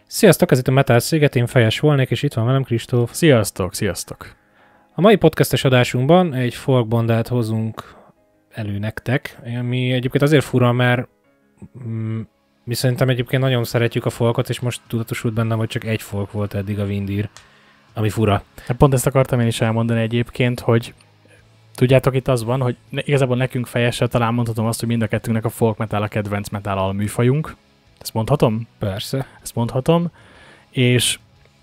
Sziasztok, ez itt a Metal Sziget, én Fejes volnék, és itt van velem Kristóf. Sziasztok, sziasztok! A mai podcastes adásunkban egy folkbandát hozunk elő nektek, ami egyébként azért fura, mert mi szerintem egyébként nagyon szeretjük a folkot, és most tudatosult bennem, hogy csak egy folk volt eddig a Windir, ami fura. Pont ezt akartam én is elmondani egyébként, hogy tudjátok, itt az van, hogy igazából nekünk Fejessel talán mondhatom azt, hogy mind a kettőnknek a folk metal a kedvenc metal alműfajunk. Ezt mondhatom? Persze. Ezt mondhatom. És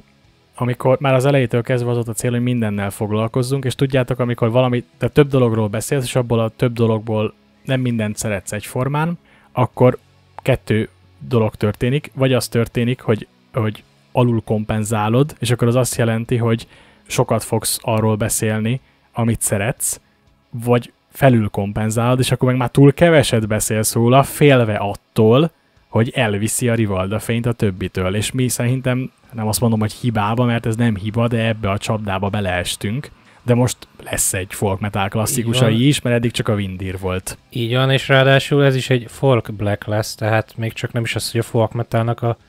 amikor már az elejétől kezdve az volt a cél, hogy mindennel foglalkozzunk, és tudjátok, amikor tehát több dologról beszélsz, és abból a több dologból nem mindent szeretsz egyformán, akkor kettő dolog történik, vagy az történik, hogy alul kompenzálod, és akkor az azt jelenti, hogy sokat fogsz arról beszélni, amit szeretsz, vagy felül kompenzálod, és akkor meg már túl keveset beszélsz róla, félve attól, hogy elviszi a Rivalda fényt a többitől. És mi szerintem, nem azt mondom, hogy hibába, mert ez nem hiba, de ebbe a csapdába beleestünk. De most lesz egy folk metal klasszikusai is, mert eddig csak a Windir volt. Így van, és ráadásul ez is egy folk black lesz, tehát még csak nem is az, hogy a folk metalnak a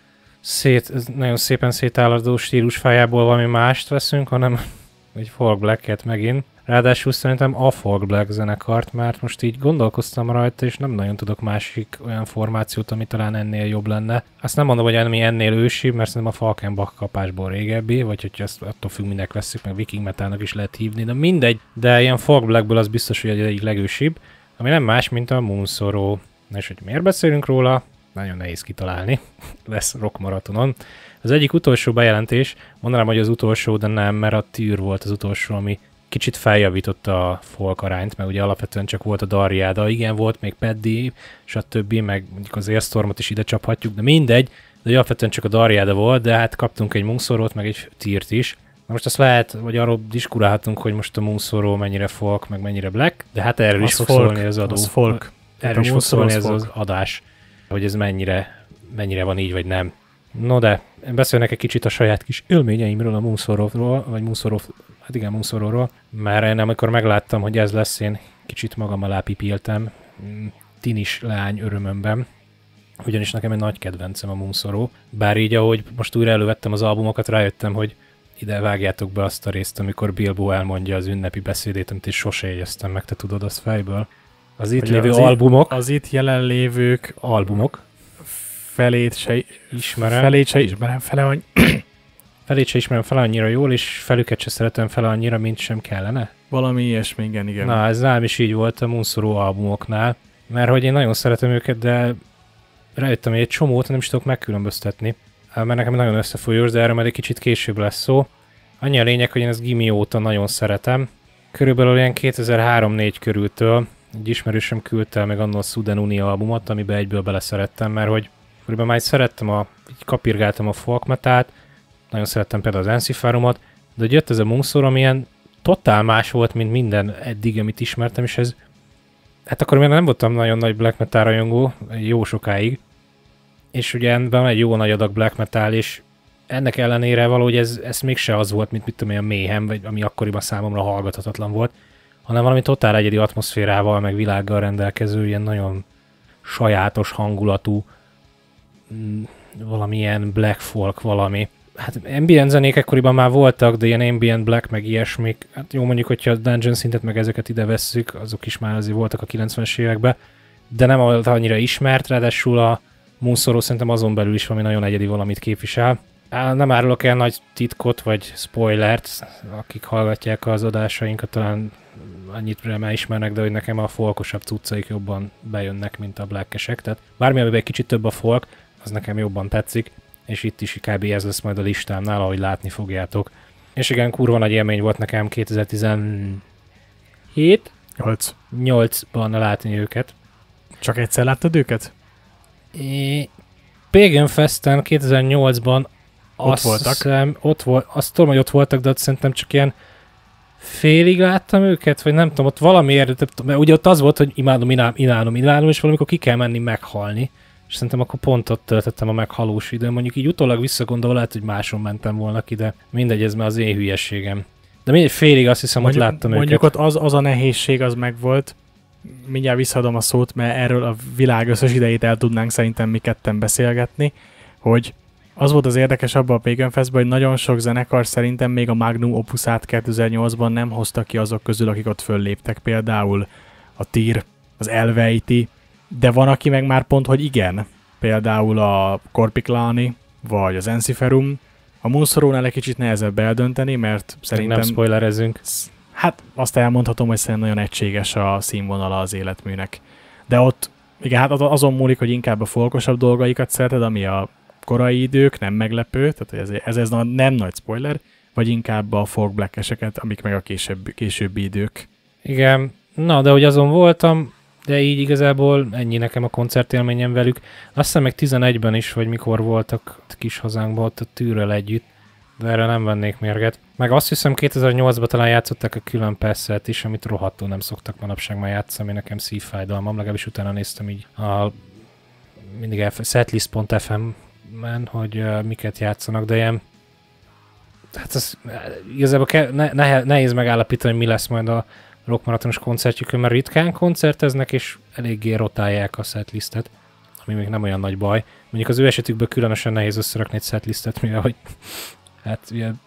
nagyon szépen szétálladó stílusfájából valami mást veszünk, hanem egy folk blacket megint. Ráadásul szerintem a folk black zenekart, mert most így gondolkoztam rajta, és nem nagyon tudok másik olyan formációt, ami talán ennél jobb lenne. Azt nem mondom, hogy ennél ősibb, mert szerintem a Falkenbach kapásból régebbi, vagy hogyha ezt attól függ, minek veszük, meg viking metalnak is lehet hívni, de mindegy. De ilyen folk blackből az biztos, hogy egyik legősibb, ami nem más, mint a Moon Sorrow. És hogy miért beszélünk róla? Nagyon nehéz kitalálni. Lesz rock maratonon. Az egyik utolsó bejelentés, mondanám, hogy az utolsó, de nem, mert a Tűr volt az utolsó, ami kicsit feljavította a folk arányt, mert ugye alapvetően csak volt a Darriada, igen, volt még Paddy, stb., meg mondjuk az Ailstormot is ide csaphatjuk, de mindegy, de alapvetően csak a Darriada volt, de hát kaptunk egy Moon Sorrow-t, meg egy Tűrt is. Na most azt lehet, vagy arról diskurálhatunk, hogy most a Moon Sorrow mennyire folk, meg mennyire black, de hát erről is fog szólni az adó. Az folk. Erről is fog szólni ez az adás, hogy ez mennyire van így, vagy nem. No de, beszélnek egy kicsit a saját kis élményeimről a Moon Sorrow-ról, vagy Moon Sorrow-ról, mert én amikor megláttam, hogy ez lesz, én kicsit magam alá pipiltem, tinis leány örömömben, ugyanis nekem egy nagy kedvencem a Moon Sorrow, bár így, ahogy most újra elővettem az albumokat, rájöttem, hogy ide vágjátok be azt a részt, amikor Bilbo elmondja az ünnepi beszédét, amit is sose jegyeztem meg, te tudod azt fejből. Az itt lévő albumok. Az itt jelenlévők albumok. Felét se ismerem fele annyira jól, és felüket se szeretem fele annyira, mint sem kellene. Valami ilyesmi, igen. Na, ez nálam is így volt a Moon Sorrow albumoknál, mert hogy én nagyon szeretem őket, de rájöttem, hogy egy csomót nem is tudok megkülönböztetni, mert nekem nagyon összefolyós, de erről majd egy kicsit később lesz szó. Annyi a lényeg, hogy én ezt gimi óta nagyon szeretem. Körülbelül ilyen 2003-4 körültől egy ismerősöm küldte meg annól a Sudden Uni albumot, amiben egyből beleszerettem, mert hogy körülbelül már szerettem, így kapirgáltam a folk metalt, nagyon szerettem például az Ensiferumot, de hogy jött ez a Moon Sorrow, amilyen totál más volt, mint minden eddig, amit ismertem, és ez, hát akkor még nem voltam nagyon nagy black metal rajongó, jó sokáig, és ugye ebben egy jó nagy adag black metal, és ennek ellenére valahogy ez mégse az volt, mint mit tudom én, a Mayhem, vagy ami akkoriban számomra hallgathatatlan volt, hanem valami totál egyedi atmoszférával, meg világgal rendelkező, ilyen nagyon sajátos hangulatú, valamilyen black folk valami. Hát ambient zenék ekkoriban már voltak, de ilyen ambient black, meg ilyesmik. Hát jó, mondjuk, hogyha a Dungeon szintet, meg ezeket ide vesszük, azok is már azért voltak a 90-es években, de nem volt annyira ismert, ráadásul a Moon Sorrow szerintem azon belül is valami nagyon egyedi valamit képvisel. Nem árulok el nagy titkot, vagy spoilert, akik hallgatják az adásainkat, talán annyit már ismernek, de hogy nekem a folkosabb cuccaik jobban bejönnek, mint a blackesek. Tehát bármi, amiben egy kicsit több a folk, az nekem jobban tetszik, és itt is kb. Ez lesz majd a listámnál, ahogy látni fogjátok. És igen, kurva nagy élmény volt nekem 2017 8-ban látni őket. Csak egyszer láttad őket? Pagan Festen 2008-ban ott voltak. Azt tudom, hogy ott voltak, de ott szerintem csak ilyen félig láttam őket, vagy nem tudom, ott valamiért, mert ugye ott az volt, hogy imádom, és valamikor ki kell menni meghalni. És szerintem akkor pont ott töltöttem a meghalós időn. Mondjuk így utólag visszagondolva lehet, hogy máson mentem volna ki, de mindegy, ez már az én hülyeségem. De mindegy, félig azt hiszem, hogy láttam őket. Mondjuk ott az a nehézség, az megvolt. Mindjárt visszaadom a szót, mert erről a világ összes idejét el tudnánk szerintem mi ketten beszélgetni, hogy Az volt az érdekes abban a Pagan Festben, hogy nagyon sok zenekar szerintem még a Magnum Opusát 2008-ban nem hoztak ki azok közül, akik ott fölléptek, például a Tyr, az Elveiti, de van, aki meg már pont, hogy igen. Például a Korpiklani, vagy az Ensiferum. A Moonsorrow-nál egy kicsit nehezebb eldönteni, mert szerintem... Nem spoilerezünk. Hát azt elmondhatom, hogy szerintem nagyon egységes a színvonala az életműnek. De ott, igen, hát azon múlik, hogy inkább a folkosabb dolgaikat szereted, ami a korai idők, nem meglepő, tehát ez nem nagy spoiler, vagy inkább a folk black-eseket, amik meg a későbbi idők. Igen, na, de hogy azon voltam, de így igazából ennyi nekem a koncertélményem velük. Azt hiszem meg 11-ben is, vagy mikor voltak kis hazánkban ott a Tűrrel együtt, de erre nem vennék mérget. Meg azt hiszem 2008-ban talán játszották a külön percet is, amit rohadtul nem szoktak manapság már játszani, nekem szívfájdalmam, legalábbis utána néztem így mindig setlist.fm-en, hogy miket játszanak, de ilyen hát ez igazából nehéz megállapítani, hogy mi lesz majd a rockmaratonos koncertjükön, mert ritkán koncerteznek, és eléggé rotálják a setlistet, ami még nem olyan nagy baj. Mondjuk az ő esetükből különösen nehéz összerakni egy setlistet, mivel hogy hát ilyen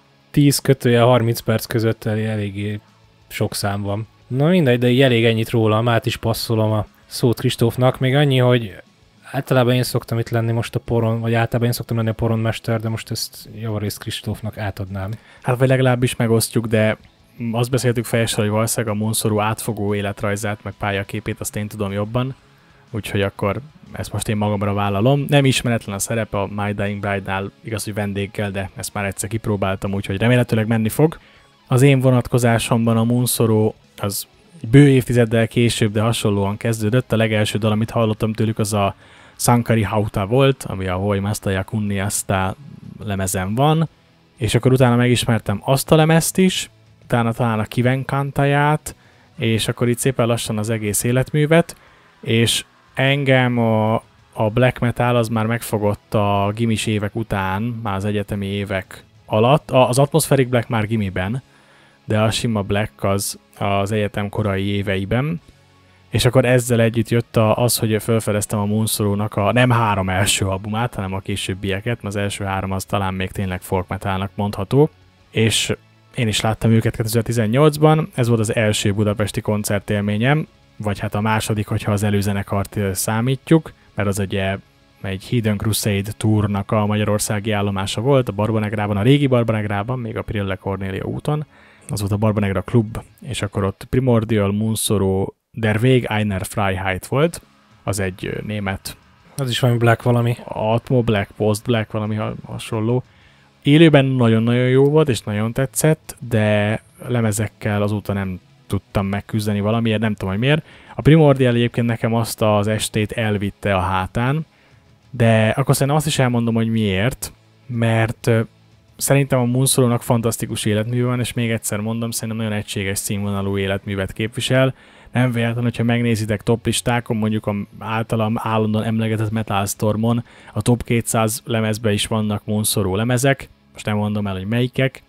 10-30 perc között eléggé sok szám van. Na mindegy, de így elég ennyit rólam, át is passzolom a szót Kristófnak. Még annyi, hogy általában én szoktam itt lenni most a poron, vagy általában én szoktam lenni a poronmester, de most ezt javarészt Kristófnak átadnám. Hát vagy legalábbis megosztjuk, de azt beszéltük fejessel, hogy valószínűleg a Moonsorrow átfogó életrajzát, meg pályaképét, azt én tudom jobban. Úgyhogy akkor ezt most én magamra vállalom. Nem ismeretlen a szerepe a My Dying Bride-nál, igaz, hogy vendéggel, de ezt már egyszer kipróbáltam, úgyhogy remélhetőleg menni fog. Az én vonatkozásomban a Moonsorrow az bő évtizeddel később, de hasonlóan kezdődött. A legelső dal, amit hallottam tőlük, az a Sankari Hauta volt, ami a Hoi Mastaya Kunniasta lemezen van, és akkor utána megismertem azt a lemezt is, utána talán a Kivenkantaját, és akkor itt szépen lassan az egész életművet, és engem a black metal az már megfogott a gimis évek után, már az egyetemi évek alatt. Az Atmospheric Black már gimiben, de a sima black az egyetem korai éveiben. És akkor ezzel együtt jött az, hogy felfedeztem a Moonsorrow-nak a nem 3 első albumát, hanem a későbbieket, mert az első 3 az talán még tényleg folk metalnak mondható. És én is láttam őket 2018-ban, ez volt az első budapesti koncertélményem, vagy hát a második, hogyha az előzenekart számítjuk, mert az ugye egy Hidden Crusade tournak a magyarországi állomása volt, a Barbanegrában, a régi Barbanegrában, még a Pirille Cornélia úton. Az volt a Barbanegra klub, és akkor ott Primordial, Moonsorrow, Der Weg einer Freiheit volt, az egy német. Az is valami black valami. Atmo Black, Post Black, valami hasonló. Élőben nagyon-nagyon jó volt, és nagyon tetszett, de lemezekkel azóta nem tudtam megküzdeni valamiért, nem tudom, hogy miért. A Primordial egyébként nekem azt az estét elvitte a hátán, de akkor szerintem azt is elmondom, hogy miért, mert szerintem a Moonsorrow-nak fantasztikus életmű van, és még egyszer mondom, szerintem nagyon egységes színvonalú életművet képvisel. Nem véletlen, hogyha megnézitek top listákon, mondjuk a általam állandóan emlegetett Metal Stormon, a top 200 lemezben is vannak Moonsorrow lemezek, most nem mondom el, hogy melyikek,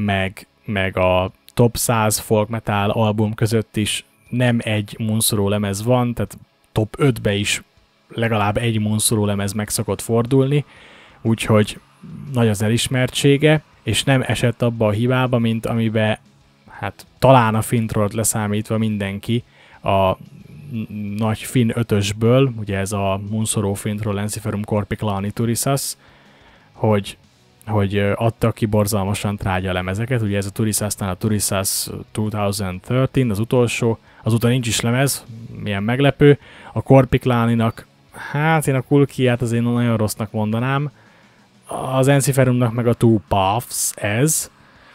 meg a top 100 folk metal album között is nem egy Moonsorrow lemez van, tehát top 5-be is legalább egy Moonsorrow lemez meg szokott fordulni, úgyhogy nagy az elismertsége, és nem esett abba a hibába, mint amiben hát talán a Fintrolt leszámítva mindenki a nagy Fin 5-ösből, ugye ez a Moonsorrow, Fintroll, Ensiferum, Korpiklani, Turisas, hogy adta ki borzalmasan trágya lemezeket, ugye ez a Turisasnál a Turisas 2013, az utolsó, azóta nincs is lemez, milyen meglepő, a Korpikláninak, hát én a Kulkiát azért nagyon rossznak mondanám, az Ensiferumnak meg a Two Paths ez,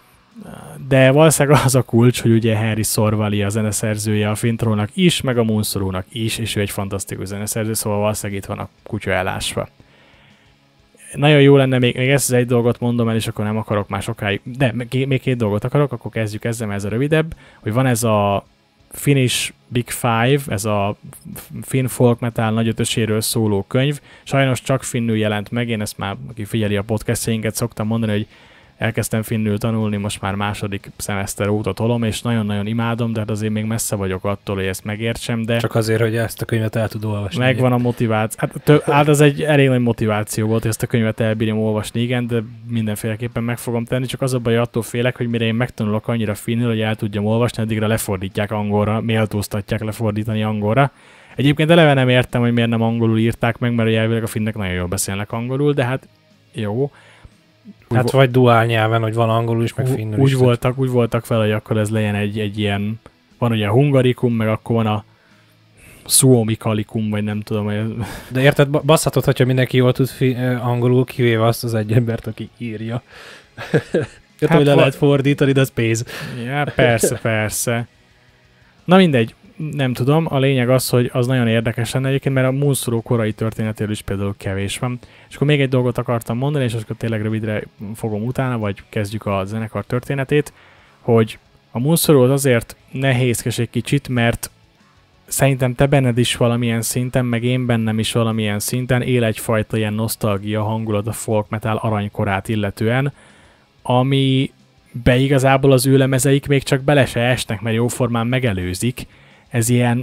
de valószínűleg az a kulcs, hogy ugye Henry Sorvali a zeneszerzője a Fintrollnak is, meg a Moonsorrow-nak is, és ő egy fantasztikus zeneszerző, szóval valószínűleg itt van a kutya elásva. Nagyon jó lenne, még ezt az egy dolgot mondom el, és akkor nem akarok már sokáig, de még 2 dolgot akarok, akkor kezdjük ezzel, mert ez a rövidebb, hogy van ez a Finnish Big Five, ez a Finn folk metal nagy ötöséről szóló könyv. Sajnos csak finnül jelent meg, én ezt már, aki figyeli a podcastjainket, szoktam mondani, hogy elkezdtem finnül tanulni, most már második szemeszter óta tolom, és nagyon-nagyon imádom, de hát azért még messze vagyok attól, hogy ezt megértsem, de... Csak azért, hogy ezt a könyvet el tud olvasni. Megvan a motiváció. Hát ez egy elég nagy motiváció volt, hogy ezt a könyvet elbírjam olvasni, igen, de mindenféleképpen meg fogom tenni, csak az a baj, attól félek, hogy mire én megtanulok annyira finnül, hogy el tudjam olvasni, addigra lefordítják angolra, méltóztatják lefordítani angolra. Egyébként eleve nem értem, hogy miért nem angolul írták meg, mert elvileg a finnek nagyon jól beszélnek angolul, de hát jó. Hát vagy duál nyelven, hogy van angolul is, meg finnül is. Úgy voltak fel, hogy akkor ez legyen egy ilyen, van ugye a hungarikum, meg akkor van a suomikalikum, vagy nem tudom. Hogy... De érted, basszhatod, hogyha mindenki jól tud angolul, kivéve azt az egy embert, aki írja. Hát, hogy le lehet fordítani, de az pénz. Ja, persze. Na mindegy, nem tudom. A lényeg az, hogy az nagyon érdekes lenne egyébként, mert a Moonsorrow korai történetéről is például kevés van. És akkor még egy dolgot akartam mondani, és akkor tényleg rövidre fogom utána, vagy kezdjük a zenekar történetét, hogy a Moonsorrow az azért nehézkes egy kicsit, mert szerintem te benned is valamilyen szinten, meg én bennem is valamilyen szinten él egyfajta ilyen nosztalgia hangulat a folk metal aranykorát illetően, ami igazából az ő lemezeik még csak bele se esnek, mert jóformán megelőzik. Ez ilyen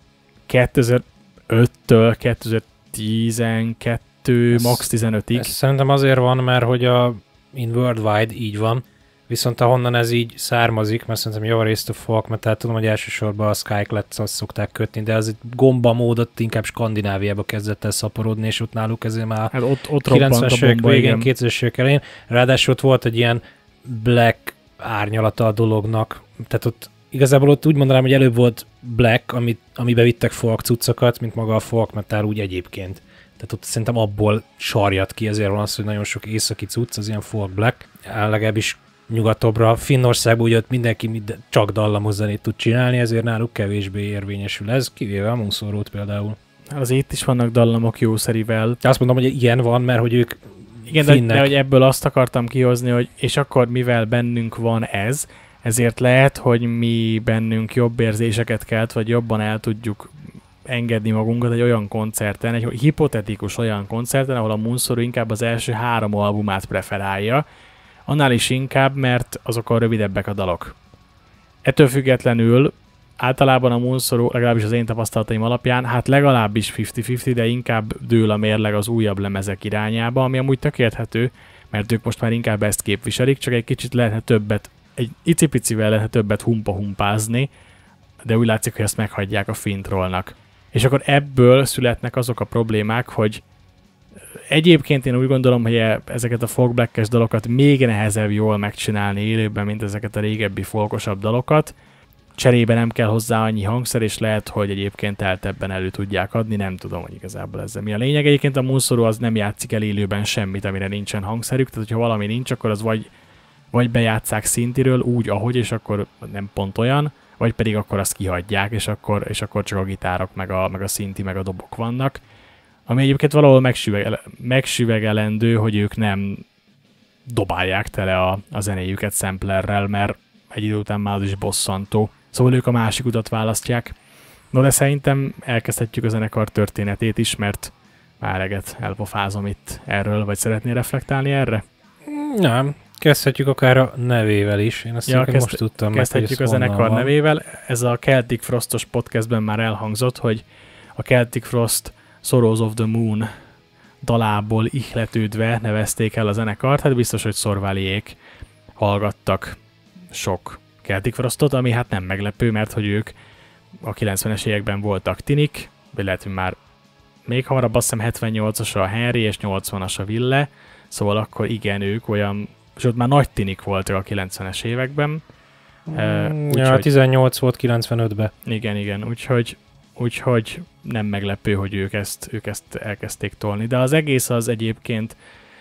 2005-től 2012, max 15-ig. Ez szerintem azért van, mert hogy in Worldwide így van, viszont ahonnan ez így származik, mert szerintem javarészt a folk metal, tudom, hogy elsősorban a Skyclats azt szokták kötni, de az egy gomba módot inkább Skandináviába kezdett el szaporodni, és ott náluk ezért már hát ott 90-es évek végén, 2000-es évek elején. Ráadásul ott volt egy ilyen black árnyalata a dolognak, tehát ott igazából ott úgy mondanám, hogy előbb volt black, amibe vittek folk cuccokat, mint maga a folk metal úgy egyébként. Tehát ott szerintem abból sarjad ki, ezért van az, hogy nagyon sok északi cucc, az ilyen folk black, legalábbis nyugatobbra. Finnországban ugye ott mindenki csak dallamos zenét tud csinálni, ezért náluk kevésbé érvényesül ez, kivéve a Moonsorrow-t például. Az itt is vannak dallamok jószerivel. Azt mondom, hogy ilyen van, mert hogy ők igen, de hogy ebből azt akartam kihozni, hogy és akkor mivel bennünk van ez, ezért lehet, hogy mi bennünk jobb érzéseket kelt, vagy jobban el tudjuk engedni magunkat egy olyan koncerten, egy hipotetikus olyan koncerten, ahol a Moonsorrow inkább az első 3 albumát preferálja, annál is inkább, mert azok a rövidebbek a dalok. Ettől függetlenül általában a Moonsorrow, legalábbis az én tapasztalataim alapján, hát legalábbis 50-50, de inkább dől a mérleg az újabb lemezek irányába, ami amúgy tök érthető, mert ők most már inkább ezt képviselik, csak egy kicsit lehetne többet, egy icipicivel lehetne többet humpázni, de úgy látszik, hogy ezt meghagyják a fintrollnak. És akkor ebből születnek azok a problémák, hogy egyébként én úgy gondolom, hogy ezeket a folk black-es dalokat még nehezebb jól megcsinálni élőben, mint ezeket a régebbi folkosabb dalokat. Cserébe nem kell hozzá annyi hangszer, és lehet, hogy egyébként eltebben elő tudják adni, nem tudom, hogy igazából ezzel mi a lényeg. Egyébként a Moonsorrow az nem játszik el élőben semmit, amire nincsen hangszerük, tehát hogyha valami nincs, akkor az vagy bejátszák szintiről úgy, ahogy, és akkor nem pont olyan, vagy pedig akkor azt kihagyják, és akkor csak a gitárok, meg a szinti, meg a dobok vannak. Ami egyébként valahol megsüvegelendő, hogy ők nem dobálják tele a zenéjüket samplerrel, mert egy idő után már az is bosszantó. Szóval ők a másik utat választják. No, de szerintem elkezdhetjük a zenekar történetét is, mert már eleget elpofázom itt erről, vagy szeretnél reflektálni erre? Nem. Kezdhetjük akár a nevével is. Én azt most tudtam meg, kezdhetjük a zenekar nevével. Ez a Celtic Frostos podcastben már elhangzott, hogy a Celtic Frost Sorrows of the Moon dalából ihletődve nevezték el a zenekart. Hát biztos, hogy Sorvaliék hallgattak sok Celtic Frostot, ami hát nem meglepő, mert hogy ők a 90-es években voltak tinik, vagy lehet, hogy már még hamarabb, azt hiszem 78-as a Henry és 80-as a Ville, szóval akkor igen, ők olyan, és ott már nagy tinik voltak a 90-es években. Ja, 18 volt 95-ben. Igen, úgyhogy nem meglepő, hogy ők ezt elkezdték tolni. De az egész az egyébként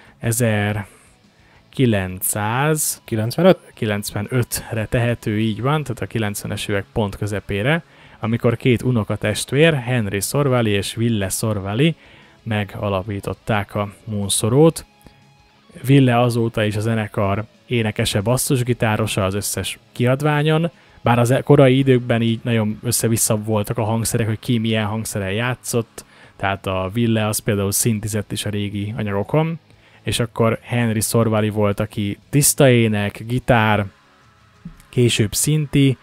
1995-re tehető, így van, tehát a 90-es évek pont közepére, amikor 2 unokatestvér, Henry Sorvali és Ville Sorvali megalapították a Moonsorrowt. Ville azóta is a zenekar énekese, basszusgitárosa az összes kiadványon, bár az korai időkben így nagyon össze-vissza voltak a hangszerek, hogy ki milyen hangszeren játszott, tehát a Ville az például szintizett is a régi anyagokon. és akkor Henry Sorvali volt, aki tiszta ének, gitár, később szinti,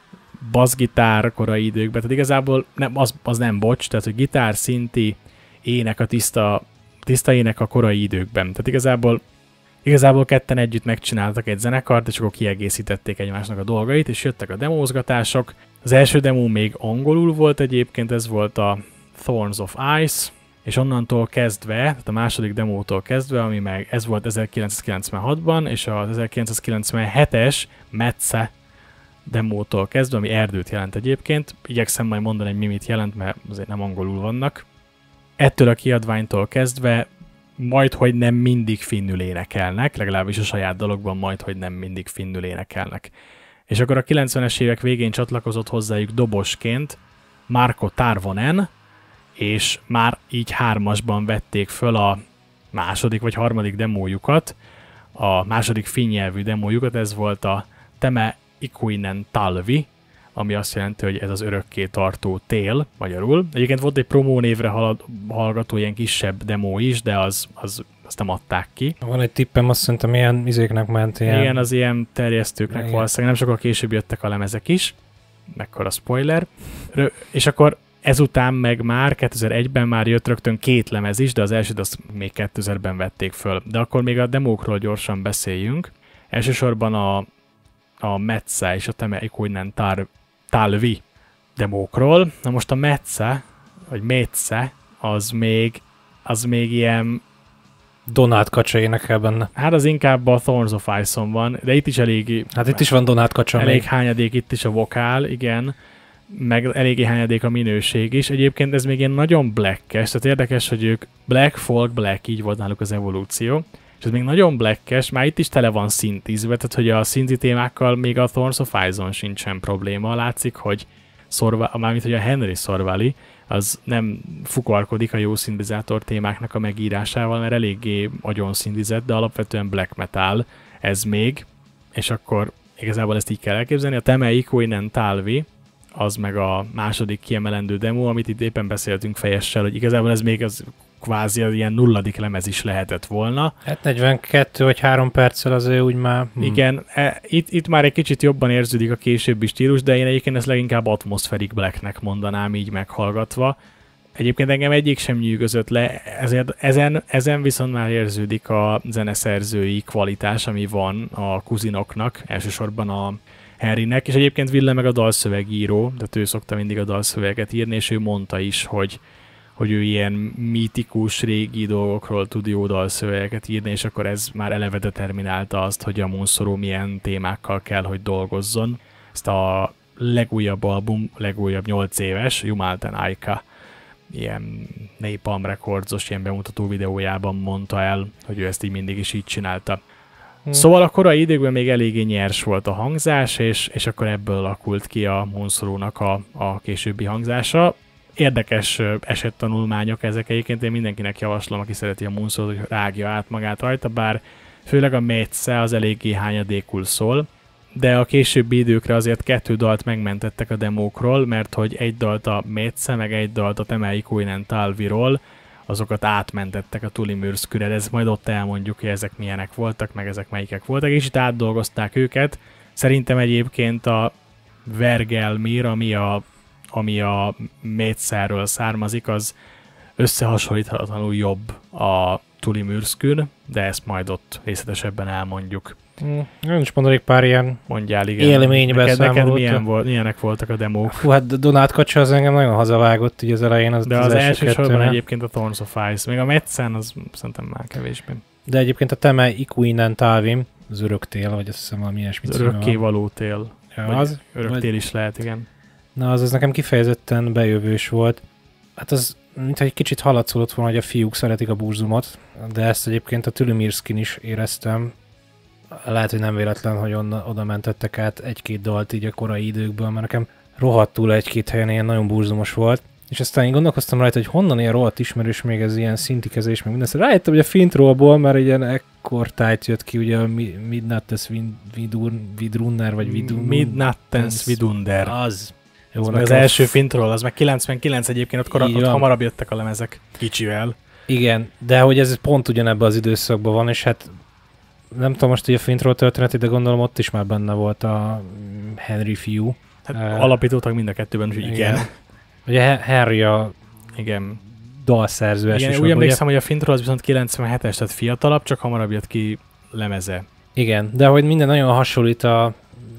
bassgitár korai időkben, tehát igazából az nem bocs, tehát hogy gitár, szinti, ének a tiszta ének a korai időkben. Tehát igazából ketten együtt megcsináltak egy zenekart, és akkor kiegészítették egymásnak a dolgait, és jöttek a demózgatások. Az első demó még angolul volt egyébként, ez volt a Thorns of Ice, és onnantól kezdve, tehát a második demótól kezdve, ami meg ez volt 1996-ban, és az 1997-es Metsze demótól kezdve, ami erdőt jelent egyébként. Igyekszem majd mondani, hogy mi mit jelent, mert azért nem angolul vannak. Ettől a kiadványtól kezdve majdhogy nem mindig finnül énekelnek, legalábbis a saját dalokban majdhogy nem mindig finnül énekelnek. És akkor a 90-es évek végén csatlakozott hozzájuk dobosként Marko Tarvonen, és már így 3-asban vették föl a második vagy harmadik demójukat, a második finn nyelvű demójukat, ez volt a Teme Ikuinen Talvi, ami azt jelenti, hogy ez az örökké tartó tél, magyarul. Egyébként volt egy promó névre hallgató ilyen kisebb demo is, de azt nem adták ki. Van egy tippem, azt szerintem ilyen izéknek ment ilyen. Igen, az ilyen terjesztőknek valószínűleg, nem sokkal később jöttek a lemezek is, mekkora spoiler. És akkor ezután meg már 2001-ben már jött rögtön 2 lemez is, de az elsőt azt még 2000-ben vették föl. De akkor még a demókról gyorsan beszéljünk. Elsősorban a Metsze és a Teme Ikuinen Talvi demókról. Na most a Metsze, vagy Metsze, az még ilyen... Donát Kacsa énekel benne. Hát az inkább a Thorns of Ice-on van, de itt is elég... Hát itt is van Donát Kacsa. Elég hányadék itt is a vokál, igen. Meg eléggé hányadék a minőség is. Egyébként ez még ilyen nagyon black-es, tehát érdekes, hogy ők black, folk, black, így volt náluk az evolúció. És ez még nagyon black-es, már itt is tele van szintizve, tehát hogy a szinti témákkal még a Thorns of Ice-on sincsen probléma. Látszik, hogy mármint, hogy a Henry Sorvali az nem fukarkodik a jó szintizátor témáknak a megírásával, mert eléggé agyon szintizett, de alapvetően black metal ez még, és akkor igazából ezt így kell elképzelni. A Teme Ikuinen Talvi, az meg a második kiemelendő demo, amit itt éppen beszéltünk Fejessel, hogy igazából ez még az kvázi az ilyen nulladik lemez is lehetett volna. Hát 42 vagy 3 perccel azért úgy már... Igen, itt már egy kicsit jobban érződik a későbbi stílus, de én egyébként ezt leginkább atmospheric blacknek mondanám így meghallgatva. Egyébként engem egyik sem nyűgözött le, ezért ezen viszont már érződik a zeneszerzői kvalitás, ami van a kuzinoknak, elsősorban a Henrynek, és egyébként Ville meg a dalszövegíró, tehát ő szokta mindig a dalszöveget írni, és ő mondta is, hogy ő ilyen mítikus, régi dolgokról tud jó dalszövegeket írni, és akkor ez már eleve determinálta azt, hogy a Monszoró milyen témákkal kell, hogy dolgozzon. Ezt a legújabb album, legújabb 8 éves, Jumalten Aika, ilyen Napalm Records-os ilyen bemutató videójában mondta el, hogy ő ezt így mindig is így csinálta. Szóval a korai időkben még eléggé nyers volt a hangzás, és akkor ebből alakult ki a Monszorúnak a későbbi hangzása. Érdekes esettanulmányok ezek egyébként, én mindenkinek javaslom, aki szereti a Monszorút, hogy rágja át magát rajta, bár főleg a Metsze az eléggé hányadékul szól, de a későbbi időkre azért 2 dalt megmentettek a demókról, mert hogy egy dalt a Metsze, meg egy dalt a Teme Ikuinen Talviról, azokat átmentettek a Tulimyrsküre, ezt majd ott elmondjuk, hogy ezek milyenek voltak, meg ezek melyikek voltak, és itt átdolgozták őket. Szerintem egyébként a Vergelmir, ami a Metszerről származik, az összehasonlíthatatlanul jobb a Tulimyrskyn, de ezt majd ott részletesebben elmondjuk. Én is mondanék pár ilyen mondjál, igen. Élménybeszámolót. Neked milyenek voltak a demók? Hú, hát Donát Kacsa az engem nagyon hazavágott így az elején. De az elsősorban egyébként a Thorns of Ice. Még a Metszán az szerintem már kevésbé. De egyébként a Teme Ikuinen Talvim, az öröktél, vagy azt hiszem valami ilyesmit. Az örökkévaló tél. Ja, az? Öröktél is lehet, igen. Na, az nekem kifejezetten bejövős volt. Hát az, mintha egy kicsit hallatszódott volna, hogy a fiúk szeretik a burzumot, de ezt egyébként a Tulimyrskyn is éreztem. Lehet, hogy nem véletlen, hogy oda mentettek át 1-2 dalt így a korai időkből, mert nekem rohadtul 1-2 helyen ilyen nagyon burzumos volt. És aztán én gondolkoztam rajta, hogy honnan ilyen rohadt ismerős még ez ilyen szintikezés, meg minden. Rájöttem, hogy a fintrollból, mert ilyen ekkortájt jött ki, ugye a Midnattes Vidrunner, vagy Midnattens Vidunder. Az. Jó, az első fintroll, az meg 99 egyébként, ott hamarabb jöttek a lemezek kicsivel. Igen, de hogy ez pont ugyanebben az időszakban van, és hát nem tudom most, hogy a Fintról történeti, de gondolom ott is már benne volt a Henry fiú. Hát alapítottak mind a kettőben, úgyhogy igen. Ugye Henry a igen. dalszerző elsősorban. Igen, úgy emlékszem, hogy a Fintról az viszont 97-es, tehát fiatalabb, csak hamarabb jött ki lemeze. Igen, de hogy minden nagyon hasonlít a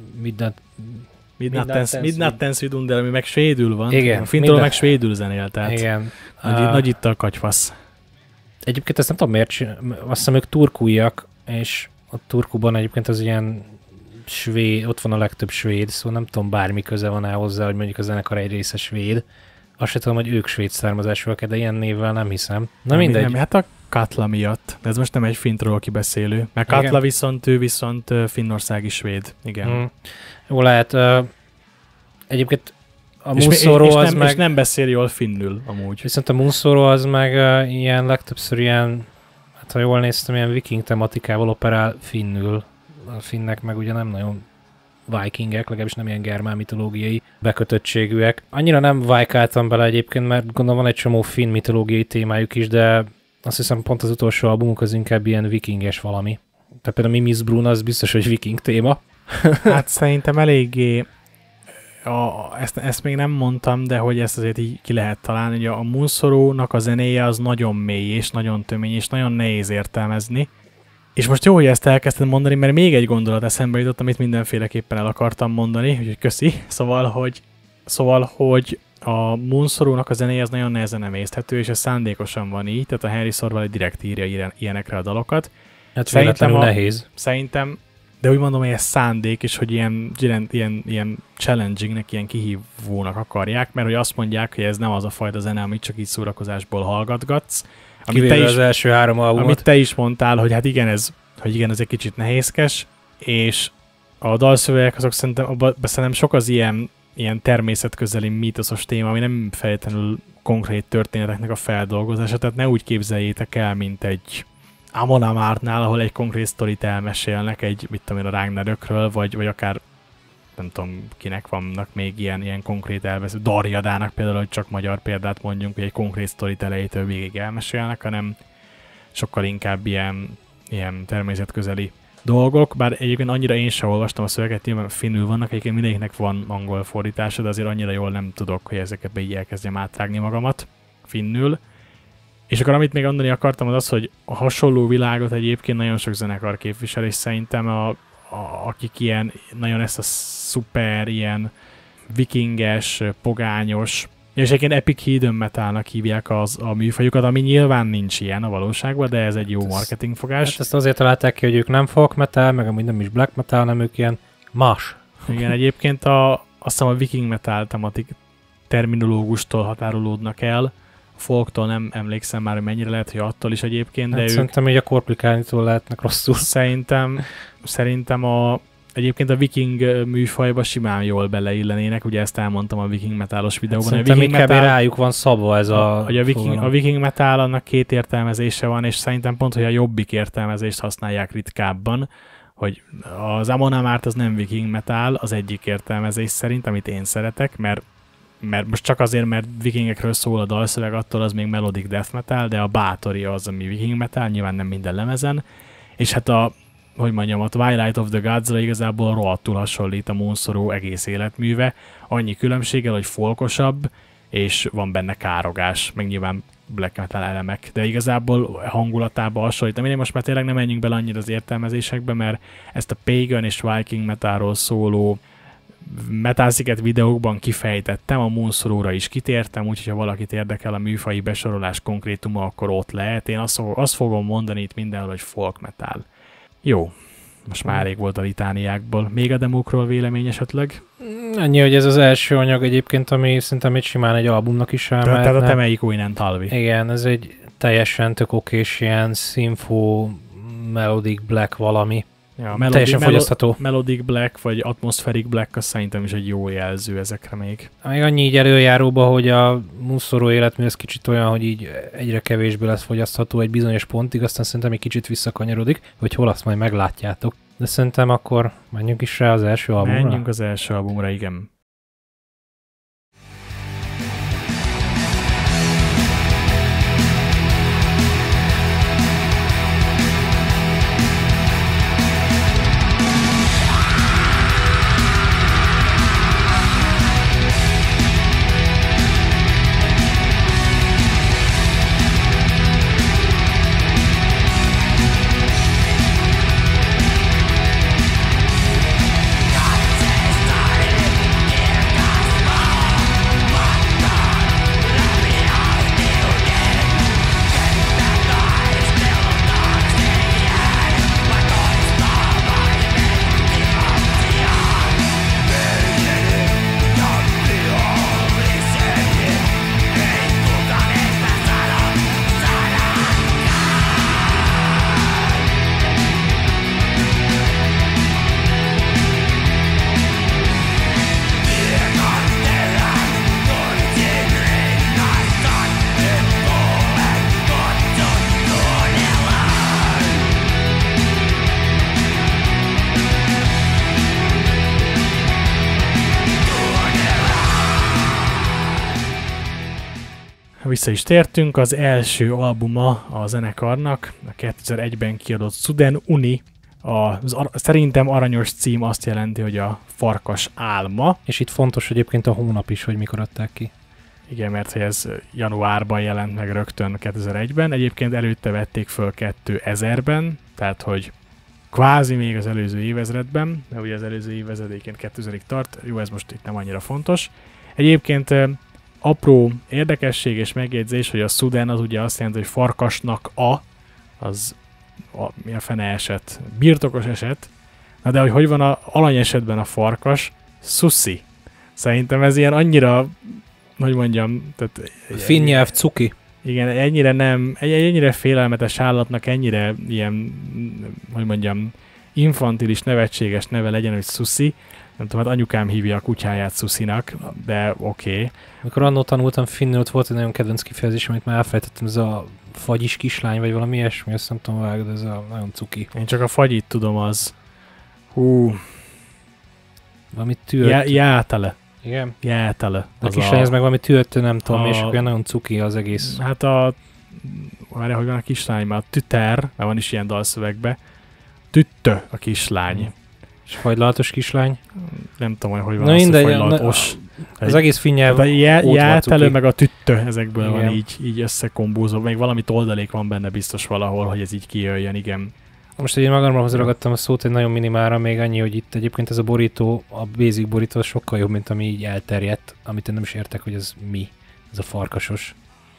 Midnight Dance with Under, ami meg svédül van. Igen. A Fintról meg svédül zenél, tehát igen. Nagy itt a katyfasz. Egyébként ezt nem tudom miért azt hiszem ők turkúiak, és a Turkuban egyébként az ilyen svéd, ott van a legtöbb svéd, szóval nem tudom bármi köze van hozzá, hogy mondjuk a zenekar egy része svéd. Azt sem tudom, hogy ők svéd származásúak, de ilyen névvel nem hiszem. Na mindegy. Nem, hát a Katla miatt. De ez most nem egy Fintról kibeszélő. Mert Katla ő viszont finnországi svéd. Igen. Jó lehet. Egyébként a Munszoró az meg... És nem beszél jól finnül amúgy. Viszont a Munszoró az meg ilyen legtöbbször ilyen, hát ha jól néztem, ilyen viking tematikával operál finnül. A finnek meg ugye nem nagyon vikingek, legalábbis nem ilyen germán mitológiai bekötöttségűek. Annyira nem vájkáltam bele egyébként, mert gondolom van egy csomó finn mitológiai témájuk is, de azt hiszem pont az utolsó albumunk az inkább ilyen vikinges valami. Tehát például Mimis Brun az biztos, hogy viking téma. Hát szerintem eléggé, ezt még nem mondtam, de hogy ezt azért így ki lehet találni, hogy a Munsorónak a zenéje az nagyon mély és nagyon tömény és nagyon nehéz értelmezni. És most jó, hogy ezt elkezdtem mondani, mert még egy gondolat eszembe jutott, amit mindenféleképpen el akartam mondani, úgyhogy köszi. Szóval, hogy a Munsorónak a zenéje az nagyon nehezen emészthető, és ez szándékosan van így, tehát a Henry Sorval direkt írja ilyenekre a dalokat. Hát szerintem nehéz. Szerintem, de úgy mondom, hogy ez szándék, és hogy ilyen challengingnek, ilyen kihívónak akarják, mert hogy azt mondják, hogy ez nem az a fajta zene, amit csak így szórakozásból hallgatgatsz. Kivéve az első 3 albumot. Amit te is mondtál, hogy hát igen, ez egy kicsit nehézkes, és a dalszövegek azok szerintem sok az ilyen természetközeli mítoszos téma, ami nem feltétlenül konkrét történeteknek a feldolgozása, tehát ne úgy képzeljétek el, mint egy Amon Amartnál, ahol egy konkrét sztorit elmesélnek, mit tudom én, a Ragnarökről, vagy akár nem tudom, kinek vannak még ilyen konkrét elvesző, Darjadának például, hogy csak magyar példát mondjunk, hogy egy konkrét sztorit elejétől végig elmesélnek, hanem sokkal inkább ilyen természetközeli dolgok, bár egyébként annyira én sem olvastam a szöveget, nyilván finnül vannak, egyébként mindegyiknek van angol fordítása, de azért annyira jól nem tudok, hogy ezeket így elkezdjem átrágni magamat finnül. És akkor amit még mondani akartam, az az, hogy a hasonló világot egyébként nagyon sok zenekar képvisel, és szerintem akik ilyen, nagyon ezt a szuper, ilyen vikinges, pogányos, és egyébként epic hidden metalnak hívják a műfajukat, ami nyilván nincs ilyen a valóságban, de ez egy jó marketingfogás. Hát ezt azért találták ki, hogy ők nem folk metal, meg amúgy nem is black metal, hanem ők ilyen más. Igen, egyébként azt hiszem a viking metal tematik terminológustól határolódnak el, folktól nem emlékszem már, hogy mennyire lehet, hogy attól is egyébként, de szerintem így a korplikánitól lehetnek rosszul. Szerintem egyébként a viking műfajba simán jól beleillenének, ugye ezt elmondtam a viking metálos videóban. Szerintem inkább rájuk van szabva ez a viking metal, annak 2 értelmezése van, és szerintem pont, hogy a jobbik értelmezést használják ritkábban, hogy az Amon Amarth az nem viking metal, az egyik értelmezés szerint, amit én szeretek, mert most csak azért, mert vikingekről szól a dalszöveg, attól az még melodic death metal, de a Bátori az, ami viking metal, nyilván nem minden lemezen, és hát a Twilight of the Gods-ra igazából rohadtul hasonlít a Munsoró egész életműve, annyi különbséggel, hogy folkosabb, és van benne károgás, meg nyilván black metal elemek, de igazából hangulatában hasonlít. Én most már tényleg nem menjünk bele annyira az értelmezésekbe, mert ezt a pagan és viking metalról szóló Metalsziget videókban kifejtettem, a Munsoróra is kitértem, úgyhogy ha valakit érdekel a műfaji besorolás konkrétuma, akkor ott lehet. Én azt fogom mondani itt mindenhol, hogy folk metal. Jó, most már elég volt a litániákból. Még a demókról vélemény esetleg? Annyi, hogy ez az első anyag egyébként, ami szerintem egy simán egy albumnak is elmehetne. Tehát a Temeiko innen talvi. Igen, ez egy teljesen tök okés ilyen szimfó, melodic black valami. Ja, teljesen fogyasztható. Melodic black, vagy atmospheric black, az szerintem is egy jó jelző ezekre még. Még annyi így előjáróba, hogy a Munsoró életmű ez kicsit olyan, hogy így egyre kevésbé lesz fogyasztható egy bizonyos pontig, aztán szerintem egy kicsit visszakanyarodik, hogy hol azt majd meglátjátok. De szerintem akkor menjünk is rá az első albumra. Menjünk az első albumra, igen. vissza is tértünk, az első albuma a zenekarnak, a 2001-ben kiadott Suden Uni, szerintem aranyos cím azt jelenti, hogy a farkas álma. És itt fontos egyébként a hónap is, hogy mikor adták ki. Igen, mert ez januárban jelent meg rögtön 2001-ben, egyébként előtte vették föl 2000-ben, tehát hogy kvázi még az előző évezredben, de ugye az előző évezred egyébként 2000-ig tart, jó, ez most itt nem annyira fontos. Egyébként apró érdekesség és megjegyzés, hogy a Suden az ugye azt jelenti, hogy farkasnak mi a fene eset? Birtokos eset. Na de hogy van alany esetben a farkas? Sushi. Szerintem ez ilyen annyira, hogy mondjam, tehát... Finn nyelv cuki. Igen, ennyire félelmetes állatnak, ennyire ilyen, hogy mondjam, infantilis, nevetséges neve legyen, hogy Sushi. Nem tudom, hát anyukám hívja a kutyáját Sushinak, de oké. Amikor annól tanultam finnül, ott volt egy nagyon kedvenc kifejezés, amit már elfelejtettem, ez a fagyis kislány, vagy valami ilyesmi, azt nem tudom vágni, de ez a nagyon cuki. Én csak a fagyit tudom, az... Valami tűrt. Játele. Igen? Játele. A kislány, ez meg valami tűrtő, nem tudom, és olyan nagyon cuki az egész. Hát várjál, hogy van a kislány, már a tüter, mert van is ilyen dalszövegben. Tüttö a kislány. És fagylaltos kislány? Nem tudom, hogy van az, hogy fagylaltos. Az egész finn nyelv. A játelő meg a tüttö ezekből igen. Van így összekombózva. Még valami oldalék van benne biztos valahol, hogy ez így kijöjjön, igen. Most én magamról hozzáragadtam a szót egy nagyon minimálra, még annyi, hogy itt egyébként ez a borító, a basic borító sokkal jobb, mint ami így elterjedt, amit én nem is értek, hogy ez mi, ez a farkasos.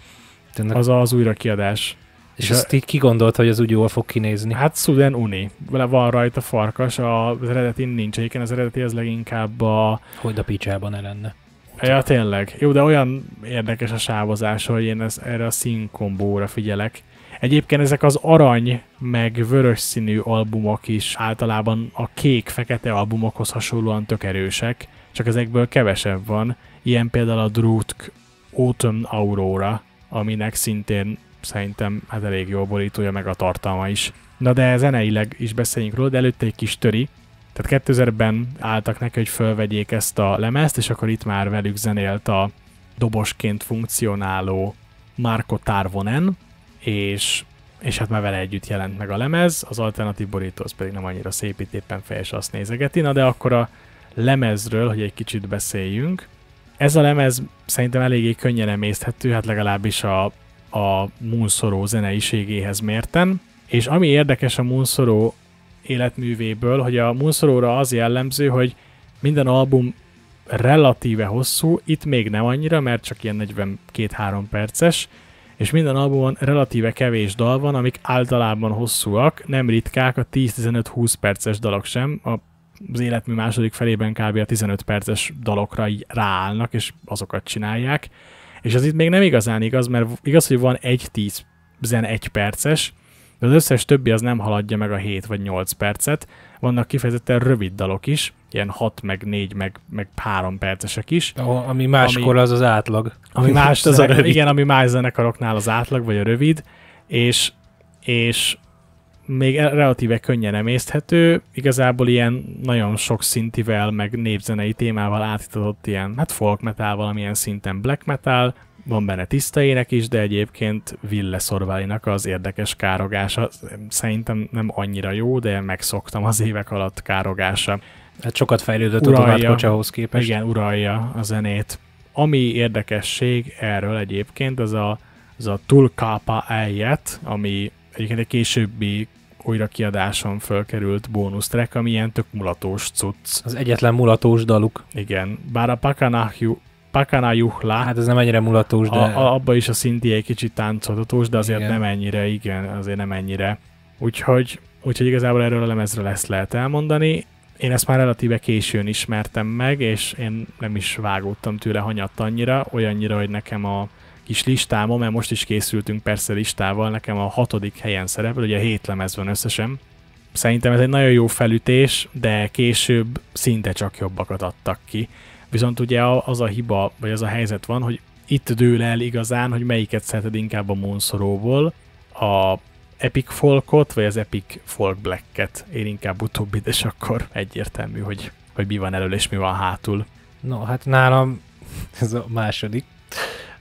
Az az újrakiadás. És ezt így kigondolta, hogy az úgy jól fog kinézni. Hát Suden Uni. Vele van rajta farkas, az eredeti nincs. Egyébként az eredeti az leginkább hogy a picsában ne lenne. Ja, tényleg. Jó, de olyan érdekes a sávozás, hogy én erre a színkombóra figyelek. Egyébként ezek az arany meg vörös színű albumok is általában a kék-fekete albumokhoz hasonlóan tök erősek, csak ezekből kevesebb van. Ilyen például a Drutk Autumn Aurora, aminek szintén szerintem hát elég jó borítója, meg a tartalma is. Na de zeneileg is beszéljünk róla, de előtte egy kis töri. Tehát 2000-ben álltak neki, hogy fölvegyék ezt a lemezt, és akkor itt már velük zenélt a dobosként funkcionáló Marko Tarvonen, és hát már vele együtt jelent meg a lemez, az alternatív borító az pedig nem annyira szép, itt éppen fejes azt nézegeti. Na de akkor a lemezről, hogy egy kicsit beszéljünk. Ez a lemez szerintem eléggé könnyen emészthető, hát legalábbis a Moonsorrow zeneiségéhez mérten. És ami érdekes a Moonsorrow életművéből, hogy a Moonsorrowra az jellemző, hogy minden album relatíve hosszú, itt még nem annyira, mert csak ilyen 42-3 perces, és minden albumon relatíve kevés dal van, amik általában hosszúak, nem ritkák a 10-15-20 perces dalok sem, az életmű második felében kb. A 15 perces dalokra így ráállnak, és azokat csinálják. És az itt még nem igazán igaz, mert igaz, hogy van egy 10-11 perces, de az összes többi az nem haladja meg a 7 vagy 8 percet. Vannak kifejezetten rövid dalok is, ilyen 6, meg 4, meg 3 percesek is. Ami máskor az az átlag. Ami más, igen, ami más zenekaroknál az átlag, vagy a rövid, és még relatíve könnyen emészthető, igazából ilyen nagyon sok szintivel, meg népzenei témával átitatott ilyen, hát folk metal, valamilyen szinten black metal, van benne tiszta ének is, de egyébként Ville Sorválinak az érdekes károgása szerintem nem annyira jó, de megszoktam az évek alatt károgása. Hát sokat fejlődött a Tomát Kocsához képest. Igen, uralja a zenét. Ami érdekesség erről egyébként, az a Tulkapa Eljet, ami egyébként egy későbbi újrakiadáson fölkerült bónusztrack, ami ilyen tök mulatós cucc. Az egyetlen mulatós daluk. Igen, bár a Pakana Juhla, hát ez nem ennyire mulatós, de... abba is a szinti egy kicsit táncoltatós, de azért igen. Nem ennyire, igen, azért nem ennyire. Úgyhogy igazából erről a lemezről ezt lehet elmondani. Én ezt már relatíve későn ismertem meg, és én nem is vágódtam tőle hanyatt olyannyira, hogy nekem a kis listámon, mert most is készültünk persze listával, nekem a 6. helyen szerepel, ugye 7 lemez van összesen. Szerintem ez egy nagyon jó felütés, de később szinte csak jobbakat adtak ki. Viszont ugye az a hiba, vagy az a helyzet van, hogy itt dől el igazán, hogy melyiket szereted inkább a Moonsorrowból, a Epic Folkot, vagy az Epic Folk Blacket. Én inkább utóbbit, és akkor egyértelmű, hogy mi van elől, és mi van hátul. No, hát nálam ez a második.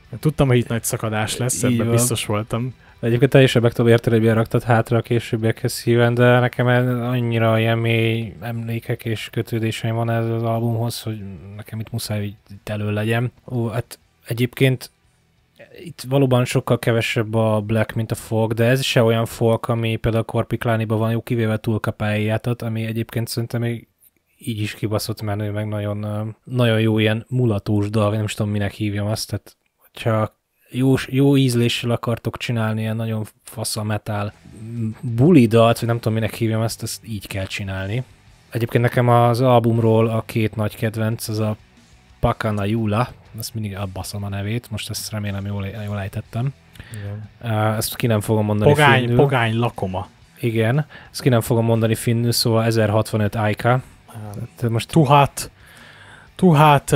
Tudtam, hogy itt nagy szakadás lesz, ebben biztos voltam. Egyébként teljesen meg tudom érteni, hogy beraktad hátra a későbbiekhez szíven, de nekem annyira ilyen mély emlékek és kötődéseim van ez az albumhoz, hogy nekem itt muszáj, hogy itt elő legyen. Hát egyébként itt valóban sokkal kevesebb a black, mint a folk, de ez se olyan folk, ami például a Korpiklániban van, jó kivéve Tulkapályátat, ami egyébként szerintem még így is kibaszott menő, meg nagyon, nagyon jó ilyen mulatós dal, nem is tudom, minek hívjam azt, tehát hogyha jó ízléssel akartok csinálni ilyen nagyon fasz a metal buli dalt, vagy nem tudom, minek hívjam ezt így kell csinálni. Egyébként nekem az albumról a két nagy kedvenc, az a Pakana Jula, ezt mindig elbaszom a nevét, most ezt remélem jól ejtettem. Ezt ki nem fogom mondani finnül. Pogány lakoma. Igen, ezt ki nem fogom mondani finnül, szóval 1065 Aika. Most tuhat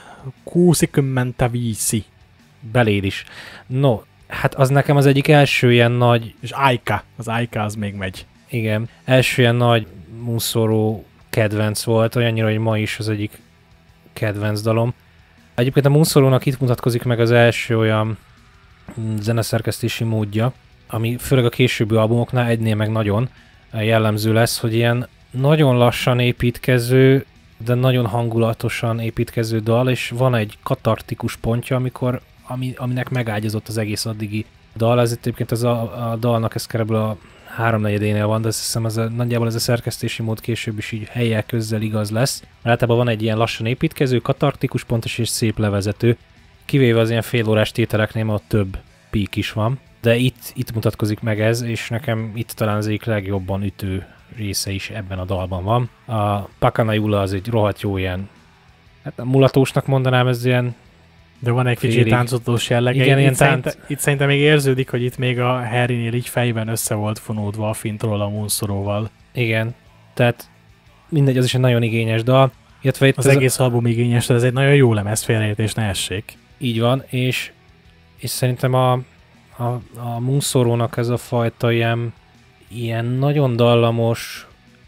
65 beléd is. No, hát az nekem az egyik első ilyen nagy... És Aika, az Aika az még megy. Igen, első ilyen nagy Moonsorrow kedvenc volt, olyannyira, hogy ma is az egyik kedvenc dalom. Egyébként a Moonsorrownak itt mutatkozik meg az első olyan zeneszerkesztési módja, ami főleg a későbbi albumoknál egynél meg nagyon jellemző lesz, hogy ilyen nagyon lassan építkező, de nagyon hangulatosan építkező dal, és van egy katartikus pontja, aminek megágyazott az egész addigi dal. Ez egyébként a dalnak ez körülbelül a 3/4-énél van, de azt hiszem nagyjából ez a szerkesztési mód később is így helyjel közzel igaz lesz. Általában van egy ilyen lassan építkező, katartikus pontos és szép levezető, kivéve az ilyen félórás tételeknél, mert több pík is van. De itt mutatkozik meg ez, és nekem itt talán az egyik legjobban ütő része is ebben a dalban van. A Pakana Jula az egy rohadt jó ilyen, hát a mulatósnak mondanám, ez ilyen de van egy kicsit táncolós jellege. Igen, itt szerintem még érződik, hogy itt még a Harrynél így fejben össze volt fonódva a fintról a Moonsorrowval. Igen, tehát mindegy, az is egy nagyon igényes dal. Itt az egész album igényes, de ez egy nagyon jó lemez, félreértés ne essék. Így van, és szerintem a Moonsorrownak ez a fajta ilyen nagyon dallamos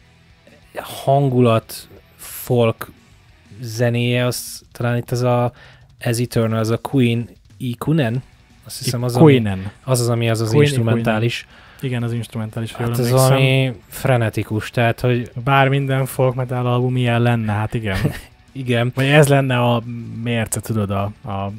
hangulat folk zenéje, az talán itt ez Eternal, az a Queen Ikunen, azt hiszem az, ami az instrumentális. Igen, az instrumentális. Hát ez valami frenetikus, tehát hogy... Bár minden folk metal album ilyen lenne, hát igen. Igen. Vagy ez lenne a mérce, tudod, a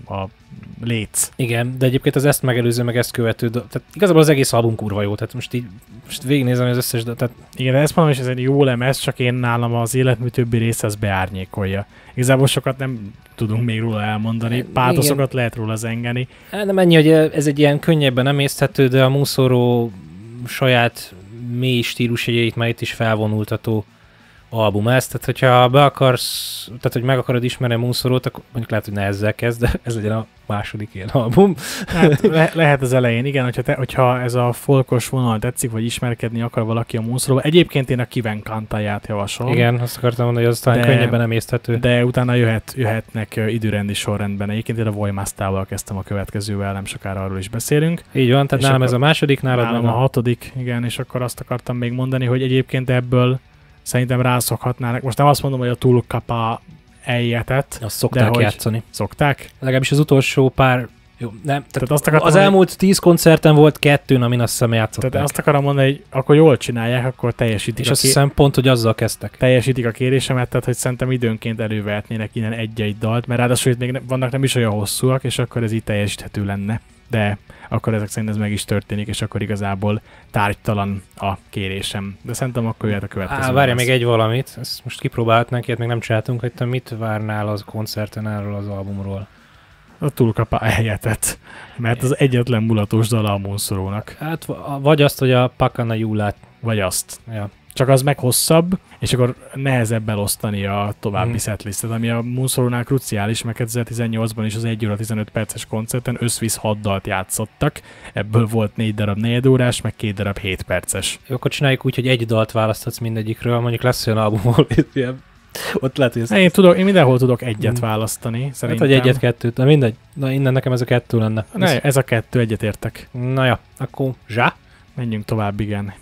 léc. Igen, de egyébként az ezt megelőző, meg ezt követő, tehát igazából az egész album kurva jó, tehát most végignézem az összes, tehát... Igen, de ezt mondom, és ez egy jó lemez, csak én nálam az életmű többi része az beárnyékolja. Igazából sokat nem tudunk még róla elmondani, pátoszokat lehet róla zengeni. Nem ennyi, hogy ez egy ilyen könnyebben emészthető, de a Moonsorrow saját mély stílusjegyeit már itt is felvonultató album ez, tehát hogyha tehát hogy meg akarod ismerni a Moonsorrowt, akkor mondjuk lehet, hogy ne ezzel kezd, de ez legyen a második ilyen album. Hát, lehet az elején, igen, hogyha ez a folkos vonal tetszik, vagy ismerkedni akar valaki a Moonsorrowval. Egyébként én a Kiven Kantáját javasolom. Igen, azt akartam mondani, hogy az talán könnyebben emészthető. De utána jöhetnek időrendi sorrendben. Egyébként én a Voimastával kezdtem a következővel, nem sokára arról is beszélünk. Így van, tehát nálam ez a második, nálam a hatodik, igen, és akkor azt akartam még mondani, hogy egyébként ebből szerintem rászokhatnának. Most nem azt mondom, hogy a Tulkapa eljetett. Azt szokták játszani. Szokták? Legalábbis az utolsó pár... Jó, nem. Tehát azt akartam, az elmúlt 10 koncerten volt 2, amin azt hiszem játszották. Tehát azt akarom mondani, hogy akkor jól csinálják, akkor teljesítik. És azt hiszem pont, hogy azzal kezdtek. Teljesítik a kérésemet, tehát hogy szerintem időnként elővehetnének innen egy-egy dalt, mert ráadásul itt még vannak nem is olyan hosszúak, és akkor ez így teljesíthető lenne. De akkor ezek szerint ez meg is történik, és akkor igazából tárgytalan a kérésem. De szerintem akkor jöhet a következő. Várja még egy valamit, ezt most kipróbálhatnánk, ilyet még nem csináltunk, hogy te mit várnál az koncerten erről az albumról? A Tulkapa eljetett, mert az egyetlen mulatós dala a Moonsorrownak. Hát vagy azt, hogy a Pakana Julát. Vagy azt. Ja. Csak az meg hosszabb, és akkor nehezebb elosztani a további setlistet, ami a Moonsorrownál kruciális, mert 2018-ban is az 1 óra 15 perces koncerten összvisz 6 dalt játszottak, ebből volt 4 darab 4 órás, meg 2 darab 7 perces. Jó, akkor csináljuk úgy, hogy egy dalt választhatsz mindegyikről, mondjuk lesz olyan albumból, ott lehet, hogy én mindenhol tudok egyet választani, szerintem. Hát, vagy egyet-kettőt, na mindegy. Na innen nekem ez a 2 lenne. Ez a 2, egyetértek. Na ja, akkor zsá. Menjünk tovább, igen.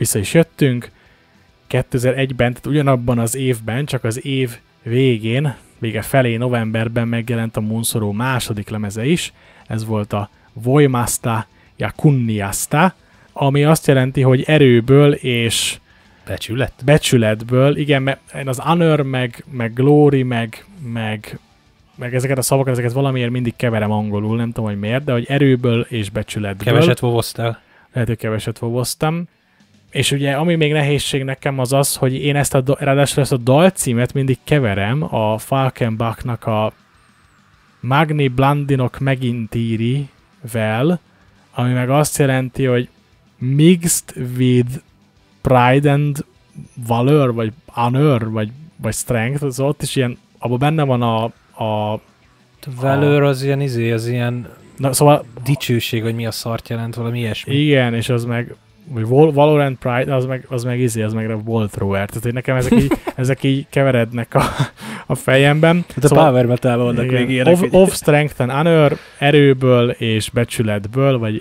vissza is jöttünk. 2001-ben, tehát ugyanabban az évben, csak az év végén, vége felé novemberben megjelent a Moonsorrow második lemeze is. Ez volt a Voimasta ja Kunniasta, ami azt jelenti, hogy erőből és becsületből, igen, mert az honor, meg glory, meg ezeket a szavakat, ezeket valamiért mindig keverem angolul, nem tudom, hogy miért, de hogy erőből és becsületből. Keveset vovoztál. Lehet, hogy keveset vovoztam. És ugye, ami még nehézség nekem az az, hogy én ráadásul ezt a dalcímet mindig keverem a Falkenbachnak a Magni Blandinok Megintiri-vel, ami meg azt jelenti, hogy mixed with pride and valor, vagy honor, vagy strength, az ott is ilyen, abban benne van a valor az ilyen az ilyen na, szóval dicsőség, vagy mi a szart jelent, valami ilyesmi. Igen, és az meg vagy Valor and Pride, az meg a Volt Thrower. Tehát, hogy nekem ezek így keverednek a fejemben. De szóval, Power Metal-ban vannak még ilyenek. Of Strength and Honor, erőből és becsületből, vagy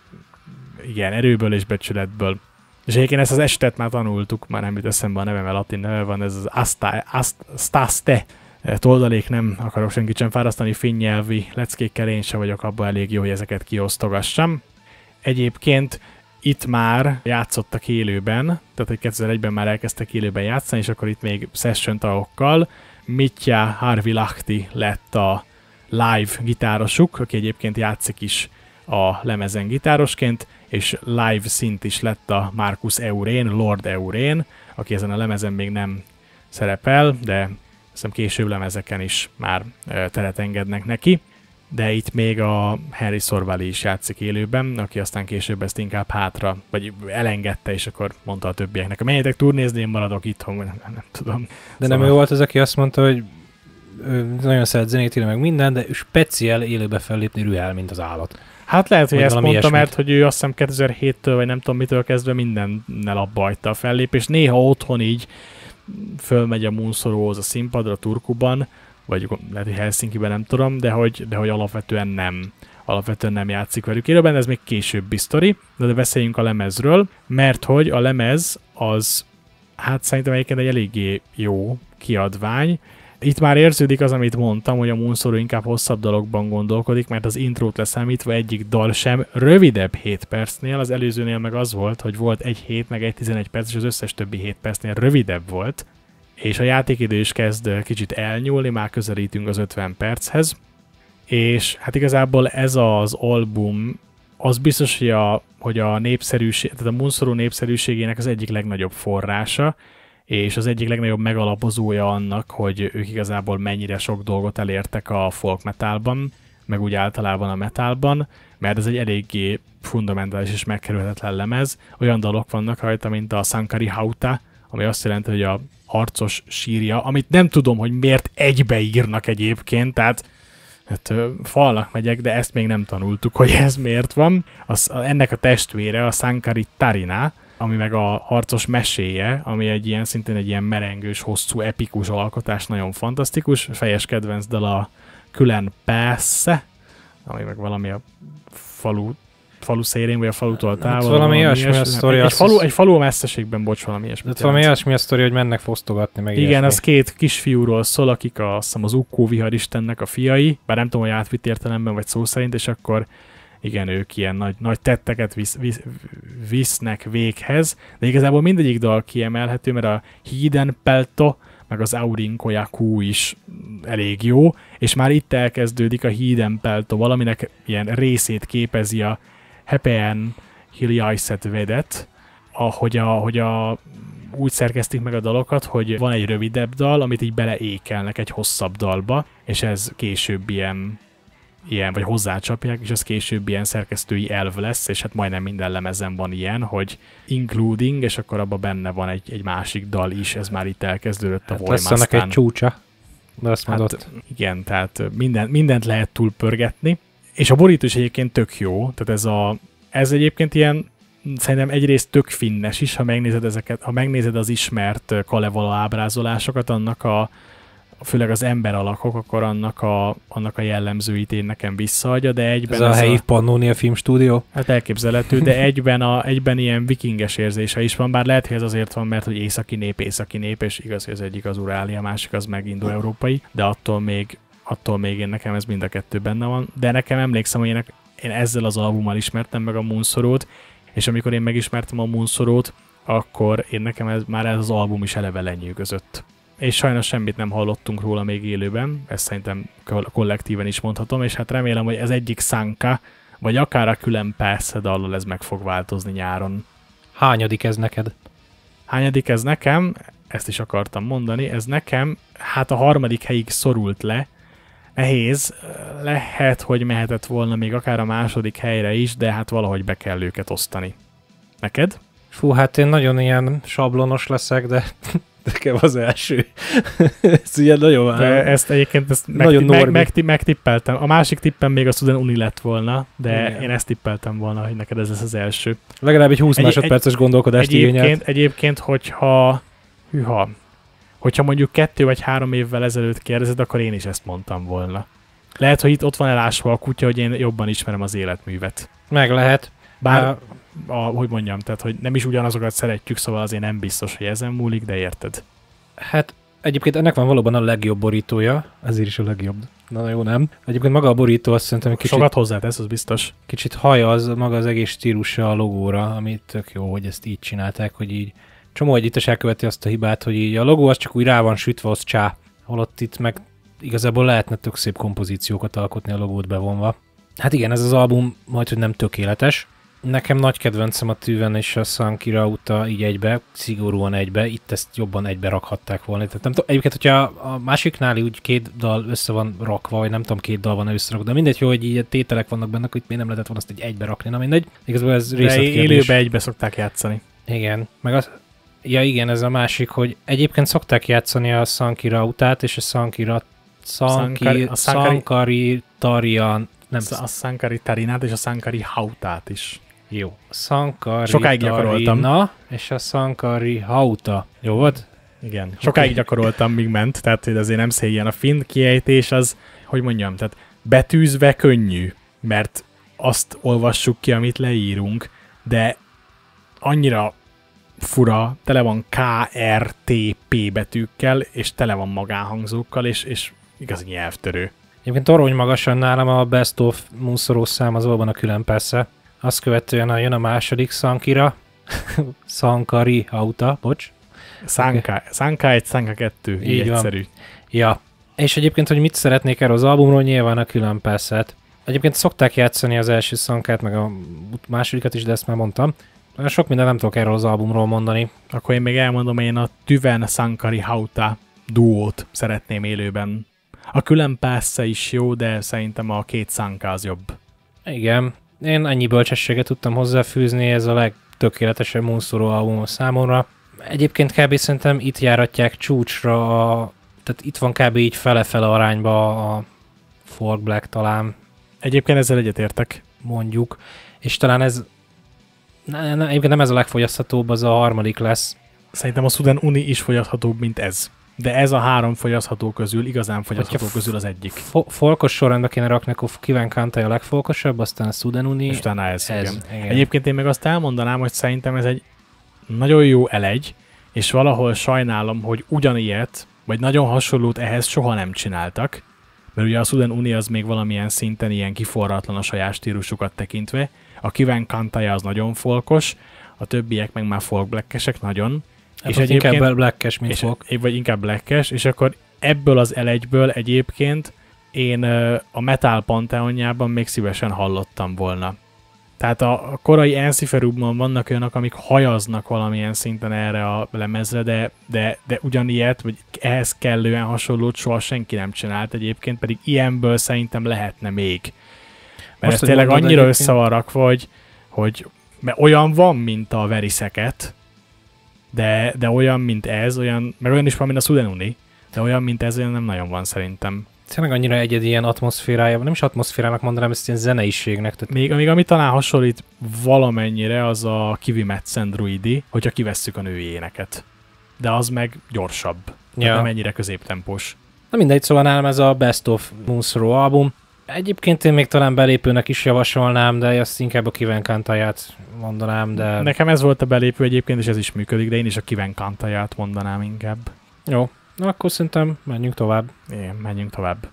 erőből és becsületből. És egyébként ezt az estet már tanultuk, már nem jut eszembe a neve, mert latin neve van, ez az Astaste toldalék, nem akarok senkit sem fárasztani, finnnyelvi leckékkel, én sem vagyok abban elég jó, hogy ezeket kiosztogassam. Egyébként itt már játszottak élőben, tehát hogy 2001-ben már elkezdtek élőben játszani, és akkor itt még session tagokkal. Mitya Harvilahti lett a live gitárosuk, aki egyébként játszik is a lemezen gitárosként, és live szint is lett a Marcus Eurén, Lord Eurén, aki ezen a lemezen még nem szerepel, de hiszem később lemezeken is már teret engednek neki. De itt még a Henry Sorvali is játszik élőben, aki aztán később ezt inkább hátra, vagy elengedte, és akkor mondta a többieknek, menjetek turnézni, én maradok itthon, nem tudom. De szóval... nem ő volt az, aki azt mondta, hogy nagyon szeret zenét írni meg minden, de speciál élőbe fellépni rühel, mint az állat. Hát lehet, hogy ezt mondta, ilyesmit. mert hogy ő azt hiszem 2007-től, vagy nem tudom mitől kezdve mindennel abba hagyta a fellépés. Néha otthon így fölmegy a Moonsorrowhoz a színpadra Turkuban, vagy lehet, hogy Helsinkiben, nem tudom, de hogy alapvetően nem játszik velük élőben, ez még későbbi sztori, de beszéljünk a lemezről, mert hogy a lemez az, hát szerintem egyébként egy eléggé jó kiadvány. Itt már érződik az, amit mondtam, hogy a Moonsorrow inkább hosszabb dalokban gondolkodik, mert az intrót leszámítva egyik dal sem rövidebb 7 percnél, az előzőnél meg az volt, hogy volt egy 7 meg egy 11 perc, és az összes többi 7 percnél rövidebb volt, és a játékidő is kezd kicsit elnyúlni, már közelítünk az 50 perchez, és hát igazából ez az album, az biztos, hogy a népszerűség, tehát a Moonsorrow népszerűségének az egyik legnagyobb forrása, és az egyik legnagyobb megalapozója annak, hogy ők igazából mennyire sok dolgot elértek a folk metalban, meg úgy általában a metalban, mert ez egy eléggé fundamentális és megkerülhetetlen lemez. Olyan dalok vannak rajta, mint a Sankari Hauta, ami azt jelenti, hogy a harcos sírja, amit nem tudom, hogy miért egybeírnak egyébként, tehát falnak megyek, de ezt még nem tanultuk, hogy ez miért van. Ennek a testvére a Sankari Tarina, ami meg a harcos meséje, ami szintén egy ilyen merengős, hosszú, epikus alkotás, nagyon fantasztikus. Fejes kedvenc dal a Külen Pásze, ami meg valami a falu szélén, vagy a falutól távol. Hát valami olyasmi a sztori. Egy falu a messzeségben, bocs, valami ilyesmi. Hát valami olyasmi a sztori, hogy mennek fosztogatni, meg igen, az két kisfiúról szól, akik azt hiszem az Ukkó viharistennek a fiai, bár nem tudom, hogy átvitt értelemben, vagy szó szerint, és akkor igen, ők ilyen nagy tetteket visznek véghez, de igazából mindegyik dal kiemelhető, mert a Hiden Pelto, meg az Aurinkojaku is elég jó, és már itt elkezdődik a Hiden Pelto, valaminek ilyen részét képezi a Hepeän Hiljaiset Vedet, ahogy úgy szerkesztik meg a dalokat, hogy van egy rövidebb dal, amit így beleékelnek egy hosszabb dalba, és ez később ilyen vagy hozzácsapják, és az később ilyen szerkesztői elv lesz, és hát majdnem minden lemezen van ilyen, hogy including, és akkor abban benne van egy másik dal is, ez már itt elkezdődött a Voimastán. Lesz egy csúcsa, de azt mondott. Hát, igen, tehát mindent lehet túlpörgetni, és a borító is egyébként tök jó, tehát ez egyébként ilyen, szerintem egyrészt tök finnes is, ha megnézed az ismert Kalevala ábrázolásokat, annak főleg az ember alakok, akkor annak a jellemzőit én nekem visszaadja, de egyben... Ez a helyi Pannonia filmstúdió? Hát elképzelhető, de egyben ilyen vikinges érzése is van, bár lehet, hogy ez azért van, mert hogy északi nép, és igaz, hogy az egyik az uráli, a másik az meg indo-európai, de attól még én nekem ez mind a kettő benne van. De nekem emlékszem, hogy én ezzel az albummal ismertem meg a Moonsorrowt, és amikor én megismertem a Moonsorrowt, akkor nekem már ez az album is eleve lenyűgözött. És sajnos semmit nem hallottunk róla még élőben, ezt szerintem kollektíven is mondhatom, és hát remélem, hogy ez egyik Sanka, vagy akár a külön persze dallal ez meg fog változni nyáron. Hányadik ez neked? Hányadik ez nekem? Ezt is akartam mondani. Ez nekem, hát a 3. helyig szorult le. Nehéz. Lehet, hogy mehetett volna még akár a 2. helyre is, de hát valahogy be kell őket osztani. Neked? Fú, hát én nagyon ilyen sablonos leszek, de nekem az első. Ez ugye nagyon... De ezt egyébként megtippeltem. A másik tippem még a Student Uni lett volna, de igen. Én ezt tippeltem volna, hogy neked ez lesz az első. Legalább egy 20 másodperces gondolkodást igényelt. Egyébként, hogyha mondjuk 2 vagy 3 évvel ezelőtt kérdezed, akkor én is ezt mondtam volna. Lehet, hogy ott van elásva a kutya, hogy én jobban ismerem az életművet. Meg lehet. Bár, hogy mondjam, tehát, hogy nem is ugyanazokat szeretjük, szóval azért nem biztos, hogy ezen múlik, de érted. Hát egyébként ennek van valóban a legjobb borítója, ezért is a legjobb. Na jó, nem? Egyébként maga a borító azt szerintem kicsit... Sokat hozzátesz, az biztos. Kicsit hajaz maga az egész stílusa a logóra, ami tök jó, hogy ezt így csinálták, hogy így csomó egy itt is elköveti azt a hibát, hogy így a logó az csak úgy rá van sütve, az csá. Holott itt meg igazából lehetne tök szép kompozíciókat alkotni a logót bevonva. Hát igen, ez az album majdhogy nem tökéletes. Nekem nagy kedvencem a Tüven és a Sankira Uta így egybe, szigorúan egybe, itt ezt jobban egybe rakhatták volna. Tehát nem tudom, egyébként, hogyha a másiknál úgy 2 dal össze van rakva, vagy nem tudom, 2 dal van összerakva, de mindegy, hogy így tételek vannak benne, hogy miért nem lehetett volna azt egybe rakni, na mindegy. Igazából ez részletkérdés. De élőbe egybe szokták játszani. Igen, meg az... Ja igen, ez a másik, hogy egyébként szokták játszani a Sankira Utát, és a Sankari Tarian... Nem, a Sankari Tarinát és a Sankari Hautát is. Jó. Sankari sokáig gyakoroltam. És a Sankari Hauta. Jó volt? Igen. Sokáig gyakoroltam, míg ment, tehát hogy azért nem szégyen. A finn kiejtés az, hogy mondjam, tehát betűzve könnyű, mert azt olvassuk ki, amit leírunk, de annyira fura, tele van KRTP betűkkel, és tele van magánhangzókkal, és igazi nyelvtörő. Egyébként torony magasan nálam a Best of Moonsorrow szám az valóban a külön persze. Azt követően jön a második Sankira. Sankari Hauta, bocs. Sanka 1, Sanka 2, így egyszerű. Ja. És egyébként, hogy mit szeretnék erről az albumról, nyilván a külön persze. Egyébként szokták játszani az első Sankát, meg a másodikat is, de ezt már mondtam. Sok minden nem tudok erről az albumról mondani. Akkor én még elmondom, én a Tüven Sankari Hauta duót szeretném élőben. A külön persze is jó, de szerintem a 2 Sanka az jobb. Igen. Én ennyi bölcsességet tudtam hozzáfűzni, ez a legtökéletesebb Moonsorrow album számomra. Egyébként kb. Szerintem itt járatják csúcsra, tehát itt van kb. Így fele-fele arányba a folk black talán. Egyébként ezzel egyetértek. Mondjuk. És talán ez, egyébként nem ez a legfogyaszthatóbb, az a 3. lesz. Szerintem a Student Uni is fogyaszthatóbb, mint ez. De ez a 3 fogyasztható közül, igazán fogyasztható közül az egyik. Folkos sorrendbe kéne rakni, akkor Kíván Kantai a legfolkosabb, aztán a Student Uni. És utána ez. Igen. Egyébként én meg azt elmondanám, hogy szerintem ez egy nagyon jó elegy, és valahol sajnálom, hogy ugyanilyet, vagy nagyon hasonlót ehhez soha nem csináltak, mert ugye a Student Uni az még valamilyen szinten ilyen kiforratlan a saját stílusukat tekintve, a Kíván Kantai az nagyon folkos, a többiek meg már folk blackesek nagyon, és inkább blackes, mint folk. Vagy inkább blackes, és akkor ebből az elegyből egyébként én a Metal Pantheonjában még szívesen hallottam volna. Tehát a korai Ensiferumban vannak olyanok, amik hajaznak valamilyen szinten erre a lemezre, de ugyanilyet, vagy ehhez kellően hasonlót soha senki nem csinált egyébként, pedig ilyenből szerintem lehetne még. Mert ez tényleg annyira össze van rakva, hogy mert olyan van, mint a Veriseket, de olyan, mint ez, meg olyan is van, mint a Student Uni, de olyan, mint ez, olyan nem nagyon van szerintem. Tényleg annyira egyedi ilyen atmoszférája, nem is atmoszférának mondanám, ezt ilyen zeneiségnek. Tehát... Még ami talán hasonlít valamennyire, az a Kivi Madsen Druidi, hogyha kivesszük a női éneket. De az meg gyorsabb. Ja. Nem ennyire középtempós. Na mindegy, szóval nálam ez a Best of Moonsorrow album. Egyébként én még talán belépőnek is javasolnám, de azt inkább a Kiven Kantáját mondanám, de... Nekem ez volt a belépő egyébként, és ez is működik, de én is a Kiven Kantáját mondanám inkább. Jó, na akkor szerintem menjünk tovább. Igen, menjünk tovább.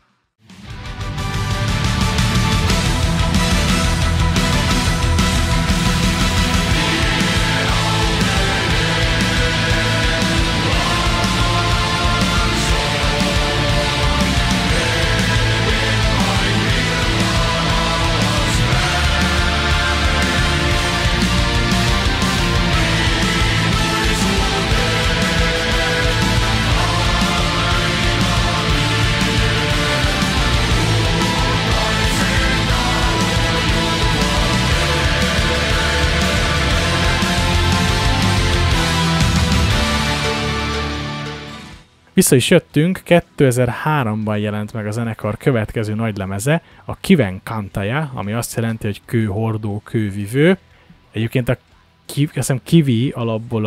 Vissza is jöttünk, 2003-ban jelent meg a zenekar következő nagylemeze, a Kiven Kantája, ami azt jelenti, hogy kőhordó, kővivő. Egyébként azt hiszem kivi alapból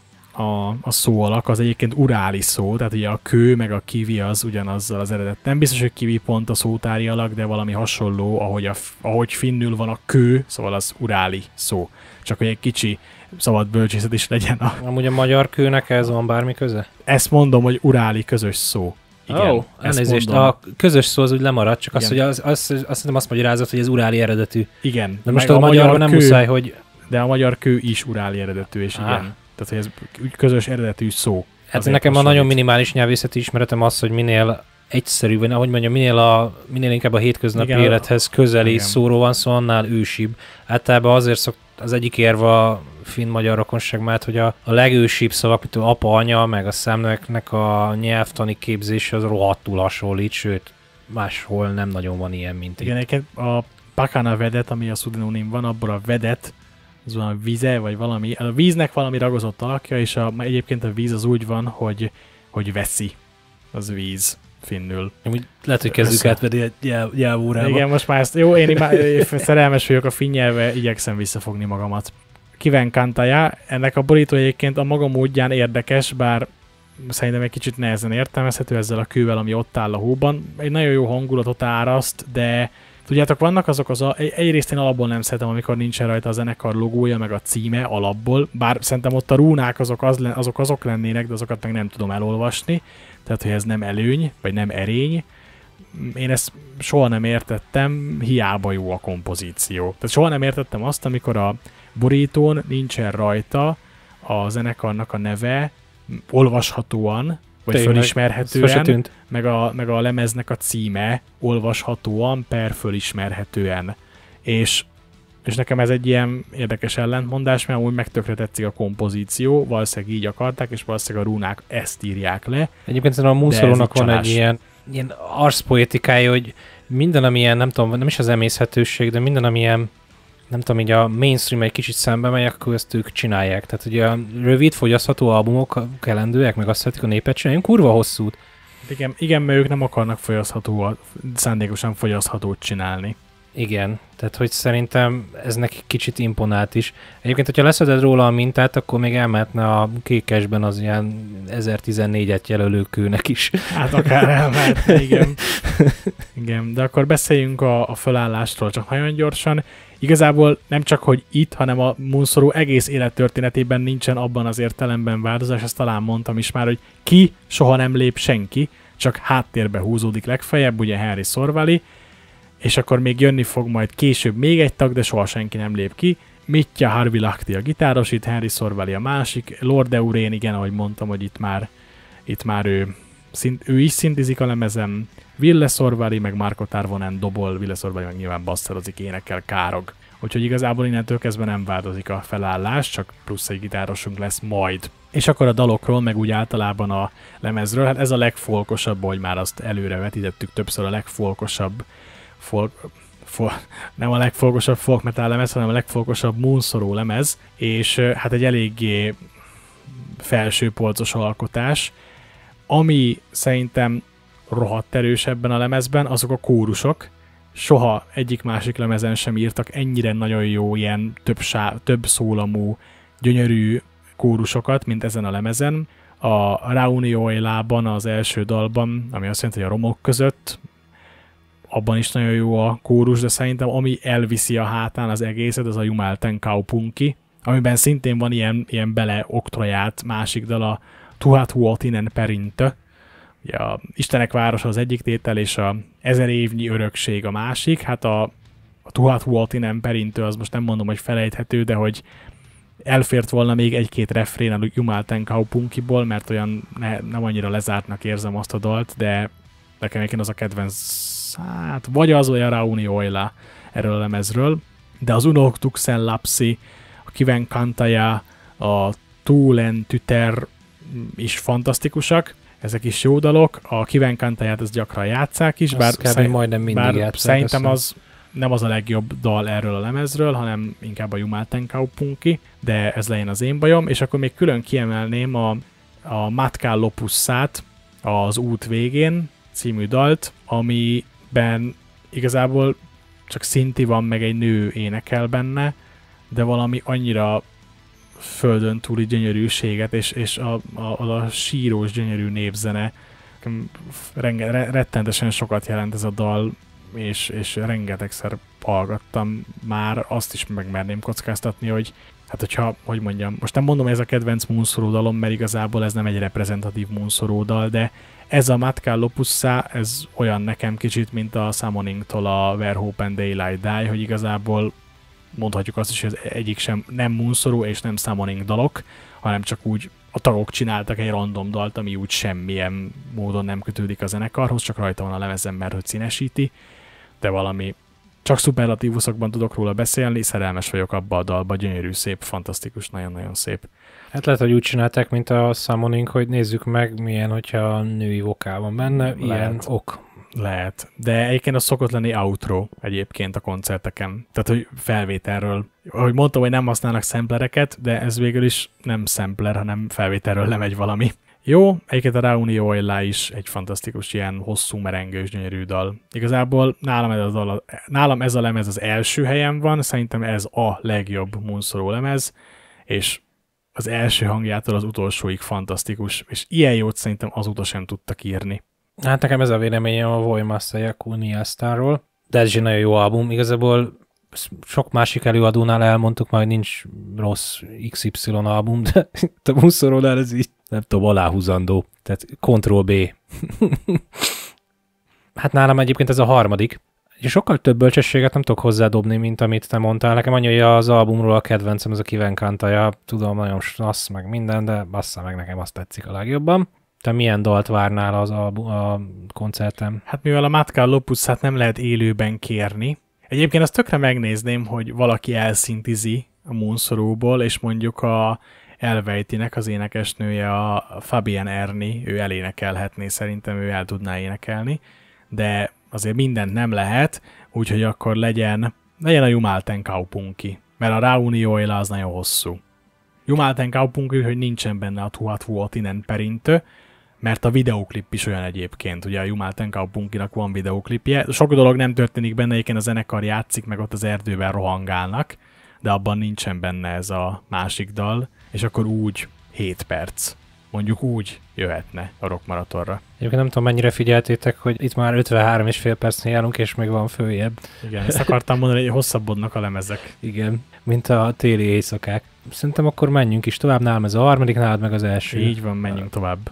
a szó alak, az egyébként uráli szó, tehát ugye a kő meg a kivi az ugyanazzal az eredet. Nem biztos, hogy kivi pont a szótári alak, de valami hasonló, ahogy finnül van a kő, szóval az uráli szó. Csak hogy egy kicsi szabad bölcsészet is legyen. Amúgy a magyar kőnek ez van bármi köze? Ezt mondom, hogy uráli közös szó. Igen, elnézést. A közös szó az úgy lemaradt, csak az, hogy azt hiszem azt magyarázott, hogy ez uráli eredetű. Igen. De most a magyarban nem muszáj, hogy... De a magyar kő is uráli eredetű, és igen. Tehát, hogy ez közös eredetű szó. Hát nekem a nagyon minimális nyelvészeti ismeretem az, hogy minél egyszerűbb, ahogy mondjam, minél inkább a hétköznapi élethez közeli szóról van szó, annál ősibb. Általában azért az egyik érve a finn-magyar rokonság mellett, hogy a legősibb szavak, mint apa, anya, meg a szemeknek a nyelvtani képzése az rohadtul hasonlít, sőt, máshol nem nagyon van ilyen, mint igen, itt. Igen, a Pakana vedet, ami a szudinonim van, abból a vedet, az valami vize, vagy valami, a víznek valami ragozott alakja, és egyébként a víz az úgy van, hogy veszi, az víz finnül. Lehet, hogy kezdjük átvenni egy nyelvórába. Igen, most már ezt, jó, én szerelmes vagyok a finn nyelvbe, igyekszem visszafogni magamat. Kiven Kantája, ennek a borító egyébként a maga módján érdekes, bár szerintem egy kicsit nehezen értelmezhető ezzel a kővel, ami ott áll a hóban. Egy nagyon jó hangulatot áraszt, de tudjátok, vannak azok egyrészt én alapból nem szeretem, amikor nincsen rajta a zenekar logója, meg a címe alapból, bár szerintem ott a rúnák azok lennének, de azokat meg nem tudom elolvasni, tehát hogy ez nem előny, vagy nem erény. Én ezt soha nem értettem, hiába jó a kompozíció. Tehát soha nem értettem azt, amikor a borítón nincsen rajta a zenekarnak a neve olvashatóan, vagy fölismerhetően, meg a lemeznek a címe olvashatóan, fölismerhetően. És nekem ez egy ilyen érdekes ellentmondás, mert úgy meg tökre tetszik a kompozíció, valószínűleg így akarták, és valószínűleg a rúnák ezt írják le. Egyébként a Moonsorrownak van egy ilyen arszpoetikája, hogy minden, amilyen, nem tudom, nem is az emészhetőség, de minden, amilyen, nem tudom, így a mainstream egy kicsit szembe megy, akkor ezt ők csinálják. Tehát ugye a rövid, fogyasztható albumok kelendőek, meg azt szeretik a népet csinálni, kurva hosszút. Igen, mert ők nem akarnak szándékosan fogyaszthatót csinálni. Igen, tehát hogy szerintem ez neki kicsit imponált is. Egyébként, hogyha leszeded róla a mintát, akkor még elmehetne a kékesben az ilyen 1014-et jelölő kőnek is. Hát akár elmehetne, igen. Igen, de akkor beszéljünk a felállásról csak nagyon gyorsan. Igazából nem csak, hogy itt, hanem a Moonsorrow egész élettörténetében nincsen abban az értelemben változás, ezt talán mondtam is már, hogy ki soha nem lép senki, csak háttérbe húzódik legfeljebb, ugye Henry Sorvali, és akkor még jönni fog majd később még egy tag, de soha senki nem lép ki. Mitja Harvilahti a gitáros, itt Henry Sorvali a másik, Lord Eurén, igen, ahogy mondtam, hogy itt már ő is szintizik a lemezen, Ville Sorvali, meg Marko Tarvonen dobol, Ville Sorvali meg nyilván basszerozik, énekel, károg. Úgyhogy igazából innentől kezdve nem változik a felállás, csak plusz egy gitárosunk lesz majd. És akkor a dalokról, meg úgy általában a lemezről, hát ez a legfolkosabb, ahogy már azt előre vetítettük többször, a legfolkosabb nem a legfolkosabb folk metal lemez, hanem a legfolkosabb Moonsorrow lemez, és hát egy eléggé felsőpolcos alkotás, ami szerintem rohadt erős ebben a lemezben, azok a kórusok. Soha egyik-másik lemezen sem írtak ennyire nagyon jó, ilyen több szólamú, gyönyörű kórusokat, mint ezen a lemezen. A Raunioilában, az első dalban, ami azt jelenti, hogy a romok között, abban is nagyon jó a kórus, de szerintem ami elviszi a hátán az egészet, az a Jumalten Kaupunki, amiben szintén van ilyen beleoktroját másik dal, a Tuhathuotinen Perintö, ugye a Istenek városa az egyik tétel, és a 1000 évnyi örökség a másik. Hát a Tuhathuotinen Perintö, az most nem mondom, hogy felejthető, de hogy elfért volna még egy-két refrén a Jumalten Kaupunkiból, mert olyan nem annyira lezártnak érzem azt a dalt, de nekem egyébként az a kedvenc, hát vagy az, vagy a Raunioila erről a lemezről, de az Unoktuksen Lapsi, a Kiven Kantaja, a Tuulen Tyter is fantasztikusak, ezek is jó dalok, a Kiven Kantaját ezt gyakran játsszák is, majdnem mindig játsszák. Szerintem az nem az a legjobb dal erről a lemezről, hanem inkább a Jumalten Kaupunki, de ez legyen az én bajom, és akkor még külön kiemelném a Matka Lopussát, az Út végén című dalt, amiben igazából csak Szinti van, meg egy nő énekel benne, de valami annyira földön túli gyönyörűséget, és a sírós gyönyörű népzene, rettentesen sokat jelent ez a dal, és rengetegszer hallgattam már, azt is megmerném kockáztatni, hogy hát hogyha, hogy mondjam, most nem mondom, hogy ez a kedvenc Moonsorrow dalom, mert igazából ez nem egy reprezentatív Moonsorrow dal, de ez a Matka Lopussa, ez olyan nekem kicsit, mint a Summoning-tól a Where Hope and Daylight Die, hogy igazából mondhatjuk azt is, hogy ez egyik sem nem Moonsorrow és nem Summoning dalok, hanem csak úgy a tagok csináltak egy random dalt, ami úgy semmilyen módon nem kötődik a zenekarhoz, csak rajta van a lemezen, mert hogy színesíti, de valami csak szuperlatívuszokban tudok róla beszélni, szerelmes vagyok abba a dalba, gyönyörű, szép, fantasztikus, nagyon-nagyon szép. Hát lehet, hogy úgy csinálták, mint a Summoning, hogy nézzük meg, milyen, hogyha a női vokál van benne, ilyen ok. Lehet, de egyébként az szokott lenni outro egyébként a koncerteken. Tehát, hogy felvételről. Ahogy mondtam, hogy nem használnak samplereket, de ez végül is nem sampler, hanem felvételről lemegy valami. Jó, egyébként a Raunioila is egy fantasztikus, ilyen hosszú, merengős, gyönyörű dal. Igazából nálam ez a lemez az első helyen van, szerintem ez a legjobb Moonsorrow lemez, és az első hangjától az utolsóig fantasztikus, és ilyen jót szerintem azóta sem tudtak írni. Hát nekem ez a véleményem a Voimassa Yakuniastáról, de ez is egy nagyon jó album. Igazából sok másik előadónál elmondtuk, majd nincs rossz XY album, de a Moonsorrownál ez így nem tudom, aláhúzandó. Tehát Ctrl-B. Hát nálam egyébként ez a harmadik. És sokkal több bölcsességet nem tudok hozzádobni, mint amit te mondtál. Nekem annyi, hogy az albumról a kedvencem az a Kiven Kantaja. Tudom, nagyon slassz, meg minden, de bassza meg, nekem azt tetszik a legjobban. Te milyen dalt várnál a koncertem? Hát mivel a Matka Lopussát nem lehet élőben kérni, egyébként azt tökre megnézném, hogy valaki elszintizi a Moonsorrowból, és mondjuk a Elvejtinek az énekesnője, a Fabienne Erni, ő elénekelhetné, szerintem ő el tudná énekelni, de azért mindent nem lehet, úgyhogy akkor legyen a Jumalten Kaupunki, mert a Raunioila az nagyon hosszú. Jumalten Kaupunki, hogy nincsen benne a Tuhathuotinen Perintö, mert a videóklip is olyan egyébként. Ugye a Jumalten Kaupunkinak van videóklipje. Sok dolog nem történik benne, egyébként a zenekar játszik, meg ott az erdőben rohangálnak, de abban nincsen benne ez a másik dal, és akkor úgy 7 perc. Mondjuk úgy jöhetne a Rock Marathonra. Egyébként nem tudom, mennyire figyeltétek, hogy itt már 53,5 percnél járunk, és még van följebb. Igen, ezt akartam mondani, hogy hosszabbodnak a lemezek. Igen, mint a téli éjszakák. Szerintem akkor menjünk is tovább, nálam ez a harmadik, nálad meg az első. Így van, menjünk tovább.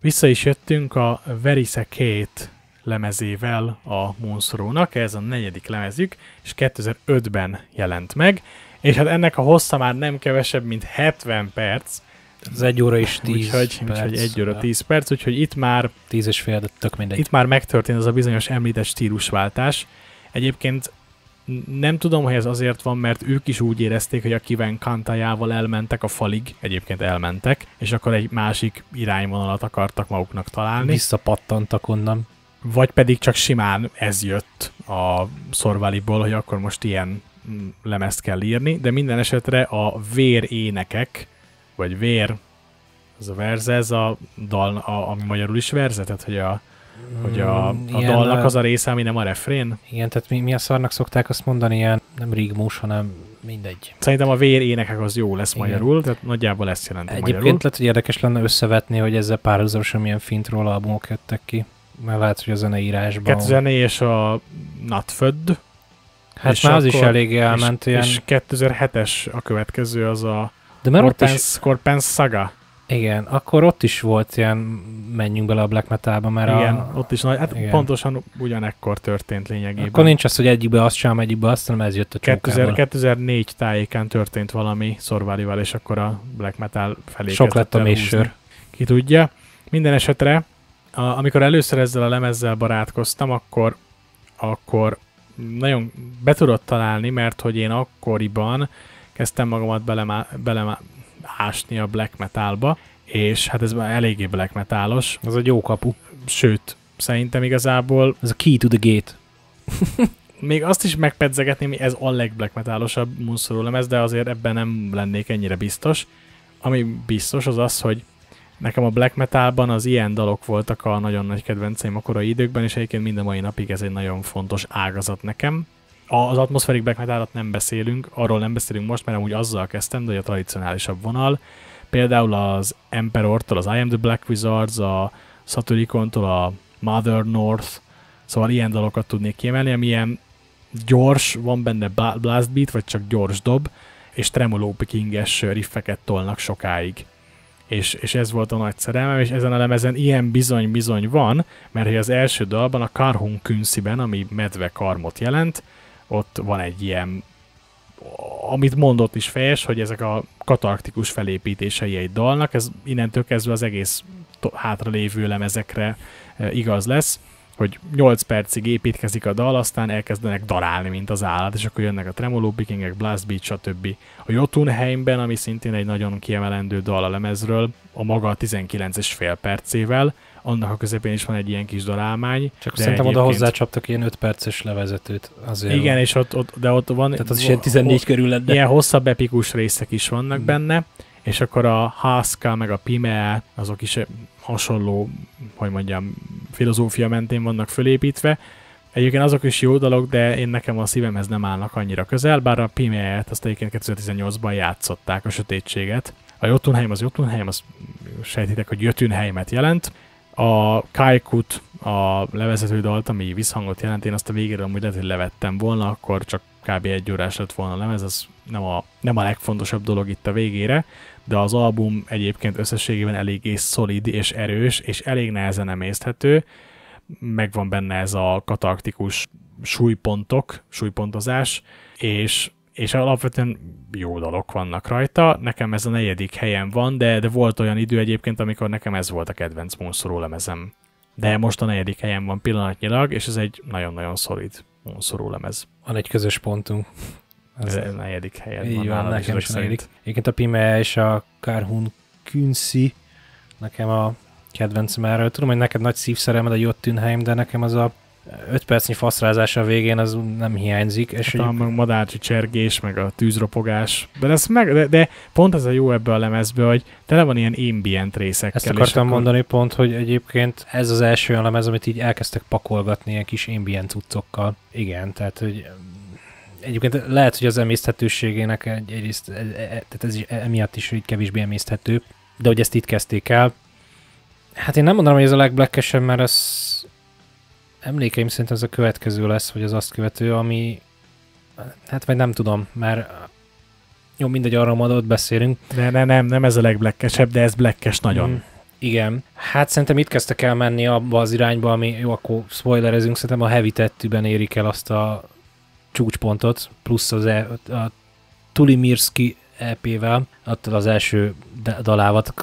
Vissza is jöttünk a Verisecate lemezével a Moonsorrow-nak, ez a 4. lemezük, és 2005-ben jelent meg, és hát ennek a hossza már nem kevesebb, mint 70 perc. Az 1 óra és 10 úgyhogy 1 óra 10 perc, úgyhogy itt már 10 és fél, de tök mindegy. Itt már megtörtént az a bizonyos említett stílusváltás. Egyébként nem tudom, hogy ez azért van, mert ők is úgy érezték, hogy a Kevin Kantájával elmentek a falig, egyébként elmentek, és akkor egy másik irányvonalat akartak maguknak találni. Visszapattantak onnan. Vagy pedig csak simán ez jött a Sorvaliból, hogy akkor most ilyen lemezt kell írni, de minden esetre a vér énekek, vagy vér, ez a verze, ez a dal, ami magyarul is verze, tehát hogy a dalnak az a része, ami nem a refrén. Igen, tehát mi a szarnak szokták azt mondani, ilyen nem rigmus, hanem mindegy. Szerintem a vér énekek az jó lesz magyarul, tehát nagyjából ezt jelenti Egyébként magyarul. lehet, hogy érdekes lenne összevetni, hogy ezzel párhuzamosan milyen fintról albumok jöttek ki. Mert lehet, hogy a zeneírásban... 2004 és a Not Född. Hát már az is eléggé elment ilyen... És 2007-es a következő, az a Scorpions Saga. Igen, akkor ott is volt ilyen menjünk bele a black metalba, mert igen, ott is hát pontosan ugyanekkor történt lényegében. Akkor nincs az, hogy egyikbe azt csinálom, egyikbe azt, hanem ez jött a csókával. 2004 tájékán történt valami Sorvalival, és akkor a black metal felé sok lett a méssör. Ki tudja. Minden esetre, amikor először ezzel a lemezzel barátkoztam, akkor nagyon be tudott találni, mert hogy én akkoriban kezdtem magamat beleásni a black metalba, és hát ez már eléggé black metalos. Az egy jó kapu. Sőt, szerintem igazából... Ez a key to the gate. Még azt is megpedzegetném, hogy ez a legblack metalosabb Moonsorrow lemez, de azért ebben nem lennék ennyire biztos. Ami biztos az az, hogy nekem a black metalban az ilyen dalok voltak a nagyon nagy kedvenceim a korai időkben, és egyébként mind a mai napig ez egy nagyon fontos ágazat nekem. Az atmospheric black metalat nem beszélünk, arról nem beszélünk most, mert amúgy azzal kezdtem, de a tradicionálisabb vonal. Például az Emperor-tól az I Am the Black Wizards, a Satyricon-tól a Mother North, szóval ilyen dalokat tudnék kiemelni, ami ilyen gyors, van benne blast beat, vagy csak gyors dob, és tremolo pickinges riffeket tolnak sokáig. És ez volt a nagy szerelmem, és ezen a lemezen ilyen bizony van, mert hogy az első dalban, a Karhun Künsiben, ami medve karmot jelent, ott van egy ilyen, amit mondott is fejes, hogy ezek a katarktikus felépítései egy dalnak, ez innentől kezdve az egész hátralévő lemezekre igaz lesz, hogy 8 percig építkezik a dal, aztán elkezdenek darálni, mint az állat, és akkor jönnek a tremolo pickingek, blast beat, stb. A Jotunheimben, ami szintén egy nagyon kiemelendő dal a lemezről, a maga 19,5 percével, annak a közepén is van egy ilyen kis darálmány. Csak szerintem oda hozzácsaptak ilyen 5 perces levezetőt. Azért igen, van. És ott van... Tehát az is ilyen 14 körül lett. Ilyen hosszabb epikus részek is vannak benne, és akkor a Haskell meg a Pimea, azok is hasonló, hogy mondjam, filozófia mentén vannak fölépítve. Egyébként azok is jó dalok, de én nekem a szívemhez nem állnak annyira közel, bár a Pimea-t azt egyébként 2018-ban játszották, a sötétséget. A Jotunheim, azt sejtitek, hogy Jötunheimet jelent. A Kaikut, a levezető dalt, ami visszhangot jelent, én azt a végére amúgy lehet, hogy levettem volna, akkor csak kb. 1 órás lett volna a lemez, az nem a legfontosabb dolog itt a végére, de az album egyébként összességében eléggé szolid és erős, és elég nehezen emészthető, megvan benne ez a katarktikus súlypontozás, és alapvetően jó dalok vannak rajta. Nekem ez a 4. helyen van, de volt olyan idő egyébként, amikor nekem ez volt a kedvenc Moonsorrow lemezem. De most a 4. helyen van pillanatnyilag, és ez egy nagyon-nagyon szolid Moonsorrow lemez. Van egy közös pontunk. Ez a 4. helyen így van. Nekem is a 4. Egyébként a Pimea és a Karhun Künsi nekem a kedvencem erről. Tudom, hogy neked nagy szívszerelmed a Jotunheim, de nekem az a 5 percnyi faszrázása a végén az nem hiányzik. És hát a madárcsi csergés, meg a tűzropogás. De pont ez a jó ebbe a lemezbe, hogy tele van ilyen ambient részekkel. Ezt akartam mondani pont, hogy egyébként ez az első olyan lemez, amit így elkezdtek pakolgatni ilyen kis ambient cuccokkal. Igen, tehát hogy egyébként lehet, hogy az emészthetőségének egyrészt, tehát ez emiatt is így kevésbé emészthető, de hogy ezt itt kezdték el. Hát én nem mondanám, hogy ez a legblackesebb, mert ez emlékeim szerint ez a következő lesz, vagy az azt követő, ami hát vagy nem tudom, mert jó, mindegy, arra majd ott beszélünk. De nem ez a legblackesebb, de ez blackes nagyon. Igen. Hát szerintem itt kezdtek el menni abba az irányba, ami, jó, akkor spoilerezünk, szerintem a Heavy Tattoo-ben érik el azt a csúcspontot, plusz a Tulimirski EP-vel, attól az első dalával.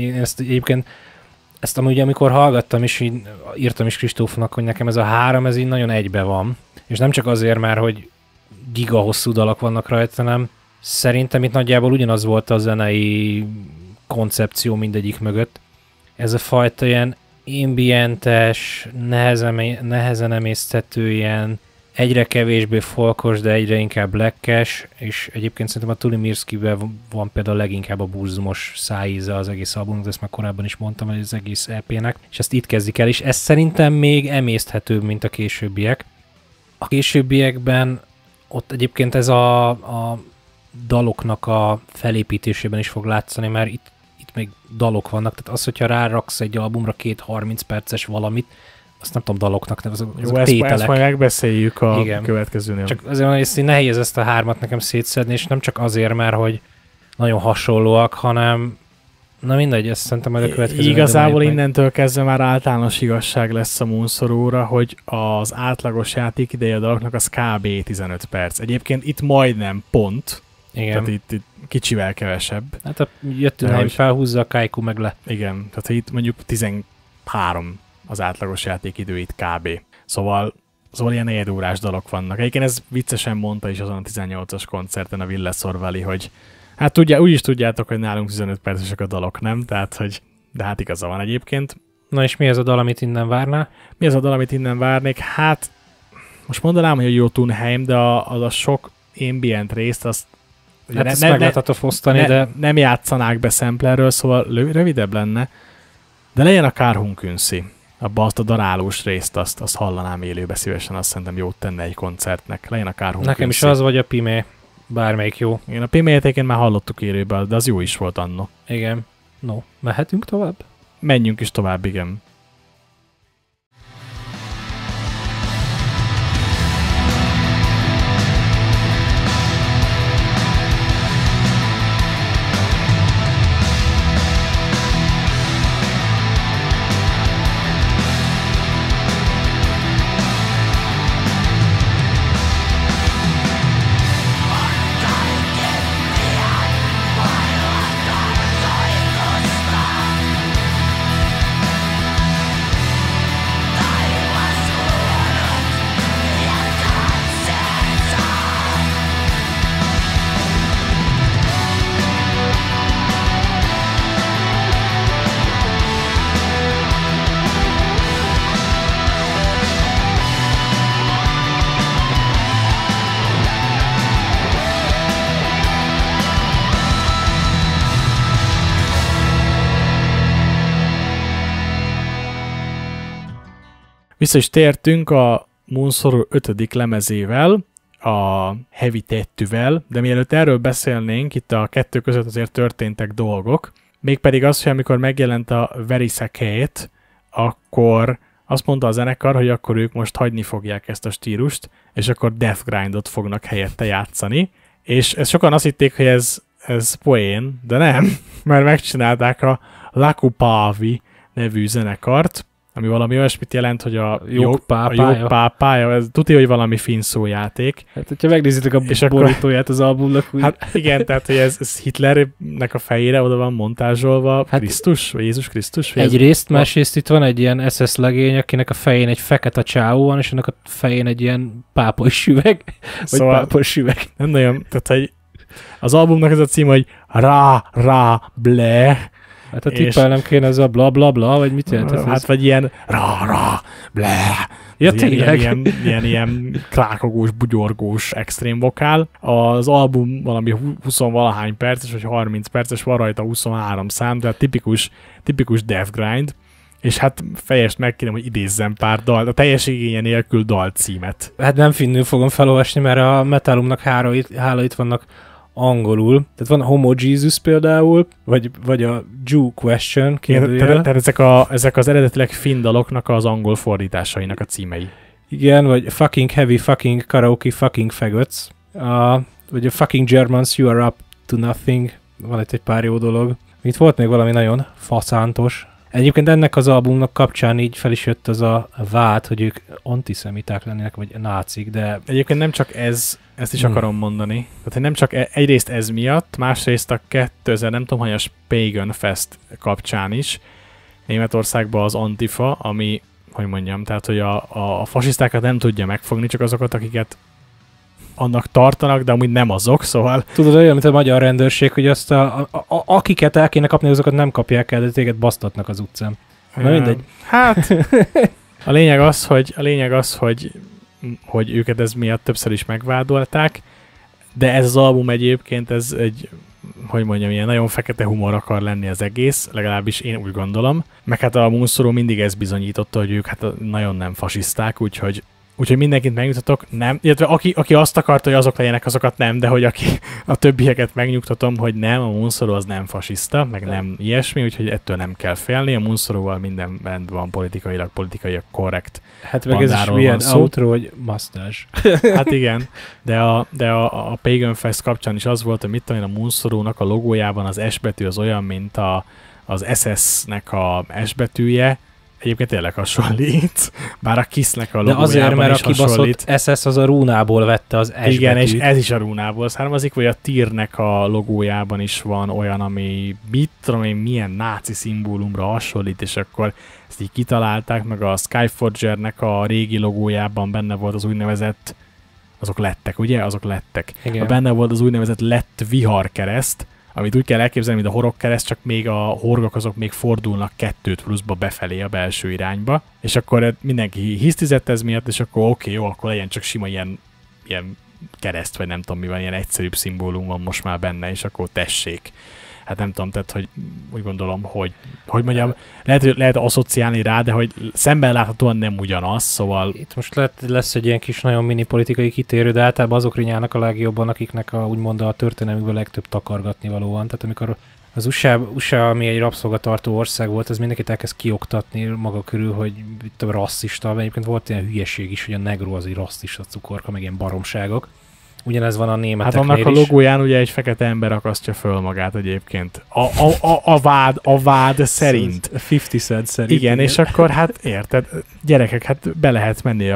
Ezt amúgy, amikor hallgattam, és így írtam is Kristófnak, hogy nekem ez a 3, ez így nagyon egybe van. És nem csak azért már, hogy giga hosszú dalok vannak rajta, hanem szerintem itt nagyjából ugyanaz volt a zenei koncepció mindegyik mögött. Ez a fajta ilyen ambientes, nehezen emészthető, ilyen egyre kevésbé folkos, de egyre inkább blackes, és egyébként szerintem a Tulimirskiben van például leginkább a burzumos szájíze az egész albumnak, ezt már korábban is mondtam, hogy az egész EP-nek, és ezt itt kezdik el, és ez szerintem még emészthetőbb, mint a későbbiek. A későbbiekben ott egyébként ez a daloknak a felépítésében is fog látszani, mert itt még dalok vannak, tehát az, hogyha ráraksz egy albumra 2 30 perces valamit, azt nem tudom daloknak nevezem, azok tételek. Ezt majd megbeszéljük a következőnél. Csak azért van, hogy nehéz ezt a 3-at nekem szétszedni, és nem csak azért, mert hogy nagyon hasonlóak, hanem na mindegy, ezt szerintem majd a következő. Igazából innentől kezdve már általános igazság lesz a Moonsorrow-ra, hogy az átlagos játékideje a daloknak az kb. 15 perc. Egyébként itt majdnem pont. Igen. Tehát itt kicsivel kevesebb. Hát jöttünk, hogy felhúzza, a Kaiku meg le. Igen, tehát itt mondjuk 13 az átlagos játékidő itt kb. Szóval ilyen negyedórás dalok vannak. Egyébként ez viccesen mondta is azon a 18-as koncerten a Villesor Valley, hogy hát úgyis tudjátok, hogy nálunk 15 percesek a dalok, nem? Tehát, hogy de hát igaza van egyébként. Na és mi ez a dal, amit innen várnál? Mi az a dal, amit innen várnék? Hát most mondanám, hogy a Jotunheim, de az a sok ambient részt, azt hát ezt meg lehetett fosztani, de nem játszanák be samplerről, szóval rövidebb lenne, de legyen a Karhunkünszi. Abba azt a darálós részt, azt hallanám élőbe szívesen, azt szerintem jót tenne egy koncertnek. Legyen a Karhunkünszi. Nekem is az, vagy a Pimé. Bármelyik jó. Igen, a Pimé-t már hallottuk élőben, de az jó is volt anno. Igen. No, mehetünk tovább? Menjünk is tovább, igen. Vissza is tértünk a Moonsorrow 5. lemezével, a Heavy Tattoo-vel, de mielőtt erről beszélnénk, itt a kettő között azért történtek dolgok. Mégpedig az, hogy amikor megjelent a Verisakét, akkor azt mondta a zenekar, hogy akkor ők most hagyni fogják ezt a stílust, és akkor Death Grindot fognak helyette játszani. És ezt sokan azt hitték, hogy ez poén, de nem, mert megcsinálták a Lakupavi nevű zenekart, ami valami olyasmit jelent, hogy a jogpápája, ez tudja, hogy valami finn szójáték. Hát, hogyha megnézitek a borítóját az albumnak, úgy... Hát igen, tehát, hogy ez Hitlernek a fejére oda van montázsolva, hát, Krisztus, vagy Jézus Krisztus? Egyrészt, másrészt itt van egy ilyen SS legény, akinek a fején egy fekete csáó van, és annak a fején egy ilyen pápos üveg, vagy szóval pápos üveg. Nem nagyon, tehát hogy az albumnak ez a cím, hogy Ra, ble. Hát a tippelnem kéne ez a bla bla bla, vagy mit jelent ez? Hát vagy ilyen ra, ble. Ja, tényleg. Ilyen krákogós, bugyorgós extrém vokál. Az album valami 20-valahány perces, vagy 30 perces, van rajta 23 szám, tehát tipikus Death Grind. És hát fejest megkérem, hogy idézzem pár dal, a teljes igénye nélkül dalcímet. Hát nem finnül fogom felolvasni, mert a Metalumnak hála itt vannak angolul. Tehát van a Homo Jesus például, vagy a Jew Question kérdőjel. Tehát ezek az eredetileg finn daloknak az angol fordításainak a címei. Igen, vagy Fucking Heavy, Fucking Karaoke, Fucking Faggots. Vagy a Fucking Germans, You Are Up to Nothing. Van itt egy pár jó dolog. Itt volt még valami nagyon faszántos. Egyébként ennek az albumnak kapcsán így fel is jött az a vád, hogy ők antiszemiták lennének, vagy nácik, de... Egyébként nem csak ezt is akarom mondani. Tehát, hogy nem csak egyrészt ez miatt, másrészt a 2000, nem tudom, hogy a Pagan Fest kapcsán is, Németországban az Antifa, ami, hogy mondjam, tehát, hogy a fasisztákat nem tudja megfogni, csak azokat, akiket annak tartanak, de amúgy nem azok, szóval... Tudod, olyan, mint a magyar rendőrség, hogy azt akiket el kéne kapni, azokat nem kapják el, de téged basztatnak az utcán. Na mindegy. Hát, a lényeg az, hogy őket ez miatt többször is megvádolták, de ez az album egyébként, ez egy, hogy mondjam, ilyen nagyon fekete humor akar lenni az egész, legalábbis én úgy gondolom. Meg hát a Moonsorrow mindig ezt bizonyította, hogy ők hát nagyon nem fasiszták, úgyhogy mindenkit megnyugtatok, nem, illetve aki azt akarta, hogy azok legyenek, azokat nem, de hogy a többieket megnyugtatom, hogy nem, a Moonsorrow az nem fasiszta, meg nem ilyesmi, úgyhogy ettől nem kell félni, a Moonsorrowval minden rendben van politikailag korrekt. Hát meg ez is milyen outro, hogy masztás. Hát igen, de a Pagan Fest kapcsán is az volt, hogy mit tudom én, a Moonsorrownak a logójában az S betű az olyan, mint az SS-nek a S betűje, egyébként tényleg hasonlít, bár a Kiss-nek a logójában is hasonlít. De azért, mert a kibaszott SS az a rúnából vette az S betűt. Igen, és ez is a rúnából származik, vagy a Tírnek a logójában is van olyan, ami mit tudom én, milyen náci szimbólumra hasonlít, és akkor ezt így kitalálták, meg a Skyforger-nek a régi logójában benne volt az úgynevezett, azok lettek, ugye? Azok lettek. Benne volt az úgynevezett lett viharkereszt, amit úgy kell elképzelni, mint a horogkereszt, csak még a horgok azok még fordulnak 2 pluszba befelé a belső irányba, és akkor mindenki hisztizett ez miatt, és akkor oké, jó, akkor legyen csak sima ilyen kereszt, vagy nem tudom mi van, ilyen egyszerűbb szimbólum van most már benne, és akkor tessék. Hát nem tudom, tehát, hogy úgy gondolom, hogy mondjam, lehet asszociálni rá, de hogy szemben láthatóan nem ugyanaz, szóval... Itt most lesz egy ilyen kis nagyon mini politikai kitérő, de általában azok rinyálnak a legjobban, akiknek úgymond a történelmükben legtöbb takargatni való van. Tehát amikor az USA, ami egy rabszolgatartó ország volt, az mindenkit elkezd kioktatni maga körül, hogy itt a rasszista, mert egyébként volt ilyen hülyeség is, hogy a negro az egy rasszista cukorka, meg ilyen baromságok. Ugyanez van a németeknél is. Hát annak a logóján ugye egy fekete ember akasztja föl magát egyébként. A vád szerint. 50 Cent szerint. Igen, és akkor hát érted, gyerekek, hát be lehet menni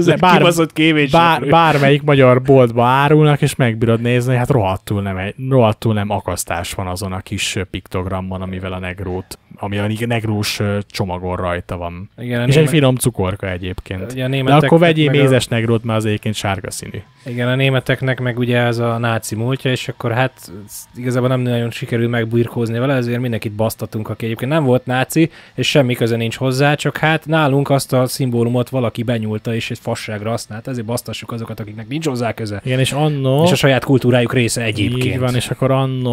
bármelyik magyar boltba árulnak, és megbírod nézni, hát rohadtul nem akasztás van azon a kis piktogramon, amivel ami a negrós csomagon rajta van. Igen, és egy finom cukorka egyébként. De akkor vegyél mézes negrót, mert az egyébként sárga színű. Igen, a németeknek meg ugye ez a náci múltja, és akkor hát igazából nem nagyon sikerül megbirkózni vele, ezért mindenkit basztatunk, aki egyébként nem volt náci, és semmi köze nincs hozzá, csak hát nálunk azt a szimbólumot valaki benyúlta, és egy fasságra használt, ezért basztassuk azokat, akiknek nincs hozzá köze. Igen, és a saját kultúrájuk része egyébként. Így van, és akkor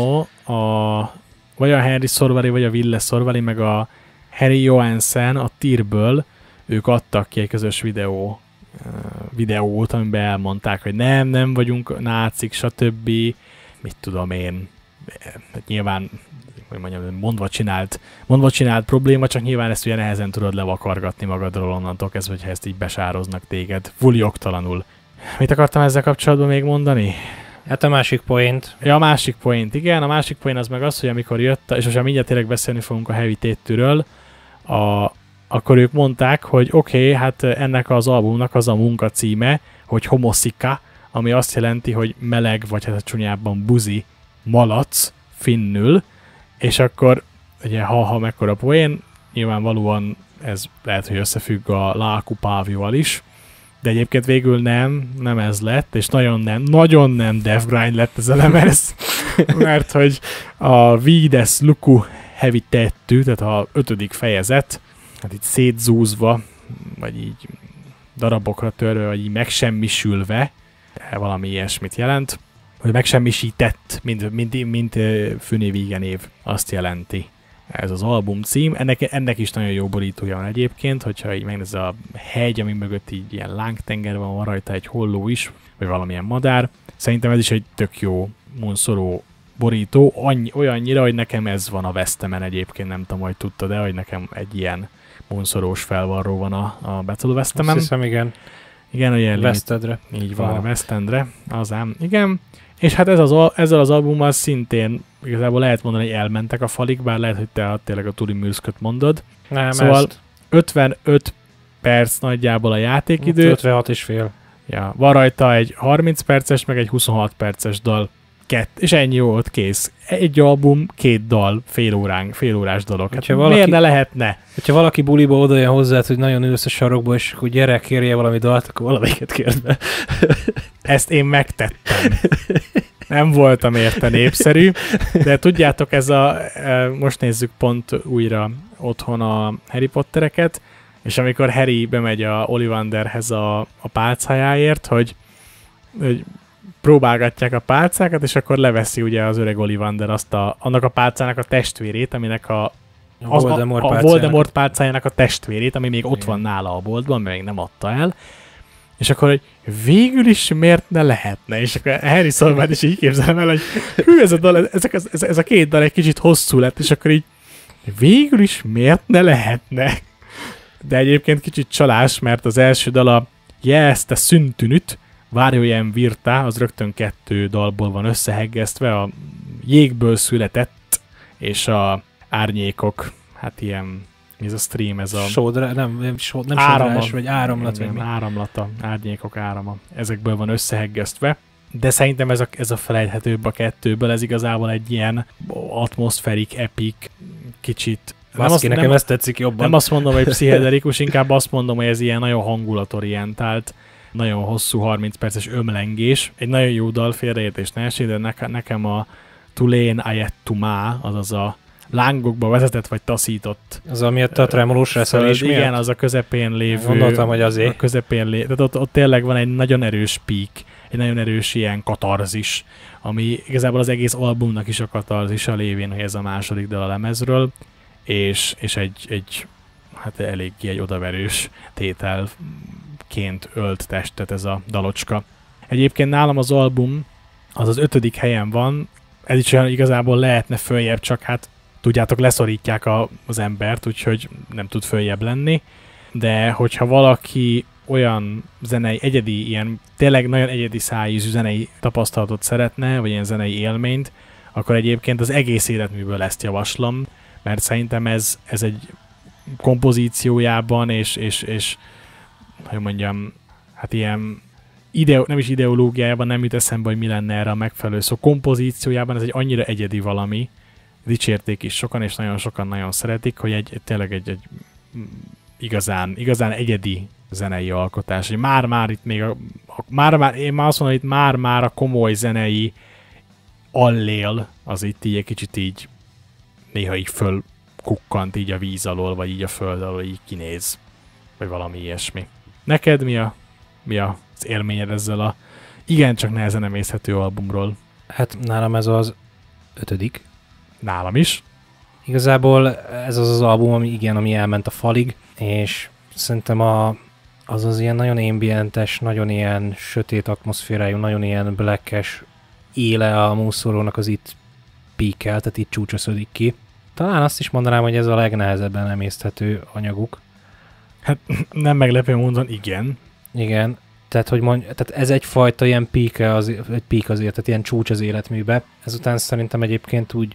vagy a Henry Sorvali, vagy a Ville Sorvali, meg a Harry Johansen a Tírből, ők adtak ki egy közös videót, amiben elmondták, hogy nem vagyunk nácik, stb. Mit tudom én, nyilván, hogy mondjam, mondva csinált probléma, csak nyilván ezt ugye nehezen tudod levakargatni magadról onnantól kezdve, hogyha ezt így besároznak téged, jogtalanul. Mit akartam ezzel kapcsolatban még mondani? Hát a másik point. Ja, a másik point, igen. A másik point az meg az, hogy amikor jött, és most mindjárt tényleg beszélni fogunk a Heavy Tattoo-ről, akkor ők mondták, hogy oké, hát ennek az albumnak az a munkacíme, hogy Homoszika, ami azt jelenti, hogy meleg, vagy hát a csúnyában buzi, malac, finnül, és akkor ugye ha mekkora poén, nyilvánvalóan ez lehet, hogy összefügg a Láku Pávjóval is, de egyébként végül nem ez lett, és nagyon nem Death Grind lett ez a lemez, mert hogy a Vides Luku Heavy Tattoo, tehát a 5. fejezet, hát így szétzúzva, vagy így darabokra törve, vagy így megsemmisülve, valami ilyesmit jelent, hogy megsemmisített, mint főnév év, azt jelenti ez az album cím. Ennek is nagyon jó borítója van egyébként, hogyha így megnéz a hegy, ami mögött így ilyen lángtenger van rajta egy holló is, vagy valamilyen madár. Szerintem ez is egy tök jó Moonsorrow borító, olyannyira, hogy nekem ez van a Vesztemen egyébként, nem tudom, hogy tudtad, de hogy nekem egy ilyen Moonsorrows felvarró van a Battle Vesztemen. Azt hiszem, igen. Igen, a West Endre. Így van, a West Endre, azám. Igen. És hát ezzel az albummal szintén igazából lehet mondani, hogy elmentek a falik, bár lehet, hogy te tényleg a Tuli Mürszköt mondod. Nem, szóval 55 perc nagyjából a játékidő. 56 és fél. Ja, van rajta egy 30 perces, meg egy 26 perces dal. És ennyi volt, kész. Egy album, 2 dal, fél órás dolog. Hát miért ne lehetne? Hogyha valaki buliba odajön hozzá, hogy nagyon ülsz a sarokba, és akkor gyere, kérje valami dalt, akkor valamelyiket kérd be. Ezt én megtettem. Nem voltam érte népszerű, de tudjátok, most nézzük pont újra otthon a Harry Pottereket, és amikor Harry bemegy a Ollivanderhez a pálcájáért, hogy próbálgatják a pálcákat, és akkor leveszi ugye az öreg Ollivander annak a pálcának a testvérét, aminek a Voldemort pálcájának a testvérét, ami még ott van nála a boltban, mert még nem adta el. És akkor, hogy végül is miért ne lehetne? És akkor Harry Szolvát is így képzelem el, hogy hű, ez a 2 dal egy kicsit hosszú lett, és akkor így végül is miért ne lehetne? De egyébként kicsit csalás, mert az első dal a Jeste szüntünüt, Várjójem virtá, az rögtön 2 dalból van összeheggesztve, a jégből született, és a árnyékok, hát ilyen, ez a stream, ez a... nem sodrás, vagy áramlat. Vagy áramlata, árnyékok árama. Ezekből van összeheggesztve. De szerintem ez a felejthetőbb a 2-ből, ez igazából egy ilyen atmoszferik, epic, kicsit... Nekem ezt tetszik jobban. Nem azt mondom, hogy pszichedelikus, inkább azt mondom, hogy ez ilyen nagyon hangulatorientált, nagyon hosszú 30 perces ömlengés. Egy nagyon jó dal, félreértés ne esély, de nekem a Tulén Ayettumá, azaz a lángokba vezetett vagy taszított. Az amiatt a tremolós reszelés miatt? Igen, az a közepén lévő. Gondoltam, hogy azért. A közepén lévő. Tehát ott tényleg van egy nagyon erős peak, egy nagyon erős ilyen katarzis, ami igazából az egész albumnak is a katarzisa lévén, hogy ez a második dal a lemezről, és egy hát eléggé egy odaverős tételként ölt testet ez a dalocska. Egyébként nálam az album az 5. helyen van, ez is olyan igazából lehetne följebb, csak hát tudjátok, leszorítják az embert, úgyhogy nem tud följebb lenni, de hogyha valaki olyan zenei, egyedi, ilyen tényleg nagyon egyedi szájízű zenei tapasztalatot szeretne, vagy ilyen zenei élményt, akkor egyébként az egész életműből ezt javaslom, mert szerintem ez egy kompozíciójában és hogy mondjam, hát ilyen nem is ideológiájában nem jut eszembe, hogy mi lenne erre a megfelelő. Szóval kompozíciójában ez egy annyira egyedi valami, dicsérték is sokan, és nagyon sokan nagyon szeretik, hogy tényleg egy igazán egyedi zenei alkotás. Hogy már itt még én már azt mondom, hogy itt már a komoly zenei allél az itt így egy kicsit így néha így fölkukkant így a víz alól, vagy így a föld alól így kinéz, vagy valami ilyesmi. Neked mi az élményed ezzel a igencsak nehezen emészhető albumról? Hát nálam ez az 5. Nálam is. Igazából ez az album, ami elment a falig, és szerintem az ilyen nagyon ambientes, nagyon ilyen sötét atmoszférájú, nagyon ilyen blackes éle a Moonsorrownak az itt píkel, tehát itt csúcsoszodik ki. Talán azt is mondanám, hogy ez a legnehezebben emészthető anyaguk. Hát nem meglepő módon, igen. Igen, tehát ez egyfajta ilyen peak azért, tehát ilyen csúcs az életműbe. Ezután szerintem egyébként úgy,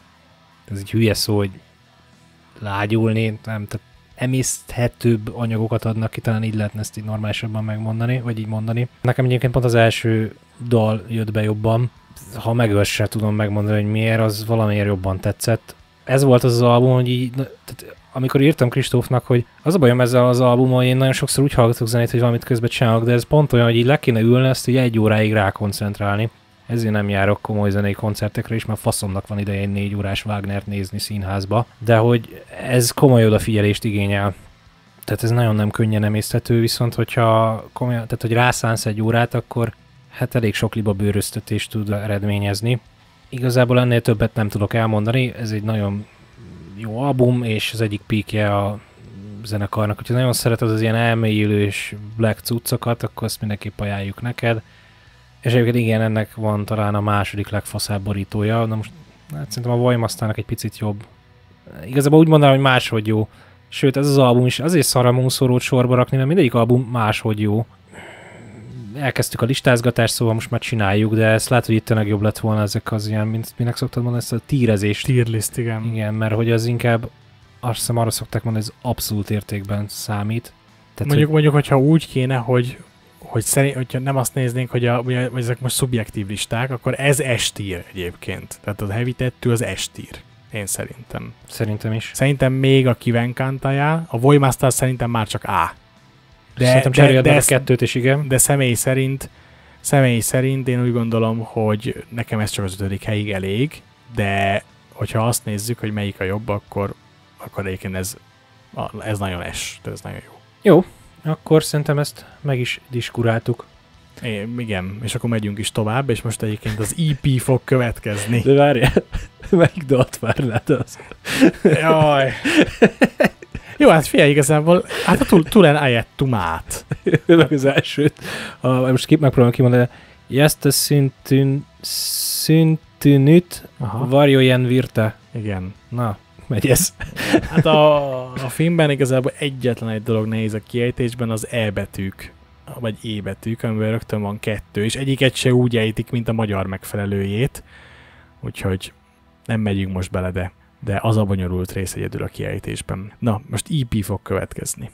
ez egy hülye szó, hogy lágyulni, nem, tehát emészthetőbb anyagokat adnak ki, talán így lehetne ezt így normálisabban megmondani, vagy így mondani. Nekem egyébként pont az első dal jött be jobban, ha megölt sem tudom megmondani, hogy miért, az valamiért jobban tetszett. Ez volt az album, hogy így, tehát amikor írtam Kristófnak, hogy az a bajom ezzel az albumon, hogy én nagyon sokszor úgy hallgatok zenét, hogy valamit közben csinálok, de ez pont olyan, hogy így le kéne ülni, ezt így 1 óráig rákoncentrálni. Ezért nem járok komoly zenei koncertekre is, mert faszomnak van ideje egy 4 órás Wagnert nézni színházba, de hogy ez komoly odafigyelést igényel. Tehát ez nagyon nem könnyen emészthető, viszont hogyha tehát hogy rászánsz 1 órát, akkor hát elég sok liba bőröztetést tud eredményezni. Igazából ennél többet nem tudok elmondani, ez egy nagyon jó album, és az egyik píkje a zenekarnak. Hogyha nagyon szereted az ilyen elmélyülő és black cuccokat, akkor azt mindenképp ajánljuk neked. És egyébként igen, ennek van talán a második legfaszább borítója, de most hát szerintem a Vajmasztának egy picit jobb. Igazából úgy mondanám, hogy máshogy jó. Sőt, ez az album is azért szar a Moonsorrowt sorba rakni, mert mindegyik album máshogy jó. elkezdtük a listázgatást, szóval most már csináljuk, de ezt látod, hogy itt tényleg jobb lett volna ezek az ilyen, minek szoktad mondani, ezt a tírezést. Tierlist, igen. Igen, mert hogy az inkább, azt hiszem arra szokták mondani, hogy ez abszolút értékben számít. Tehát, Mondjuk, hogyha úgy kéne, hogyha nem azt néznénk, hogy ezek most szubjektív listák, akkor ez S-tier egyébként. Tehát az Heavy Tattoo az S-tier. Én szerintem. Szerintem is. Szerintem még a Kivenkantája, a Voidmaster szerintem már csak A. Szerintem cseréld meg a kettőt is, igen. De személy szerint én úgy gondolom, hogy nekem ez csak az 5. helyig elég, de hogyha azt nézzük, hogy melyik a jobb, akkor egyébként ez nagyon ez nagyon jó. Jó, akkor szerintem ezt meg is diskuráltuk. Igen, és akkor megyünk is tovább, és most egyébként az EP fog következni. De várjál, melyik dalt várnád az? Jaj. Jó, hát figyelj, igazából, hát a Tulen Ayettumát. Meg az elsőt. Most megpróbálom kimondani. Ezt a szintűnüt varjojen virte. Igen. Na, megy ez. Hát a filmben igazából egyetlen egy dolog nehéz a kiejtésben, az E betűk, vagy E betűk, amiben rögtön van 2, és egyiket se úgy ejtik, mint a magyar megfelelőjét. Úgyhogy nem megyünk most bele, de az a bonyolult rész egyedül a kiejtésben. Na, most EP fog következni.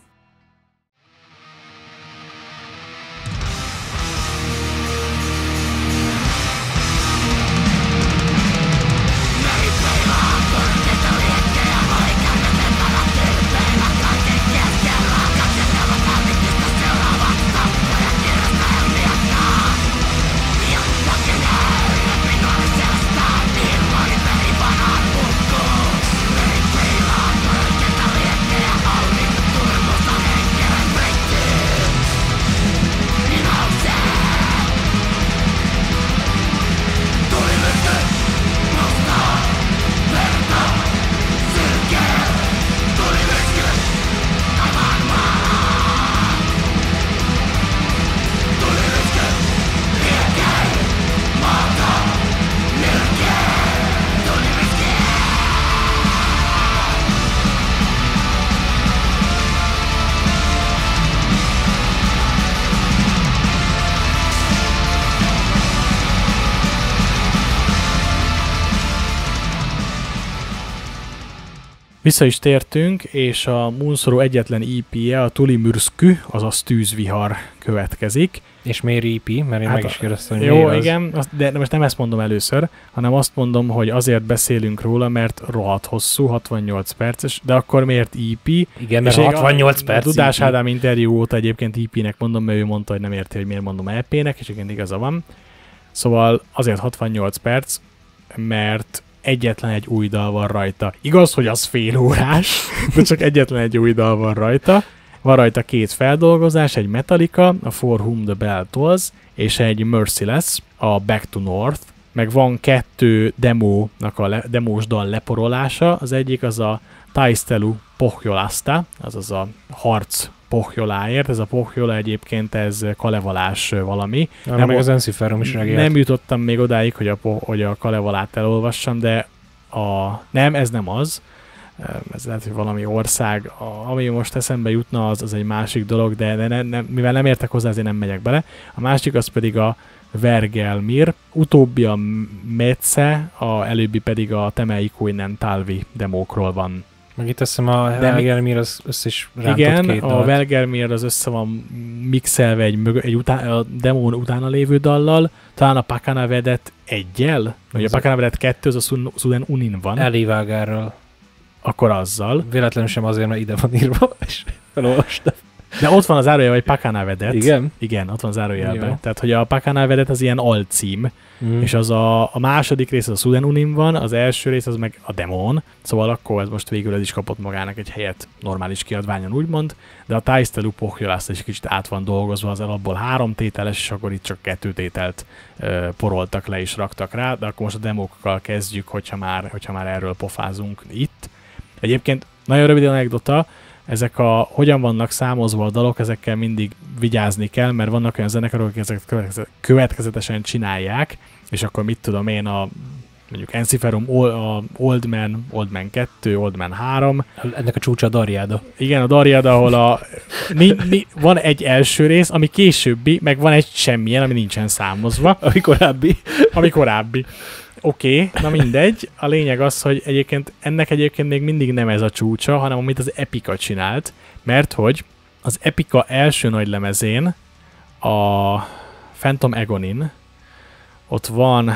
Vissza is tértünk, és a Moonsorrow egyetlen EP-je, a Tulimyrskü, azaz tűzvihar következik. És miért EP? Mert én meg is kérdeztem, hogy jó, igen, de most nem ezt mondom először, hanem azt mondom, hogy azért beszélünk róla, mert rohadt hosszú, 68 perces, de akkor miért EP? Igen, mert 68 perc. A Dudás Ádám interjú óta egyébként EP-nek mondom, mert ő mondta, hogy nem érti, hogy miért mondom EP-nek, és igen, igaza van. Szóval azért 68 perc, mert egyetlen egy új dal van rajta. Igaz, hogy az fél órás, de csak egyetlen egy új dal van rajta. Van rajta 2 feldolgozás, egy Metallica, a For Whom the Bell Tolls, és egy Merciless, a Back to North. Meg van 2 demós dal leporolása. Az egyik az a Taistelu Pohjolasta, azaz a harc pohjoláért. Ez a pohjola egyébként ez kalevalás valami. Nem, meg az Enciferum is reagált. Nem jutottam még odáig, hogy a kalevalát elolvassam, de nem, ez nem az. Ez lehet, hogy valami ország, ami most eszembe jutna, az egy másik dolog, de mivel nem értek hozzá, ezért nem megyek bele. A másik az pedig a Vergelmir, utóbbi a Metze, előbbi pedig a Temeikuinen Talvi demókról van. Meg itt azt hiszem a Vergelmir az össze is rántott igen, 2 dalt. A Vergelmir az össze van mixelve a demón utána lévő dallal, talán a Pakanavedet 1-jel, vagy a Pakanavedet 2, az a Suden Unin van. Elivágárral. Akkor azzal. Véletlenül sem azért, mert ide van írva, és felolvastam. De ott van az zárójel, hogy Pakanavedet. Igen? Igen, ott van zárójelben. Tehát, hogy a Pakanavedet az ilyen alcím, és az a második rész az a Suden Unin van, az első rész az meg a demon, szóval akkor ez most végül ez is kapott magának egy helyet normális kiadványon úgymond, de a Taistelu Pohjolász is kicsit át van dolgozva, az alapból 3 tételes, és akkor itt csak 2 tételt poroltak le és raktak rá, de akkor most a demókkal kezdjük, hogyha már erről pofázunk itt. Egyébként nagyon rövid anekdota, ezek hogyan vannak számozva a dalok, ezekkel mindig vigyázni kell, mert vannak olyan zenekarok, akik ezeket következetesen csinálják, és akkor mit tudom én, a mondjuk Ensiferum, Old Man 2, Old Man 3. Ennek a csúcsa a Dariada. Igen, a Dariada, ahol van egy első rész, ami későbbi, meg van egy semmilyen, ami nincsen számozva. Ami korábbi. Oké, na mindegy. A lényeg az, hogy ennek egyébként még mindig nem ez a csúcsa, hanem amit az Epica csinált, mert hogy az Epica első nagy lemezén, a Phantom Agonin, ott van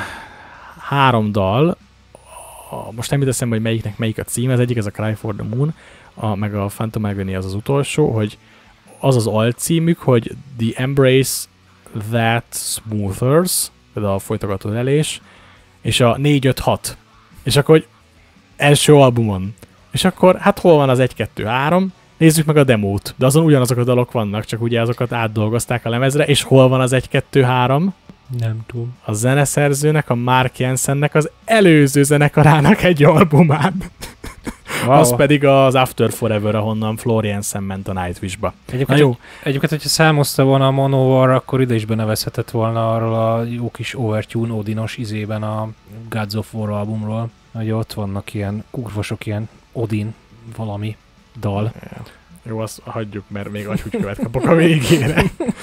3 dal, most nem jut eszembe, hogy melyiknek melyik a cím, az egyik ez a Cry for the Moon, meg a Phantom Agony az utolsó, hogy az az alcímük, hogy The Embrace That Smoothers, a folytogató lelés, és a 4-5-6. És akkor, hogy első albumon. És akkor, hát hol van az 1-2-3? Nézzük meg a demót. De azon ugyanazok a dalok vannak, csak ugye azokat átdolgozták a lemezre, és hol van az 1-2-3? Nem tudom. A zeneszerzőnek, a Mark Jensennek az előző zenekarának egy albumán. Wow. Az pedig az After Forever, ahonnan Florian Jensen ment a Nightwish-ba. Egyébként, hogyha számozta volna a Manowar, akkor ide is benevezhetett volna arról a jó kis Overtune Odinos izében a Gods of War albumról, hogy ott vannak ilyen kurvosok, ilyen Odin valami dal. Jó, azt hagyjuk, mert még agyhúgykövet kapok a végére.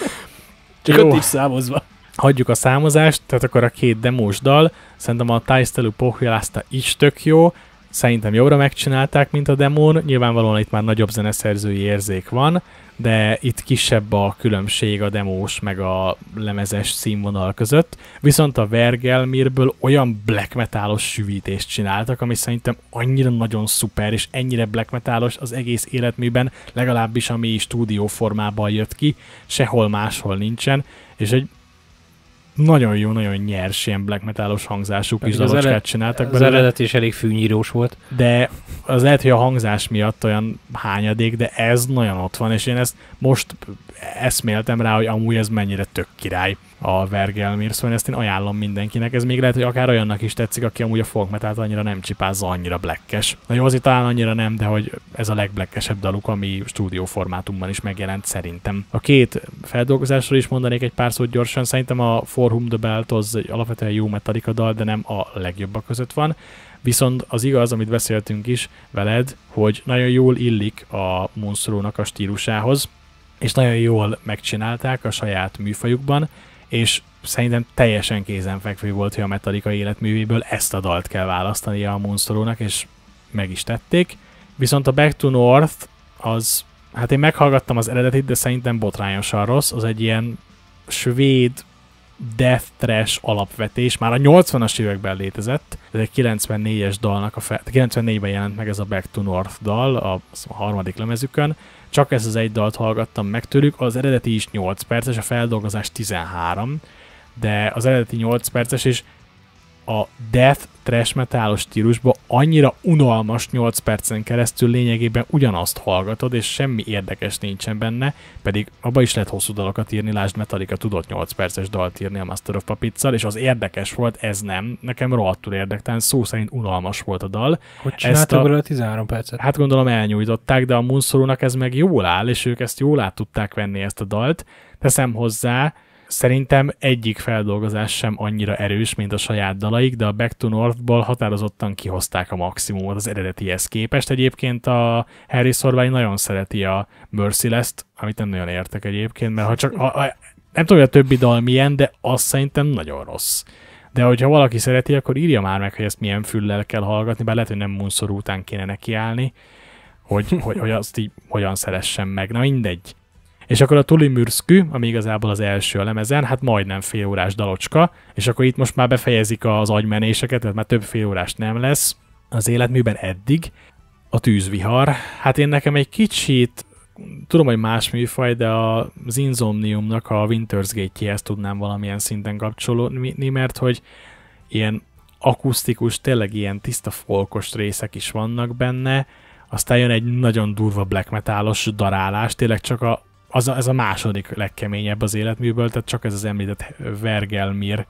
Csak ott is számozva. Hagyjuk a számozást, tehát akkor a 2 demós dal, szerintem a Taistelu Pohjolászta is tök jó, szerintem jobbra megcsinálták, mint a demón, nyilvánvalóan itt már nagyobb zeneszerzői érzék van, de itt kisebb a különbség a demós meg a lemezes színvonal között, viszont a Vergelmirből olyan black metalos süvítést csináltak, ami szerintem annyira nagyon szuper, és ennyire black metalos az egész életműben, legalábbis ami stúdióformában jött ki, sehol máshol nincsen, és egy nagyon jó, nagyon nyers, ilyen black metalos hangzású kis dalocskát csináltak belőle. Az eredeti is elég fűnyírós volt. De az lehet, hogy a hangzás miatt olyan hányadék, de ez nagyon ott van, és én ezt most eszméltem rá, hogy amúgy ez mennyire tök király a Vergelmir, szóval ezt én ajánlom mindenkinek. Ez még lehet, hogy akár olyannak is tetszik, aki amúgy a folk metalt annyira nem csipázza, annyira blackes. Na jó, azért talán annyira nem, de hogy ez a legblackesebb daluk, ami stúdióformátumban is megjelent szerintem. A 2 feldolgozásról is mondanék egy pár szót gyorsan. Szerintem a For Whom the Belt az alapvetően jó Metallica dal, de nem a legjobbak között van. Viszont az igaz, amit beszéltünk is veled, hogy nagyon jól illik a Monstrónak a stílusához, és nagyon jól megcsinálták a saját műfajukban, és szerintem teljesen kézenfekvő volt, hogy a Metallica életművéből ezt a dalt kell választania a Monstrónak, és meg is tették. Viszont a Back to North az, hát én meghallgattam az eredetit, de szerintem botrányosan rossz, az egy ilyen svéd death trash alapvetés, már a 80-as években létezett, ez egy 94-es dalnak, 94-ben jelent meg ez a Back to North dal, a harmadik lemezükön, csak ezt az egy dalt hallgattam meg tőlük, az eredeti is 8 perces, a feldolgozás 13, de az eredeti 8 perces, és a death trash metalos stílusban annyira unalmas 8 percen keresztül lényegében ugyanazt hallgatod, és semmi érdekes nincsen benne, pedig abba is lehet hosszú dalokat írni, lásd Metallica tudott 8 perces dalt írni a Master of Puppets-szal, és az érdekes volt, ez nem. Nekem rohadtul érdektelen, szó szerint unalmas volt a dal. Hogy csináltak belőle 13 percet? Hát gondolom elnyújtották, de a Moonsorúnak ez meg jól áll, és ők ezt jól át tudták venni ezt a dalt. Teszem hozzá, szerintem egyik feldolgozás sem annyira erős, mint a saját dalaik, de a Back to Northból határozottan kihozták a maximumot az eredetihez képest. Egyébként a Harry Sorvai nagyon szereti a Merciless-t, amit nem nagyon értek egyébként, mert nem tudom, hogy a többi dal milyen, de az szerintem nagyon rossz. De hogyha valaki szereti, akkor írja már meg, hogy ezt milyen füllel kell hallgatni, bár lehet, hogy nem Moonsorú után kéne nekiállni, hogy azt így hogyan szeressen meg. Na mindegy. És akkor a Tulimürszkü, ami igazából az első a lemezen, hát majdnem fél órás dalocska, és akkor itt most már befejezik az agymenéseket, tehát már több fél órás nem lesz az életműben eddig. A Tűzvihar, hát én nekem egy kicsit, tudom, hogy más műfaj, de az Insomniumnak a Winter's Gate-jéhez tudnám valamilyen szinten kapcsolódni, mert hogy ilyen akusztikus, tényleg ilyen tiszta folkos részek is vannak benne, aztán jön egy nagyon durva black metalos darálás, tényleg csak ez a második legkeményebb az életműből, tehát csak ez az említett Vergelmir,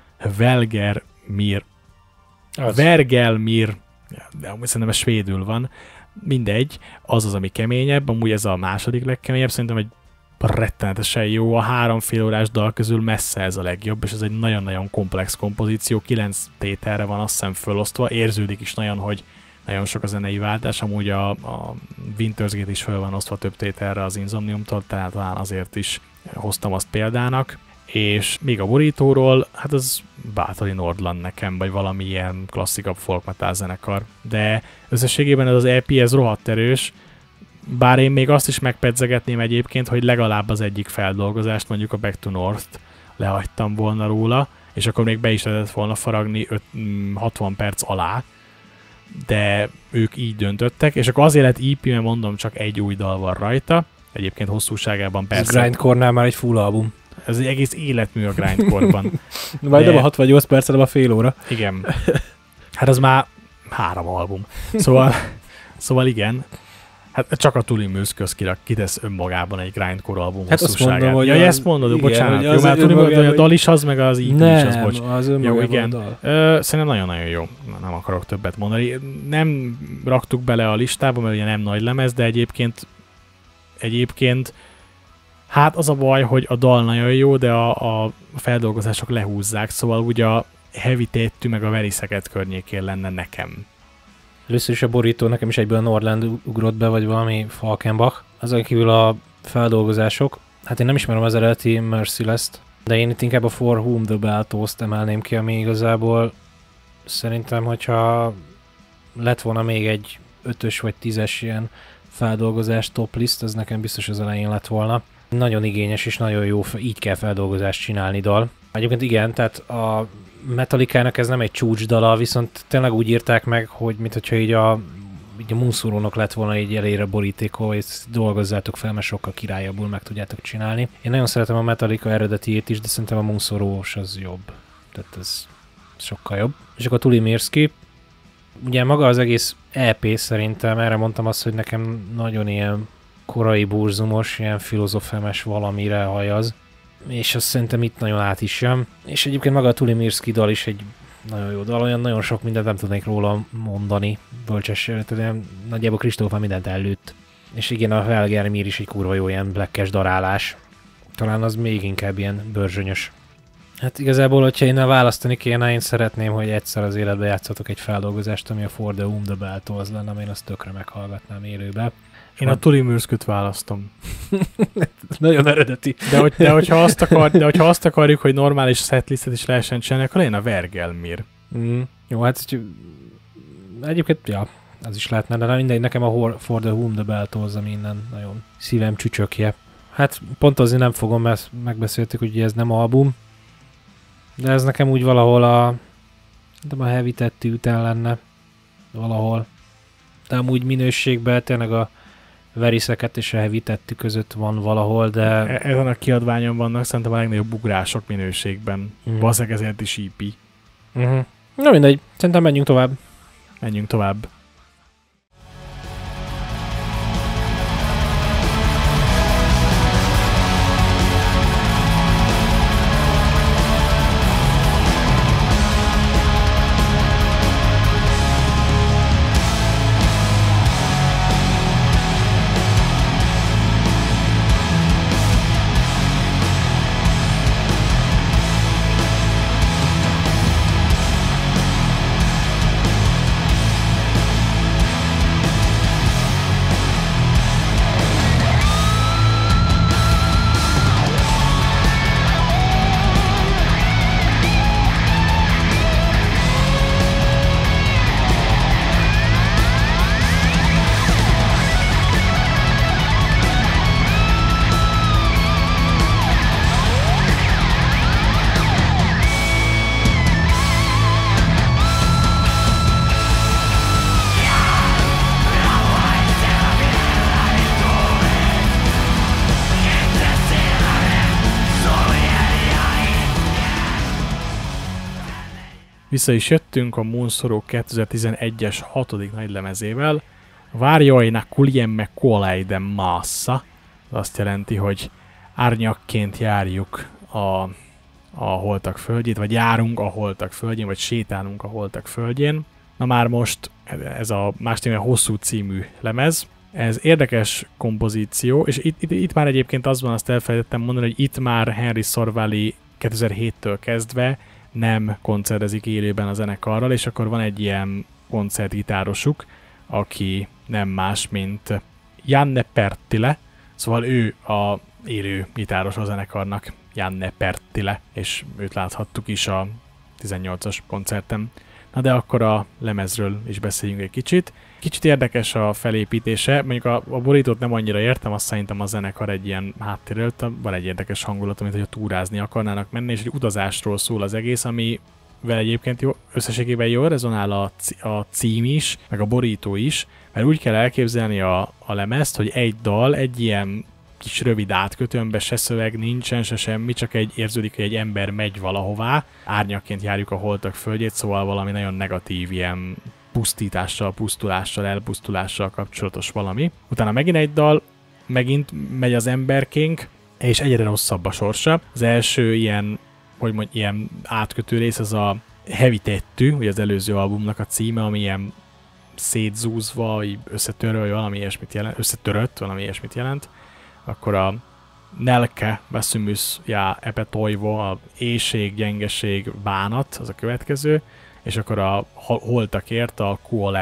de szerintem ez svédül van, mindegy, az, ami keményebb, amúgy ez a második legkeményebb, szerintem egy rettenetesen jó, a 3,5 órás dal közül messze ez a legjobb, és ez egy nagyon-nagyon komplex kompozíció, 9 tételre van azt hiszem fölosztva, érződik is nagyon, hogy nagyon sok a zenei váltás, amúgy a Winter's Gate is föl van osztva több tételre az Insomniumtól, tehát talán azért is hoztam azt példának, és még a borítóról, hát az Bathory Nordland nekem, vagy valami ilyen klasszikabb folk metal zenekar, de összességében ez az EP, ez rohadt erős, bár én még azt is megpedzegetném egyébként, hogy legalább az egyik feldolgozást, mondjuk a Back to North-t lehagytam volna róla, és akkor még be is lehetett volna faragni 60 perc alá, de ők így döntöttek, és akkor azért lett EP, mert mondom, csak egy új dal van rajta, egyébként hosszúságában persze. Ez grindcore-nál már egy full album. Ez egy egész életmű a grindcore-ban. Vagy nem a 68 perc, hanem a fél óra. Igen. Hát az már 3 album. Szóval igen. Hát csak a Tuli Music kitesz önmagában egy grindcore album hát hosszúságát. Mondom, hogy ezt mondod, igen, bocsánat. Jó, mert a dal is az, meg az EP is az, bocs. Az jó, igen. Szerintem nagyon-nagyon jó. Nem akarok többet mondani. Nem raktuk bele a listába, mert ugye nem nagy lemez, de egyébként hát az a baj, hogy a dal nagyon jó, de a feldolgozások lehúzzák, szóval ugye a Heavy Tétű meg a Veriseket környékén lenne nekem. Először is a borító, nekem is egyből a Nordland ugrott be, vagy valami Falkenbach. Azon kívül a feldolgozások, hát én nem ismerem az eredeti Merciless-t, de én itt inkább a For Whom the Bell Tolls emelném ki, ami igazából szerintem, hogyha lett volna még egy 5-ös vagy 10-es ilyen feldolgozás top list, az nekem biztos az elején lett volna. Nagyon igényes és nagyon jó, így kell feldolgozást csinálni dal. Egyébként igen, tehát a Metallica-nak ez nem egy csúcsdala, viszont tényleg úgy írták meg, hogy mintha így a Moonsorrónak lett volna így elére borítékol, és dolgozzátok fel, mert sokkal királyabbul meg tudjátok csinálni. Én nagyon szeretem a Metallica eredetiét is, de szerintem a Moonsorrós az jobb. Tehát ez sokkal jobb. És akkor Tuli Mirski. Ugye maga az egész EP szerintem, erre mondtam azt, hogy nekem nagyon ilyen korai burzumos, ilyen filozofemes valamire hajaz. És azt szerintem itt nagyon át is jön. És egyébként maga a Tuli Mirski dal is egy nagyon jó dal, olyan nagyon sok mindent nem tudnék róla mondani bölcsességet, tehát nagyjából Kristóf már mindent előtt. És igen, a Helgermír is egy kurva jó ilyen blackes darálás. Talán az még inkább ilyen bőrzsönyös. Hát igazából, hogyha én választani kéne, én szeretném, hogy egyszer az életbe játszatok egy feldolgozást, ami a For the Whom the Bell Tolls lenne, én azt tökre meghallgatnám élőbe. Én a Tuli Mirskit választom. Nagyon eredeti. De hogyha azt akarjuk, hogy normális setlistet is lehessen csinálni, akkor én a Vergelmir. Jó, hát egyébként, ja, az is lehetne, de mindegy, nekem a For the Whom the Bell Tolls, ami innen nagyon szívem csücsökje. Hát pontozni nem fogom, mert megbeszéltük, hogy ez nem album, de ez nekem úgy valahol a Heavy Tettű után lenne valahol. De amúgy minőségben tényleg a Veriseket és a Heavy Tettű között van valahol, de... Ezen a kiadványon vannak szerintem a legnagyobb ugrások minőségben. Valószínűleg ezért is EP. Na mindegy, szerintem menjünk tovább. Menjünk tovább. Vissza is jöttünk a Moonsorrow 2011-es 6. nagylemezével. Várjajna kuljemme kuoleiden maassa. Azt jelenti, hogy árnyakként járjuk a holtak földjét, vagy járunk a holtak földjén, vagy sétálunk a holtak földjén. Na már most ez a Más néven Hosszú című lemez. Ez érdekes kompozíció, és itt már egyébként az van, azt elfelejtettem mondani, hogy itt már Henry Sorvali 2007-től kezdve nem koncertezik élőben a zenekarral, és akkor van egy ilyen koncertgitárosuk, aki nem más, mint Janne Perttile, szóval ő a élő gitáros a zenekarnak, Janne Perttile, és őt láthattuk is a 18-as koncerten. Na de akkor a lemezről is beszéljünk egy kicsit. Kicsit érdekes a felépítése, mondjuk a borítót nem annyira értem, azt szerintem a zenekar egy ilyen háttérről, van egy érdekes hangulat, amit hogyha túrázni akarnának menni, és egy utazásról szól az egész, amivel egyébként összességében jól rezonál a cím is, meg a borító is, mert úgy kell elképzelni a lemezt, hogy egy dal, egy ilyen kis rövid átkötőmbe, se szöveg nincsen, se semmi, csak érződik, hogy egy ember megy valahová, árnyakként járjuk a holtak földjét, szóval valami nagyon negatív ilyen pusztítással, pusztulással, elpusztulással kapcsolatos valami. Utána megint egy dal, megint megy az emberkénk, és egyre rosszabb a sorsa. Az első ilyen, ilyen átkötő rész, az a Heavy Tattoo, ugye az előző albumnak a címe, ami ilyen szétzúzva, összetörő, valami ilyesmit jelent, összetörött, valami ilyesmit jelent. Akkor a Nelke, Vesymys, ja, Epetoivo, a éjség, gyengeség, bánat, az a következő, és akkor a holtakért a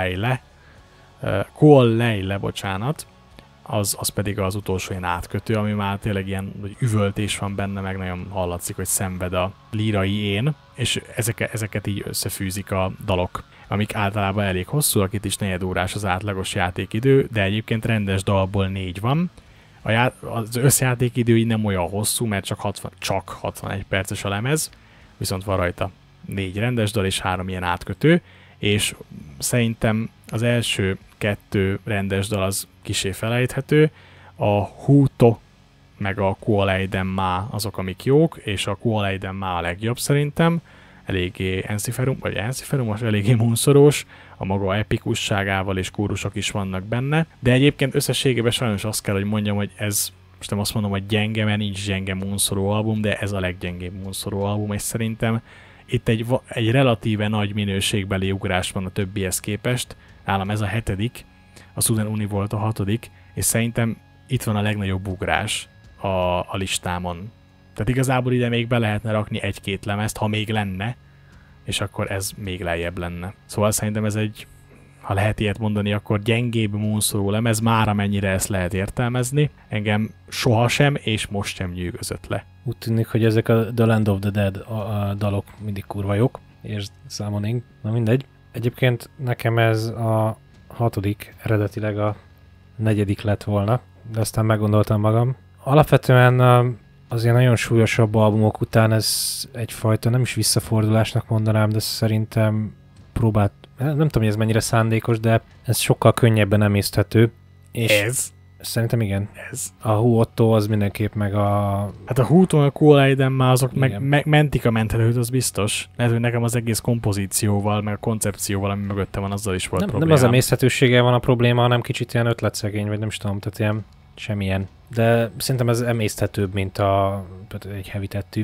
Kuolleile, bocsánat, az pedig az utolsó ilyen átkötő, ami már tényleg ilyen hogy üvöltés van benne, meg nagyon hallatszik, hogy szenved a lírai én, és ezeket így összefűzik a dalok, amik általában elég hosszúak, itt is 4 órás az átlagos játékidő, de egyébként rendes dalból 4 van. Az összjátékidő így nem olyan hosszú, mert csak 61 perces a lemez, viszont van rajta 4 rendes dal és 3 ilyen átkötő, és szerintem az első 2 rendes dal az kissé felejthető, a Huto meg a Kuoleiden Ma azok, amik jók, és a Kuoleiden Ma a legjobb szerintem, eléggé enciferumos, eléggé munszoros, a maga epikusságával és kórusok is vannak benne, de egyébként összességében sajnos azt kell, hogy mondjam, hogy ez, most nem azt mondom, hogy gyenge, mert nincs gyenge munszoró album, de ez a leggyengébb munszoró album, és szerintem itt egy relatíve nagy minőségbeli ugrás van a többihez képest, nálam ez a 7., a Southern Uni volt a 6., és szerintem itt van a legnagyobb ugrás a listámon. Tehát igazából ide még be lehetne rakni 1-2 lemezt, ha még lenne, és akkor ez még lejjebb lenne. Szóval szerintem ez egy, ha lehet ilyet mondani, akkor gyengébb moonszoró lemez, már amennyire ezt lehet értelmezni. Engem sohasem és most sem nyűgözött le. Úgy tűnik, hogy ezek a The Land of the Dead a dalok mindig kurva jók, és számoning, na mindegy. Egyébként nekem ez a 6., eredetileg a 4. lett volna, de aztán meggondoltam magam. Alapvetően az ilyen nagyon súlyosabb albumok után ez egyfajta, nem is visszafordulásnak mondanám, de szerintem nem tudom, hogy ez mennyire szándékos, de ez sokkal könnyebben emészthető. És ez? Szerintem igen. Ez. A Huotto az mindenképp meg a... Hát a Huton, a Kuoleiden már azok mentik a menthetőt, az biztos. Lehet, hogy nekem az egész kompozícióval, meg a koncepcióval, ami mögötte van, azzal is volt probléma. Nem az emészhetőséggel van a probléma, hanem kicsit ilyen ötletszegény, vagy nem is tudom, tehát ilyen semmilyen. De szerintem ez emészthetőbb, mint egy Heavy Tattoo.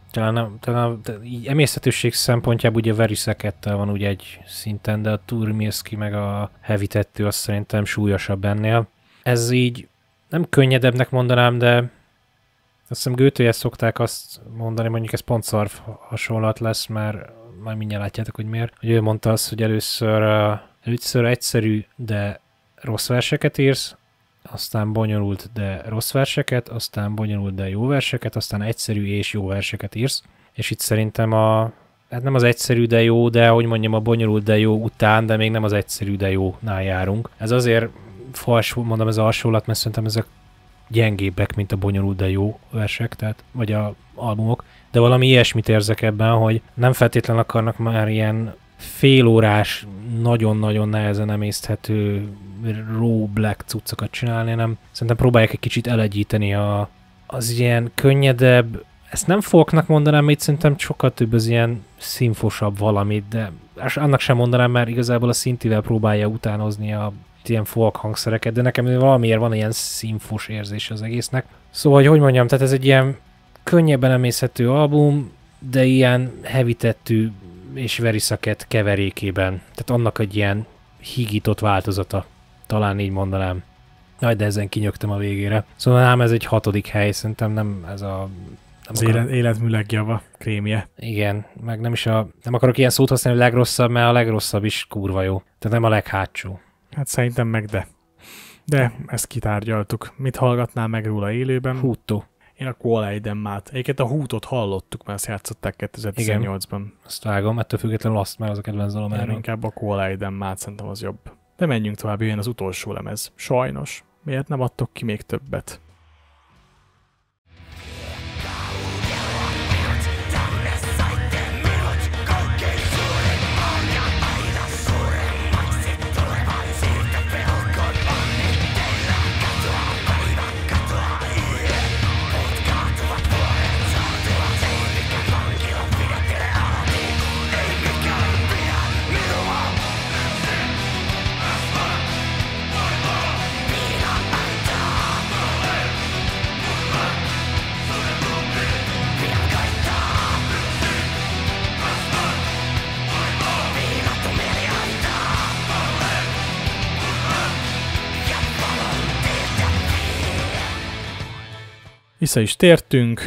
Talán így emészhetőség szempontjából ugye a Very Second-tel van ugye egy szinten, de a Turmilski meg a Heavy Tattoo az szerintem súlyosabb ennél. Ez így nem könnyedebbnek mondanám, de azt hiszem Goethe-hez szokták azt mondani, mondjuk ez pont szarv hasonlat lesz, mert majd mindjárt látjátok, hogy miért. Hogy ő mondta azt, hogy először egyszerű, de rossz verseket írsz, aztán bonyolult, de rossz verseket, aztán bonyolult, de jó verseket, aztán egyszerű és jó verseket írsz. És itt szerintem hát nem az egyszerű, de jó, de hogy mondjam, a bonyolult, de jó után, de még nem az egyszerű, de jónál járunk. Ez azért mondom, ez a hasonlat, mert szerintem ezek gyengébbek, mint a bonyolult, de jó versek, tehát, vagy a albumok. De valami ilyesmit érzek ebben, hogy nem feltétlenül akarnak már ilyen félórás, nagyon-nagyon nehezen emészthető raw black cuccokat csinálni, nem. Szerintem próbálják egy kicsit elegyíteni az ilyen könnyedebb, ezt nem folknak mondanám, mert itt szerintem sokkal több az ilyen színfosabb valamit, de annak sem mondanám, mert igazából a szintivel próbálja utánozni a ilyen folk hangszereket, de nekem valamiért van ilyen színfos érzés az egésznek. Szóval, hogy mondjam, tehát ez egy ilyen könnyebben emészhető album, de ilyen heavy tattoo és Very Second keverékében. Tehát annak egy ilyen hígított változata. Talán így mondanám. de ezen kinyögtem a végére. Szóval nálam ez egy 6. hely, szerintem nem ez a... Az életmű legjava, krémje. Igen, meg nem akarok ilyen szót használni, hogy legrosszabb, mert a legrosszabb is kurva jó. Tehát nem a leghátsó. Hát szerintem meg de ezt kitárgyaltuk. Mit hallgatnál meg róla élőben? Hútó. Én a Koala Demmát. Egyébként a Hútot hallottuk, mert azt játszották 2018-ban. Azt vágom, ettől függetlenül azt már az a kedvenc dalom erről. Inkább a Koala Demmát, szerintem az jobb. De menjünk tovább, jön az utolsó lemez. Sajnos. Miért nem adtok ki még többet? Vissza is tértünk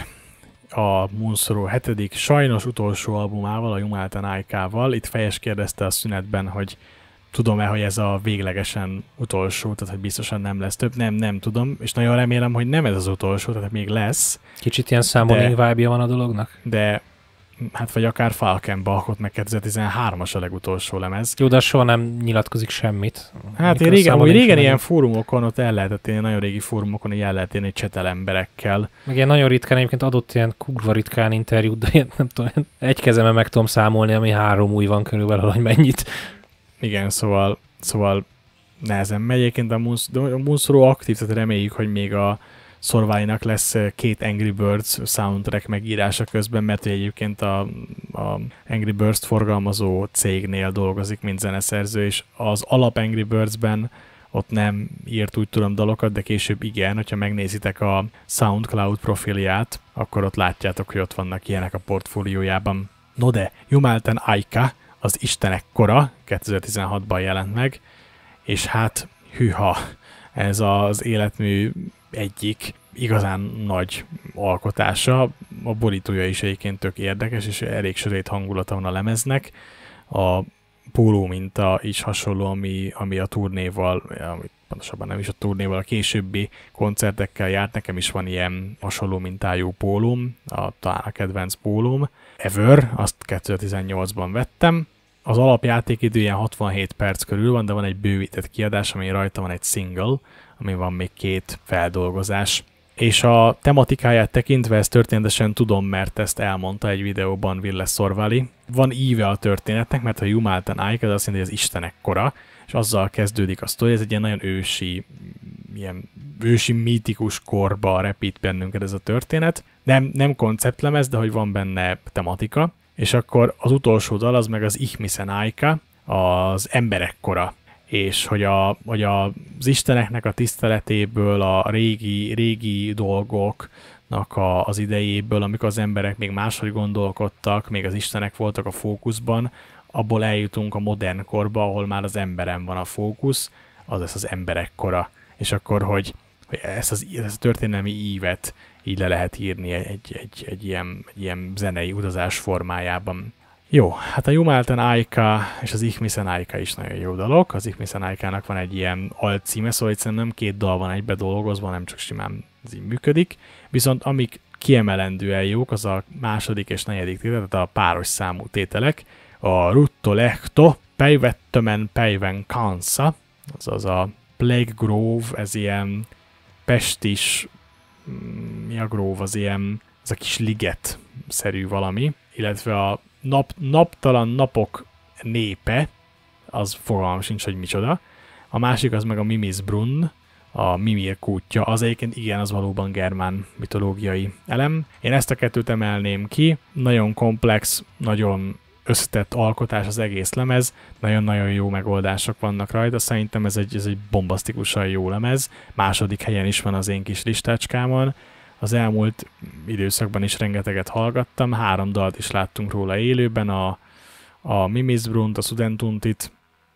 a Moonsorrow 7. sajnos utolsó albumával, a Jumálten Ájkával. Itt Fejes kérdezte a szünetben, hogy tudom-e, hogy ez a véglegesen utolsó, tehát hogy biztosan nem lesz több. Nem tudom, és nagyon remélem, hogy nem ez az utolsó, tehát még lesz. Kicsit ilyen Summoning vibe-ja van a dolognak? De hát vagy akár Falkenbach, meg 2013-as a legutolsó lemez. Jó, de soha nem nyilatkozik semmit. Hát régen ilyen fórumokon, ott el lehetett élni, nagyon régi fórumokon, így el lehet élni csetel emberekkel. Meg ilyen nagyon ritkán, egyébként adott ilyen kurva ritkán interjút, de ilyen, nem tudom, egy kezemben meg tudom számolni, ami 3 új van körülbelül, hogy mennyit. Igen, szóval nehezen megy. Egyébként a Moonsorrow aktív, tehát reméljük, hogy még a Survive-nak lesz 2 Angry Birds soundtrack megírása közben, mert egyébként a Angry Birds-t forgalmazó cégnél dolgozik, mint zeneszerző, és az alap Angry Birds-ben ott nem írt úgy tudom dalokat, de később igen, hogyha megnézitek a SoundCloud profilját, akkor ott látjátok, hogy ott vannak ilyenek a portfóliójában. No de, Jumálten Ájka, az Istenek kora, 2016-ban jelent meg, és hát hűha, ez az életmű egyik igazán nagy alkotása. A borítója is egyébként tök érdekes, és elég sötét hangulata van a lemeznek. A póló minta is hasonló, ami a turnéval, pontosabban nem is a turnéval, a későbbi koncertekkel járt. Nekem is van ilyen hasonló mintájú pólóm, talán a kedvenc pólóm. Ever, azt 2018-ban vettem. Az alapjátékidő ilyen 67 perc körül van, de van egy bővített kiadás, ami rajta van egy single, ami van még 2 feldolgozás. És a tematikáját tekintve ezt történetesen tudom, mert ezt elmondta egy videóban Ville Sorvali. Van íve a történetnek, mert ha Jumálten Ájka, az azt jelenti, hogy az Istenek kora, és azzal kezdődik a sztori, ez egy ilyen nagyon ősi mítikus korba repít bennünket ez a történet. Nem konceptlemez, de hogy van benne tematika. És akkor az utolsó dal az meg az Ihmisen Ájka, az emberek kora. És hogy az isteneknek a tiszteletéből, a régi dolgoknak az idejéből, amikor az emberek még máshogy gondolkodtak, még az istenek voltak a fókuszban, abból eljutunk a modern korba, ahol már az emberen van a fókusz, az lesz az emberek kora. És akkor, hogy ezt a történelmi ívet így le lehet írni egy ilyen zenei utazás formájában. Jó, hát a Jumálten Ájka és az Ihmisen Ájka is nagyon jó dalok. Az Ihmisen Ájkának van egy ilyen alcíme, szóval egyszerűen nem 2 dal van egybe dolgozva, nem csak simán ez így működik. Viszont amik kiemelendően jók, az a 2. és 4. tétel, tehát a páros számú tételek. A Rutto Lehto, Päivettömen Päivän kanssa, azaz a Plague Grove, ez ilyen pestis, mi a Grove, az ilyen, ez a kis liget-szerű valami, illetve a naptalan napok népe, az fogalmam sincs, hogy micsoda. A másik az meg a Mimisbrunn, a Mimir kútja, az egyébként igen, az valóban germán mitológiai elem. Én ezt a 2-t emelném ki, nagyon komplex, nagyon összetett alkotás az egész lemez, nagyon-nagyon jó megoldások vannak rajta, szerintem ez egy bombasztikusan jó lemez, 2. helyen is van az én kis listácskámon. Az elmúlt időszakban is rengeteget hallgattam, 3 dalt is láttunk róla élőben, a Mimisbrunnt, a Studentuntit,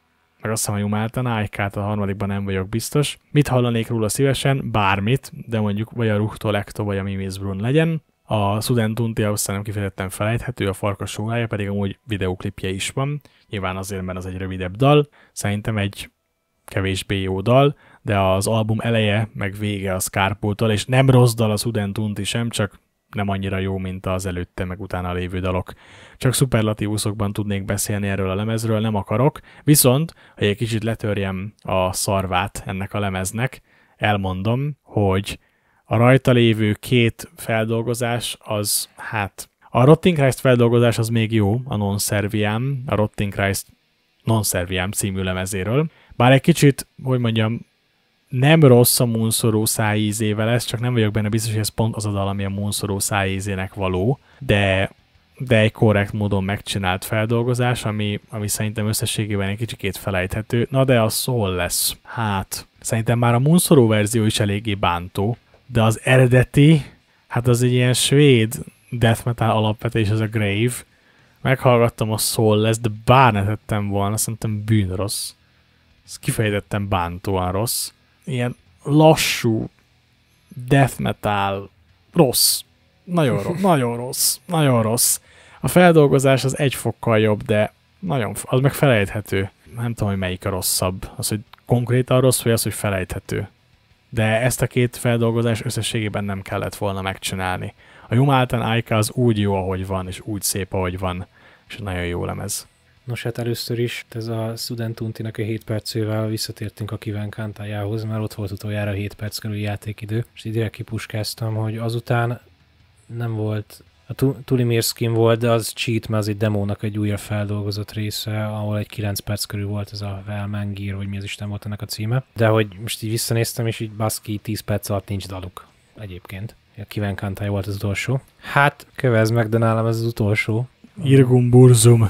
meg azt hiszem a Jumáltan, Ájkát a harmadikban nem vagyok biztos. Mit hallanék róla szívesen? Bármit, de mondjuk vagy a Ruhtól Lekto, vagy a Mimi's Brun legyen. A Student Unti aztán nem kifejezetten felejthető, a Farkas sógája pedig amúgy videóklipje is van. Nyilván azért, mert az egy rövidebb dal. Szerintem egy kevésbé jó dal, de az album eleje, meg vége az kárpótol, és nem rossz dal a Student Unti sem, csak nem annyira jó, mint az előtte, meg utána lévő dalok. Csak szuperlatívuszokban tudnék beszélni erről a lemezről, nem akarok. Viszont, hogy egy kicsit letörjem a szarvát ennek a lemeznek, elmondom, hogy a rajta lévő 2 feldolgozás az, hát, a Rotting Christ feldolgozás az még jó, a Non Serviam, a Rotting Christ Non Serviam című lemezéről. Bár egy kicsit, hogy mondjam, nem rossz a Moonsorrow szájízével ez, csak nem vagyok benne biztos, hogy ez pont az a dal, ami a Moonsorrow szájízének való, de egy korrekt módon megcsinált feldolgozás, ami szerintem összességében egy kicsikét felejthető. Na de a Soul lesz. Hát, szerintem már a Moonsorrow verzió is eléggé bántó, de az eredeti, hát az egy ilyen svéd death metal alapvetés, az a Grave. Meghallgattam a Soul lesz, de bár ne tettem volna, szerintem bűnrossz. Ez kifejezetten bántóan rossz. Ilyen lassú death metal, rossz. Nagyon rossz, nagyon rossz, nagyon rossz. A feldolgozás az egy fokkal jobb, de az meg felejthető. Nem tudom, hogy melyik a rosszabb. Az, hogy konkrétan rossz, vagy az, hogy felejthető. De ezt a 2 feldolgozás összességében nem kellett volna megcsinálni. A Jumáltan Ájka az úgy jó, ahogy van, és úgy szép, ahogy van, és nagyon jó lemez. Nos, hát először is ez a Student Untinak a 7 percével visszatértünk a kívánkantájához, mert ott volt utoljára 7 perc körül játékidő, és így direkt kipuskáztam, hogy azután nem volt, a Tulimir Skin volt, de az cheat, mert az egy demónak egy újabb feldolgozott része, ahol egy 9 perc körül volt ez a Velmengir, vagy mi az Isten volt ennek a címe. De hogy most így visszanéztem, és így baszki 10 perc alatt nincs daluk egyébként. A kívánkantája volt az utolsó. Hát, kövezd meg, de nálam ez az utolsó. Irgum Burzum.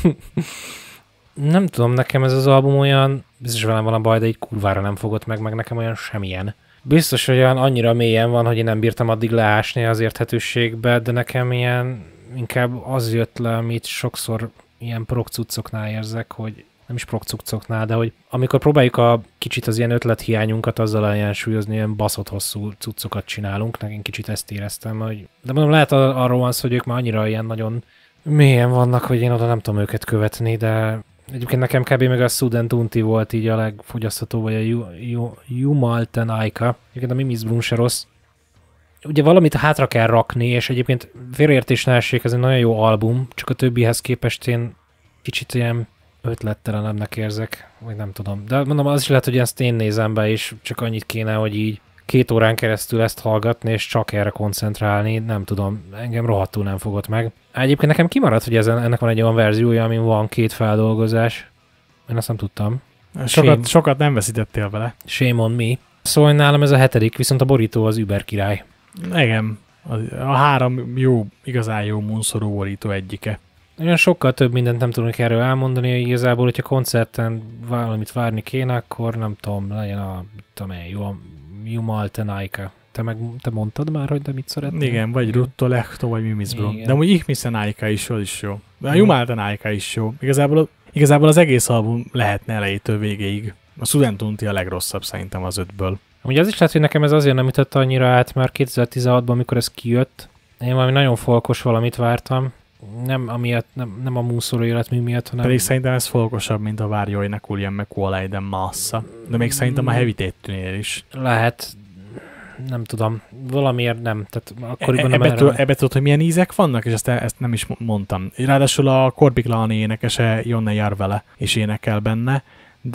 Nem tudom, nekem ez az album olyan, biztos velem van a baj, de így kurvára nem fogott meg nekem olyan semmilyen. Biztos, hogy olyan annyira mélyen van, hogy én nem bírtam addig leásni az érthetőségbe, de nekem ilyen inkább az jött le, amit sokszor ilyen prog-cuccoknál érzek, hogy nem is prog-cuccoknál, de hogy amikor próbáljuk a kicsit az ilyen ötlethiányunkat azzal ellensúlyozni, ilyen baszott hosszú cuccokat csinálunk, én kicsit ezt éreztem, hogy... De mondom, lehet arról van szó, hogy ők már annyira ilyen nagyon mélyen vannak, hogy én oda nem tudom őket követni, de egyébként nekem kb. Meg a Student Unti volt így a legfogyasztható, vagy a Jumáltan Ájka. Egyébként a Mimi's Brun se rossz. Ugye valamit hátra kell rakni, és egyébként félreértés ne essék, ez egy nagyon jó album, csak a többihez képest én kicsit ilyen ötlettelenebbnek érzek, vagy nem tudom. De mondom, az is lehet, hogy ezt én nézem be, és csak annyit kéne, hogy így 2 órán keresztül ezt hallgatni, és csak erre koncentrálni, nem tudom, engem rohadtul nem fogott meg. Egyébként nekem kimaradt, hogy ennek van egy olyan verziója, amin van 2 feldolgozás. Én azt nem tudtam. Sokat nem veszítettél vele. Shame on me. Szóval nálam ez a 7., viszont a borító az über király. Igen. A 3 jó, igazán jó Moonsorrow borító egyike. Olyan sokkal több mindent nem tudunk erről elmondani, hogy igazából, hogyha koncerten valamit várni kéne, akkor nem tudom, legyen a Jumáltan Ájka. Te mondtad már, hogy de mit szeretnél? Igen, vagy Ruhtól Lekto, vagy Mimi's Brun. De amúgy Ihmisen Ájka is jó. De a Jumáltan Ájka is jó. Igazából az egész album lehetne elejétől végéig. A Student Unti a legrosszabb szerintem az 5-ből. Ugye az is lehet, hogy nekem ez azért nem ütött annyira át, mert 2016-ban, amikor ez kijött, én valami nagyon folkos valamit vártam. Nem a Moonsorrow életmű miatt, hanem... Pedig szerintem ez folkosabb, mint a Várjóinek Uljan meg Kualaiden Massa. De még szerintem a Heavy Tétűnél is. Lehet, nem tudom, valamiért nem. Tehát akkoriban ebbe tudod, hogy milyen ízek vannak, és ezt nem is mondtam. Ráadásul a Corbin Clan énekese Jonne Jarvele is énekel benne,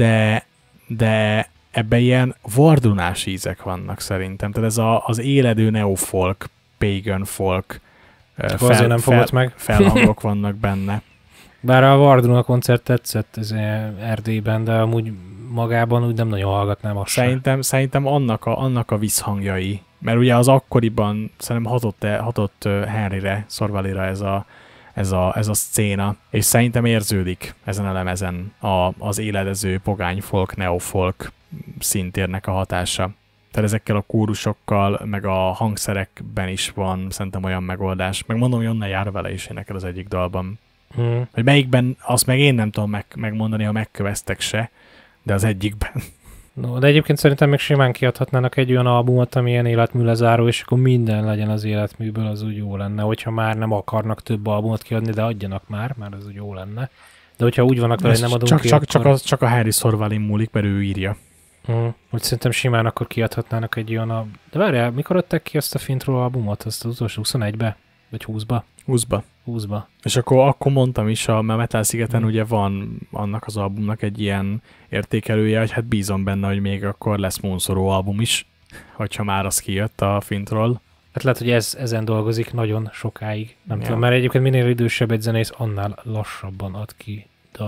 de ebben ilyen vardunás ízek vannak szerintem. Tehát ez az éledő neofolk, pagan folk, nem fogott meg. Felhangok vannak benne. Bár a Vardruna koncert tetszett ez Erdélyben, de amúgy magában úgy nem nagyon hallgatnám azt. Szerintem annak a visszhangjai, mert ugye az akkoriban szerintem hatott Henryre, Sorvalira ez a szcéna, és szerintem érződik ezen a lemezen az éledező pogány folk, neofolk szintérnek a hatása. Tehát ezekkel a kórusokkal, meg a hangszerekben is van szerintem olyan megoldás. Meg mondom, hogy onnan jár vele is énekel az egyik dalban. Hogy melyikben, azt meg én nem tudom megmondani, ha megköveztek se, de az egyikben. No, de egyébként szerintem még simán kiadhatnának egy olyan albumot, ami ilyen életmű lezáró, és akkor minden legyen az életműből, az úgy jó lenne, hogyha már nem akarnak több albumot kiadni, de adjanak már, mert az úgy jó lenne. De hogyha úgy vannak vele, hogy nem adunk ki, akkor... csak a Harry Sorvalin múlik, mert ő írja. Úgy szerintem simán akkor kiadhatnának egy olyan... De várjál, mikor adták ki azt a Fintról albumot? Azt az utolsó 21-be? Vagy 20-ba? 20-ba. És akkor mondtam is, a Metal Szigeten ugye van annak az albumnak egy ilyen értékelője, hogy hát bízom benne, hogy még akkor lesz Moonsorrow album is, hogyha már az kijött a Fintról. Hát lehet, hogy ezen dolgozik nagyon sokáig. Nem tudom, mert egyébként minél idősebb egy zenész, annál lassabban ad ki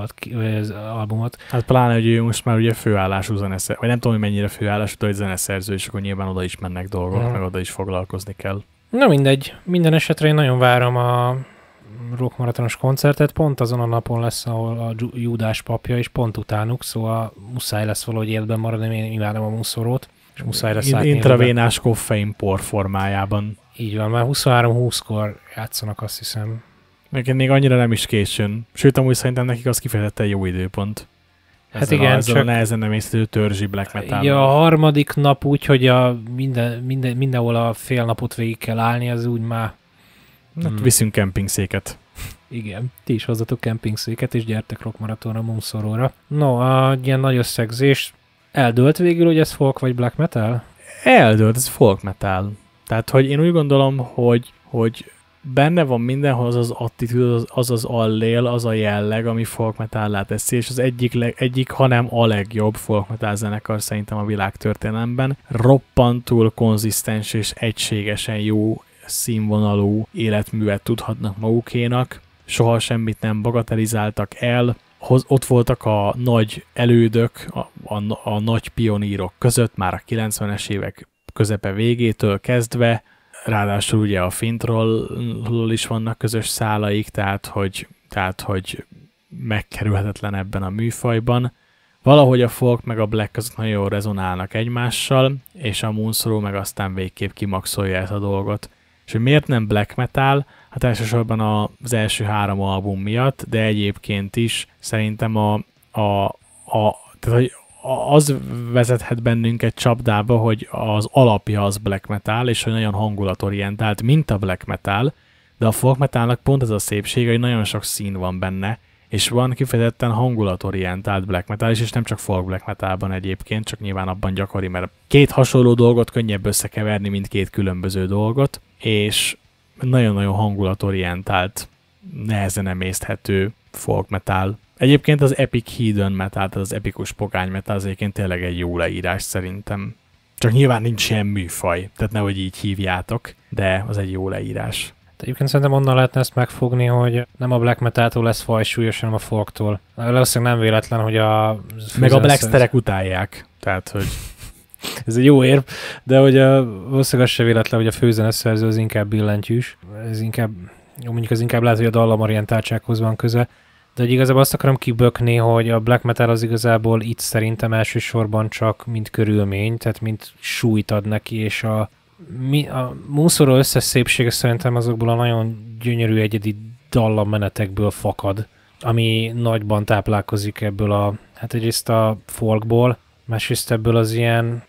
az albumot. Hát pláne, hogy ő most már ugye főállású zeneszerző, vagy nem tudom, hogy mennyire főállású, de egy zeneszerző, és akkor nyilván oda is mennek dolgok, meg oda is foglalkozni kell. Na mindegy, minden esetre én nagyon várom a Rock Maratonos koncertet, pont azon a napon lesz, ahol a Júdás papja, és pont utánuk, szóval muszáj lesz valahogy életben maradni, én imádom a Moonsorrowt, és muszáj lesz átni. Intravénás koffeinpor formájában. Így van, már 23-20-kor játszanak, azt hiszem. Még annyira nem is későn. Sőt, amúgy szerintem nekik az kifejezetten jó időpont. Hát igen, ezzel a nehezen nem észlelő törzsi black metal. Ja, a harmadik nap úgy, hogy mindenhol a fél napot végig kell állni, az úgy már... Hát viszünk kempingszéket. Igen, ti is hozzatok kempingszéket, és gyertek Rock Marathonra, Moonsorrowra. No, ilyen nagy összegzés. Eldőlt végül, hogy ez folk vagy black metal? Eldőlt, ez folk metal. Tehát, hogy én úgy gondolom, hogy benne van mindenhol az az attitűd, az az allél, az a jelleg, ami folk metal teszi, és az egyik, hanem a legjobb folk metal zenekar szerintem a világtörténelemben. Roppantul konzisztens és egységesen jó színvonalú életművet tudhatnak magukénak, soha semmit nem bagatelizáltak el, ott voltak a nagy elődök, a nagy pionírok között, már a 90-es évek közepe végétől kezdve, ráadásul ugye a Fintról is vannak közös szálaik, tehát hogy megkerülhetetlen ebben a műfajban. Valahogy a folk meg a black azok nagyon jól rezonálnak egymással, és a Moonsorrow meg aztán végképp kimaxolja ezt a dolgot. És hogy miért nem black metal? Hát elsősorban az első 3 album miatt, de egyébként is szerintem tehát, hogy az vezethet bennünket csapdába, hogy az alapja az black metal, és hogy nagyon hangulatorientált, mint a black metal, de a folk metalnak pont ez a szépsége, hogy nagyon sok szín van benne, és van kifejezetten hangulatorientált black metal is, és nem csak folk black metalban egyébként, csak nyilván abban gyakori, mert 2 hasonló dolgot könnyebb összekeverni, mint 2 különböző dolgot, és nagyon-nagyon hangulatorientált, nehezen emészthető folk metal. Egyébként az epic heathen metal, tehát az epikus pogány metal az egyébként tényleg egy jó leírás szerintem. Csak nyilván nincs ilyen műfaj, tehát nehogy így hívjátok, de az egy jó leírás. Egyébként szerintem onnan lehetne ezt megfogni, hogy nem a black metaltól lesz fajsúlyos, hanem a folktól. Valószínűleg nem véletlen, hogy a... Meg a blacksterek utálják, tehát hogy... Ez egy jó érv, de hogy valószínűleg az se véletlen, hogy a főzeneszerző az inkább billentyűs. Ez inkább, mondjuk az inkább lehet, hogy a dallamorientáltsághoz van köze. De hogy igazából azt akarom kibökni, hogy a black metal az igazából itt szerintem elsősorban csak mint körülmény, tehát mint súlyt ad neki, és a Moonsorrow összes szépsége szerintem azokból a nagyon gyönyörű egyedi dallammenetekből fakad, ami nagyban táplálkozik ebből hát egyrészt a folkból, másrészt ebből az ilyen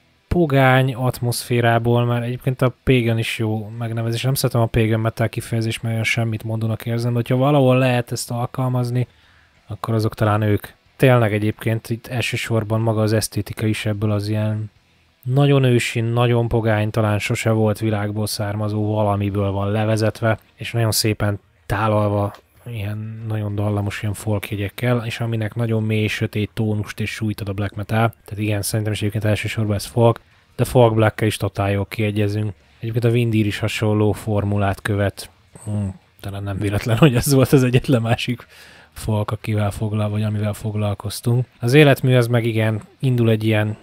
pogány atmoszférából, mert egyébként a pagan is jó megnevezés. Nem szeretem a pagan metal kifejezést, mert olyan semmit mondónak érzem, de hogyha valahol lehet ezt alkalmazni, akkor azok talán ők. Tényleg egyébként itt elsősorban maga az esztétika is ebből az ilyen nagyon ősi, nagyon pogány, talán sose volt világból származó valamiből van levezetve, és nagyon szépen tálalva ilyen nagyon dallamos ilyen folkjegyekkel, és aminek nagyon mély, sötét tónust és súlyt ad a black metal. Tehát igen, szerintem is egyébként elsősorban ez folk, de folk black-kel is totál jól kiegyezünk. Egyébként a Windir is hasonló formulát követ. Talán nem véletlen, hogy ez volt az egyetlen másik folk, vagy amivel foglalkoztunk. Az életmű az meg igen, indul egy ilyen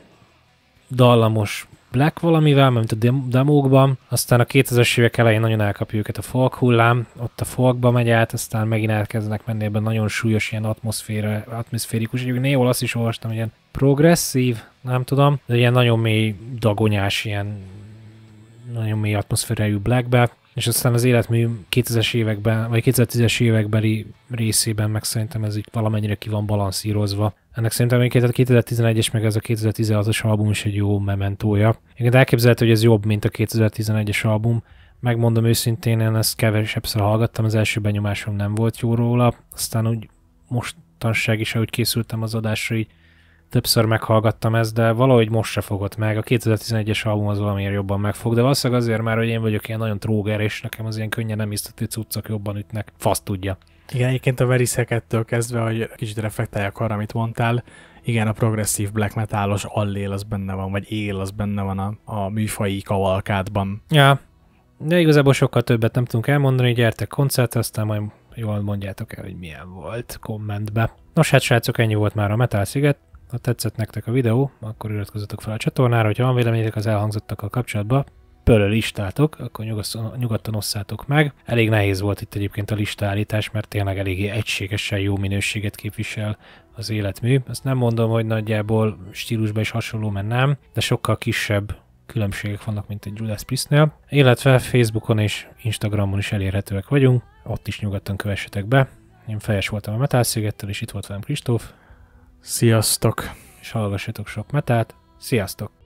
dallamos black valamivel, mint a demókban, aztán a 2000-es évek elején nagyon elkapja őket a folk hullám, ott a folkba megy át, aztán megint elkezdenek menni ebben nagyon súlyos ilyen atmoszférikus, egyébként néhol azt is olvastam, hogy ilyen progresszív, nem tudom, de ilyen nagyon mély dagonyás, ilyen nagyon mély atmoszférájú blackbe, és aztán az életmű 2000-es években, vagy 2010-es évekbeli részében meg szerintem ez így valamennyire ki van balanszírozva. Ennek szerintem még a 2011-es meg ez a 2016-os album is egy jó mementója. Igen, elképzelhető, hogy ez jobb, mint a 2011-es album. Megmondom őszintén, én ezt kevesebbször hallgattam, az első benyomásom nem volt jó róla, aztán úgy mostanság is, ahogy készültem az adásra, így többször meghallgattam ezt, de valahogy most se fogott meg. A 2011-es album az valamiért jobban megfog, de valószínűleg azért már, hogy én vagyok ilyen nagyon tróger, és nekem az ilyen könnyen nem isztető cuccok jobban ütnek. Fasz tudja. Igen, egyébként a Veriszekettől kezdve, hogy kicsit reflektáljak arra, amit mondtál, igen, a progresszív black metalos allél az benne van, vagy él az benne van a műfaji kavalkádban. Ja, de igazából sokkal többet nem tudunk elmondani, gyertek koncertre, aztán majd jól mondjátok el, hogy milyen volt kommentbe. Nos hát srácok, ennyi volt már a Metal Sziget. Ha tetszett nektek a videó, akkor iratkozzatok fel a csatornára, hogyha van véleményetek az elhangzottakkal kapcsolatban, listátok, akkor nyugodtan osszátok meg. Elég nehéz volt itt egyébként a listaállítás, mert tényleg eléggé egységesen jó minőséget képvisel az életmű. Azt nem mondom, hogy nagyjából stílusban is hasonló, mert nem, de sokkal kisebb különbségek vannak, mint egy Judas Priestnél. Illetve Facebookon és Instagramon is elérhetőek vagyunk, ott is nyugodtan kövessetek be. Én Fejes voltam a Metal Szigettől, és itt volt velem Kristóf. Sziasztok! És hallgassatok sok metát. Sziasztok!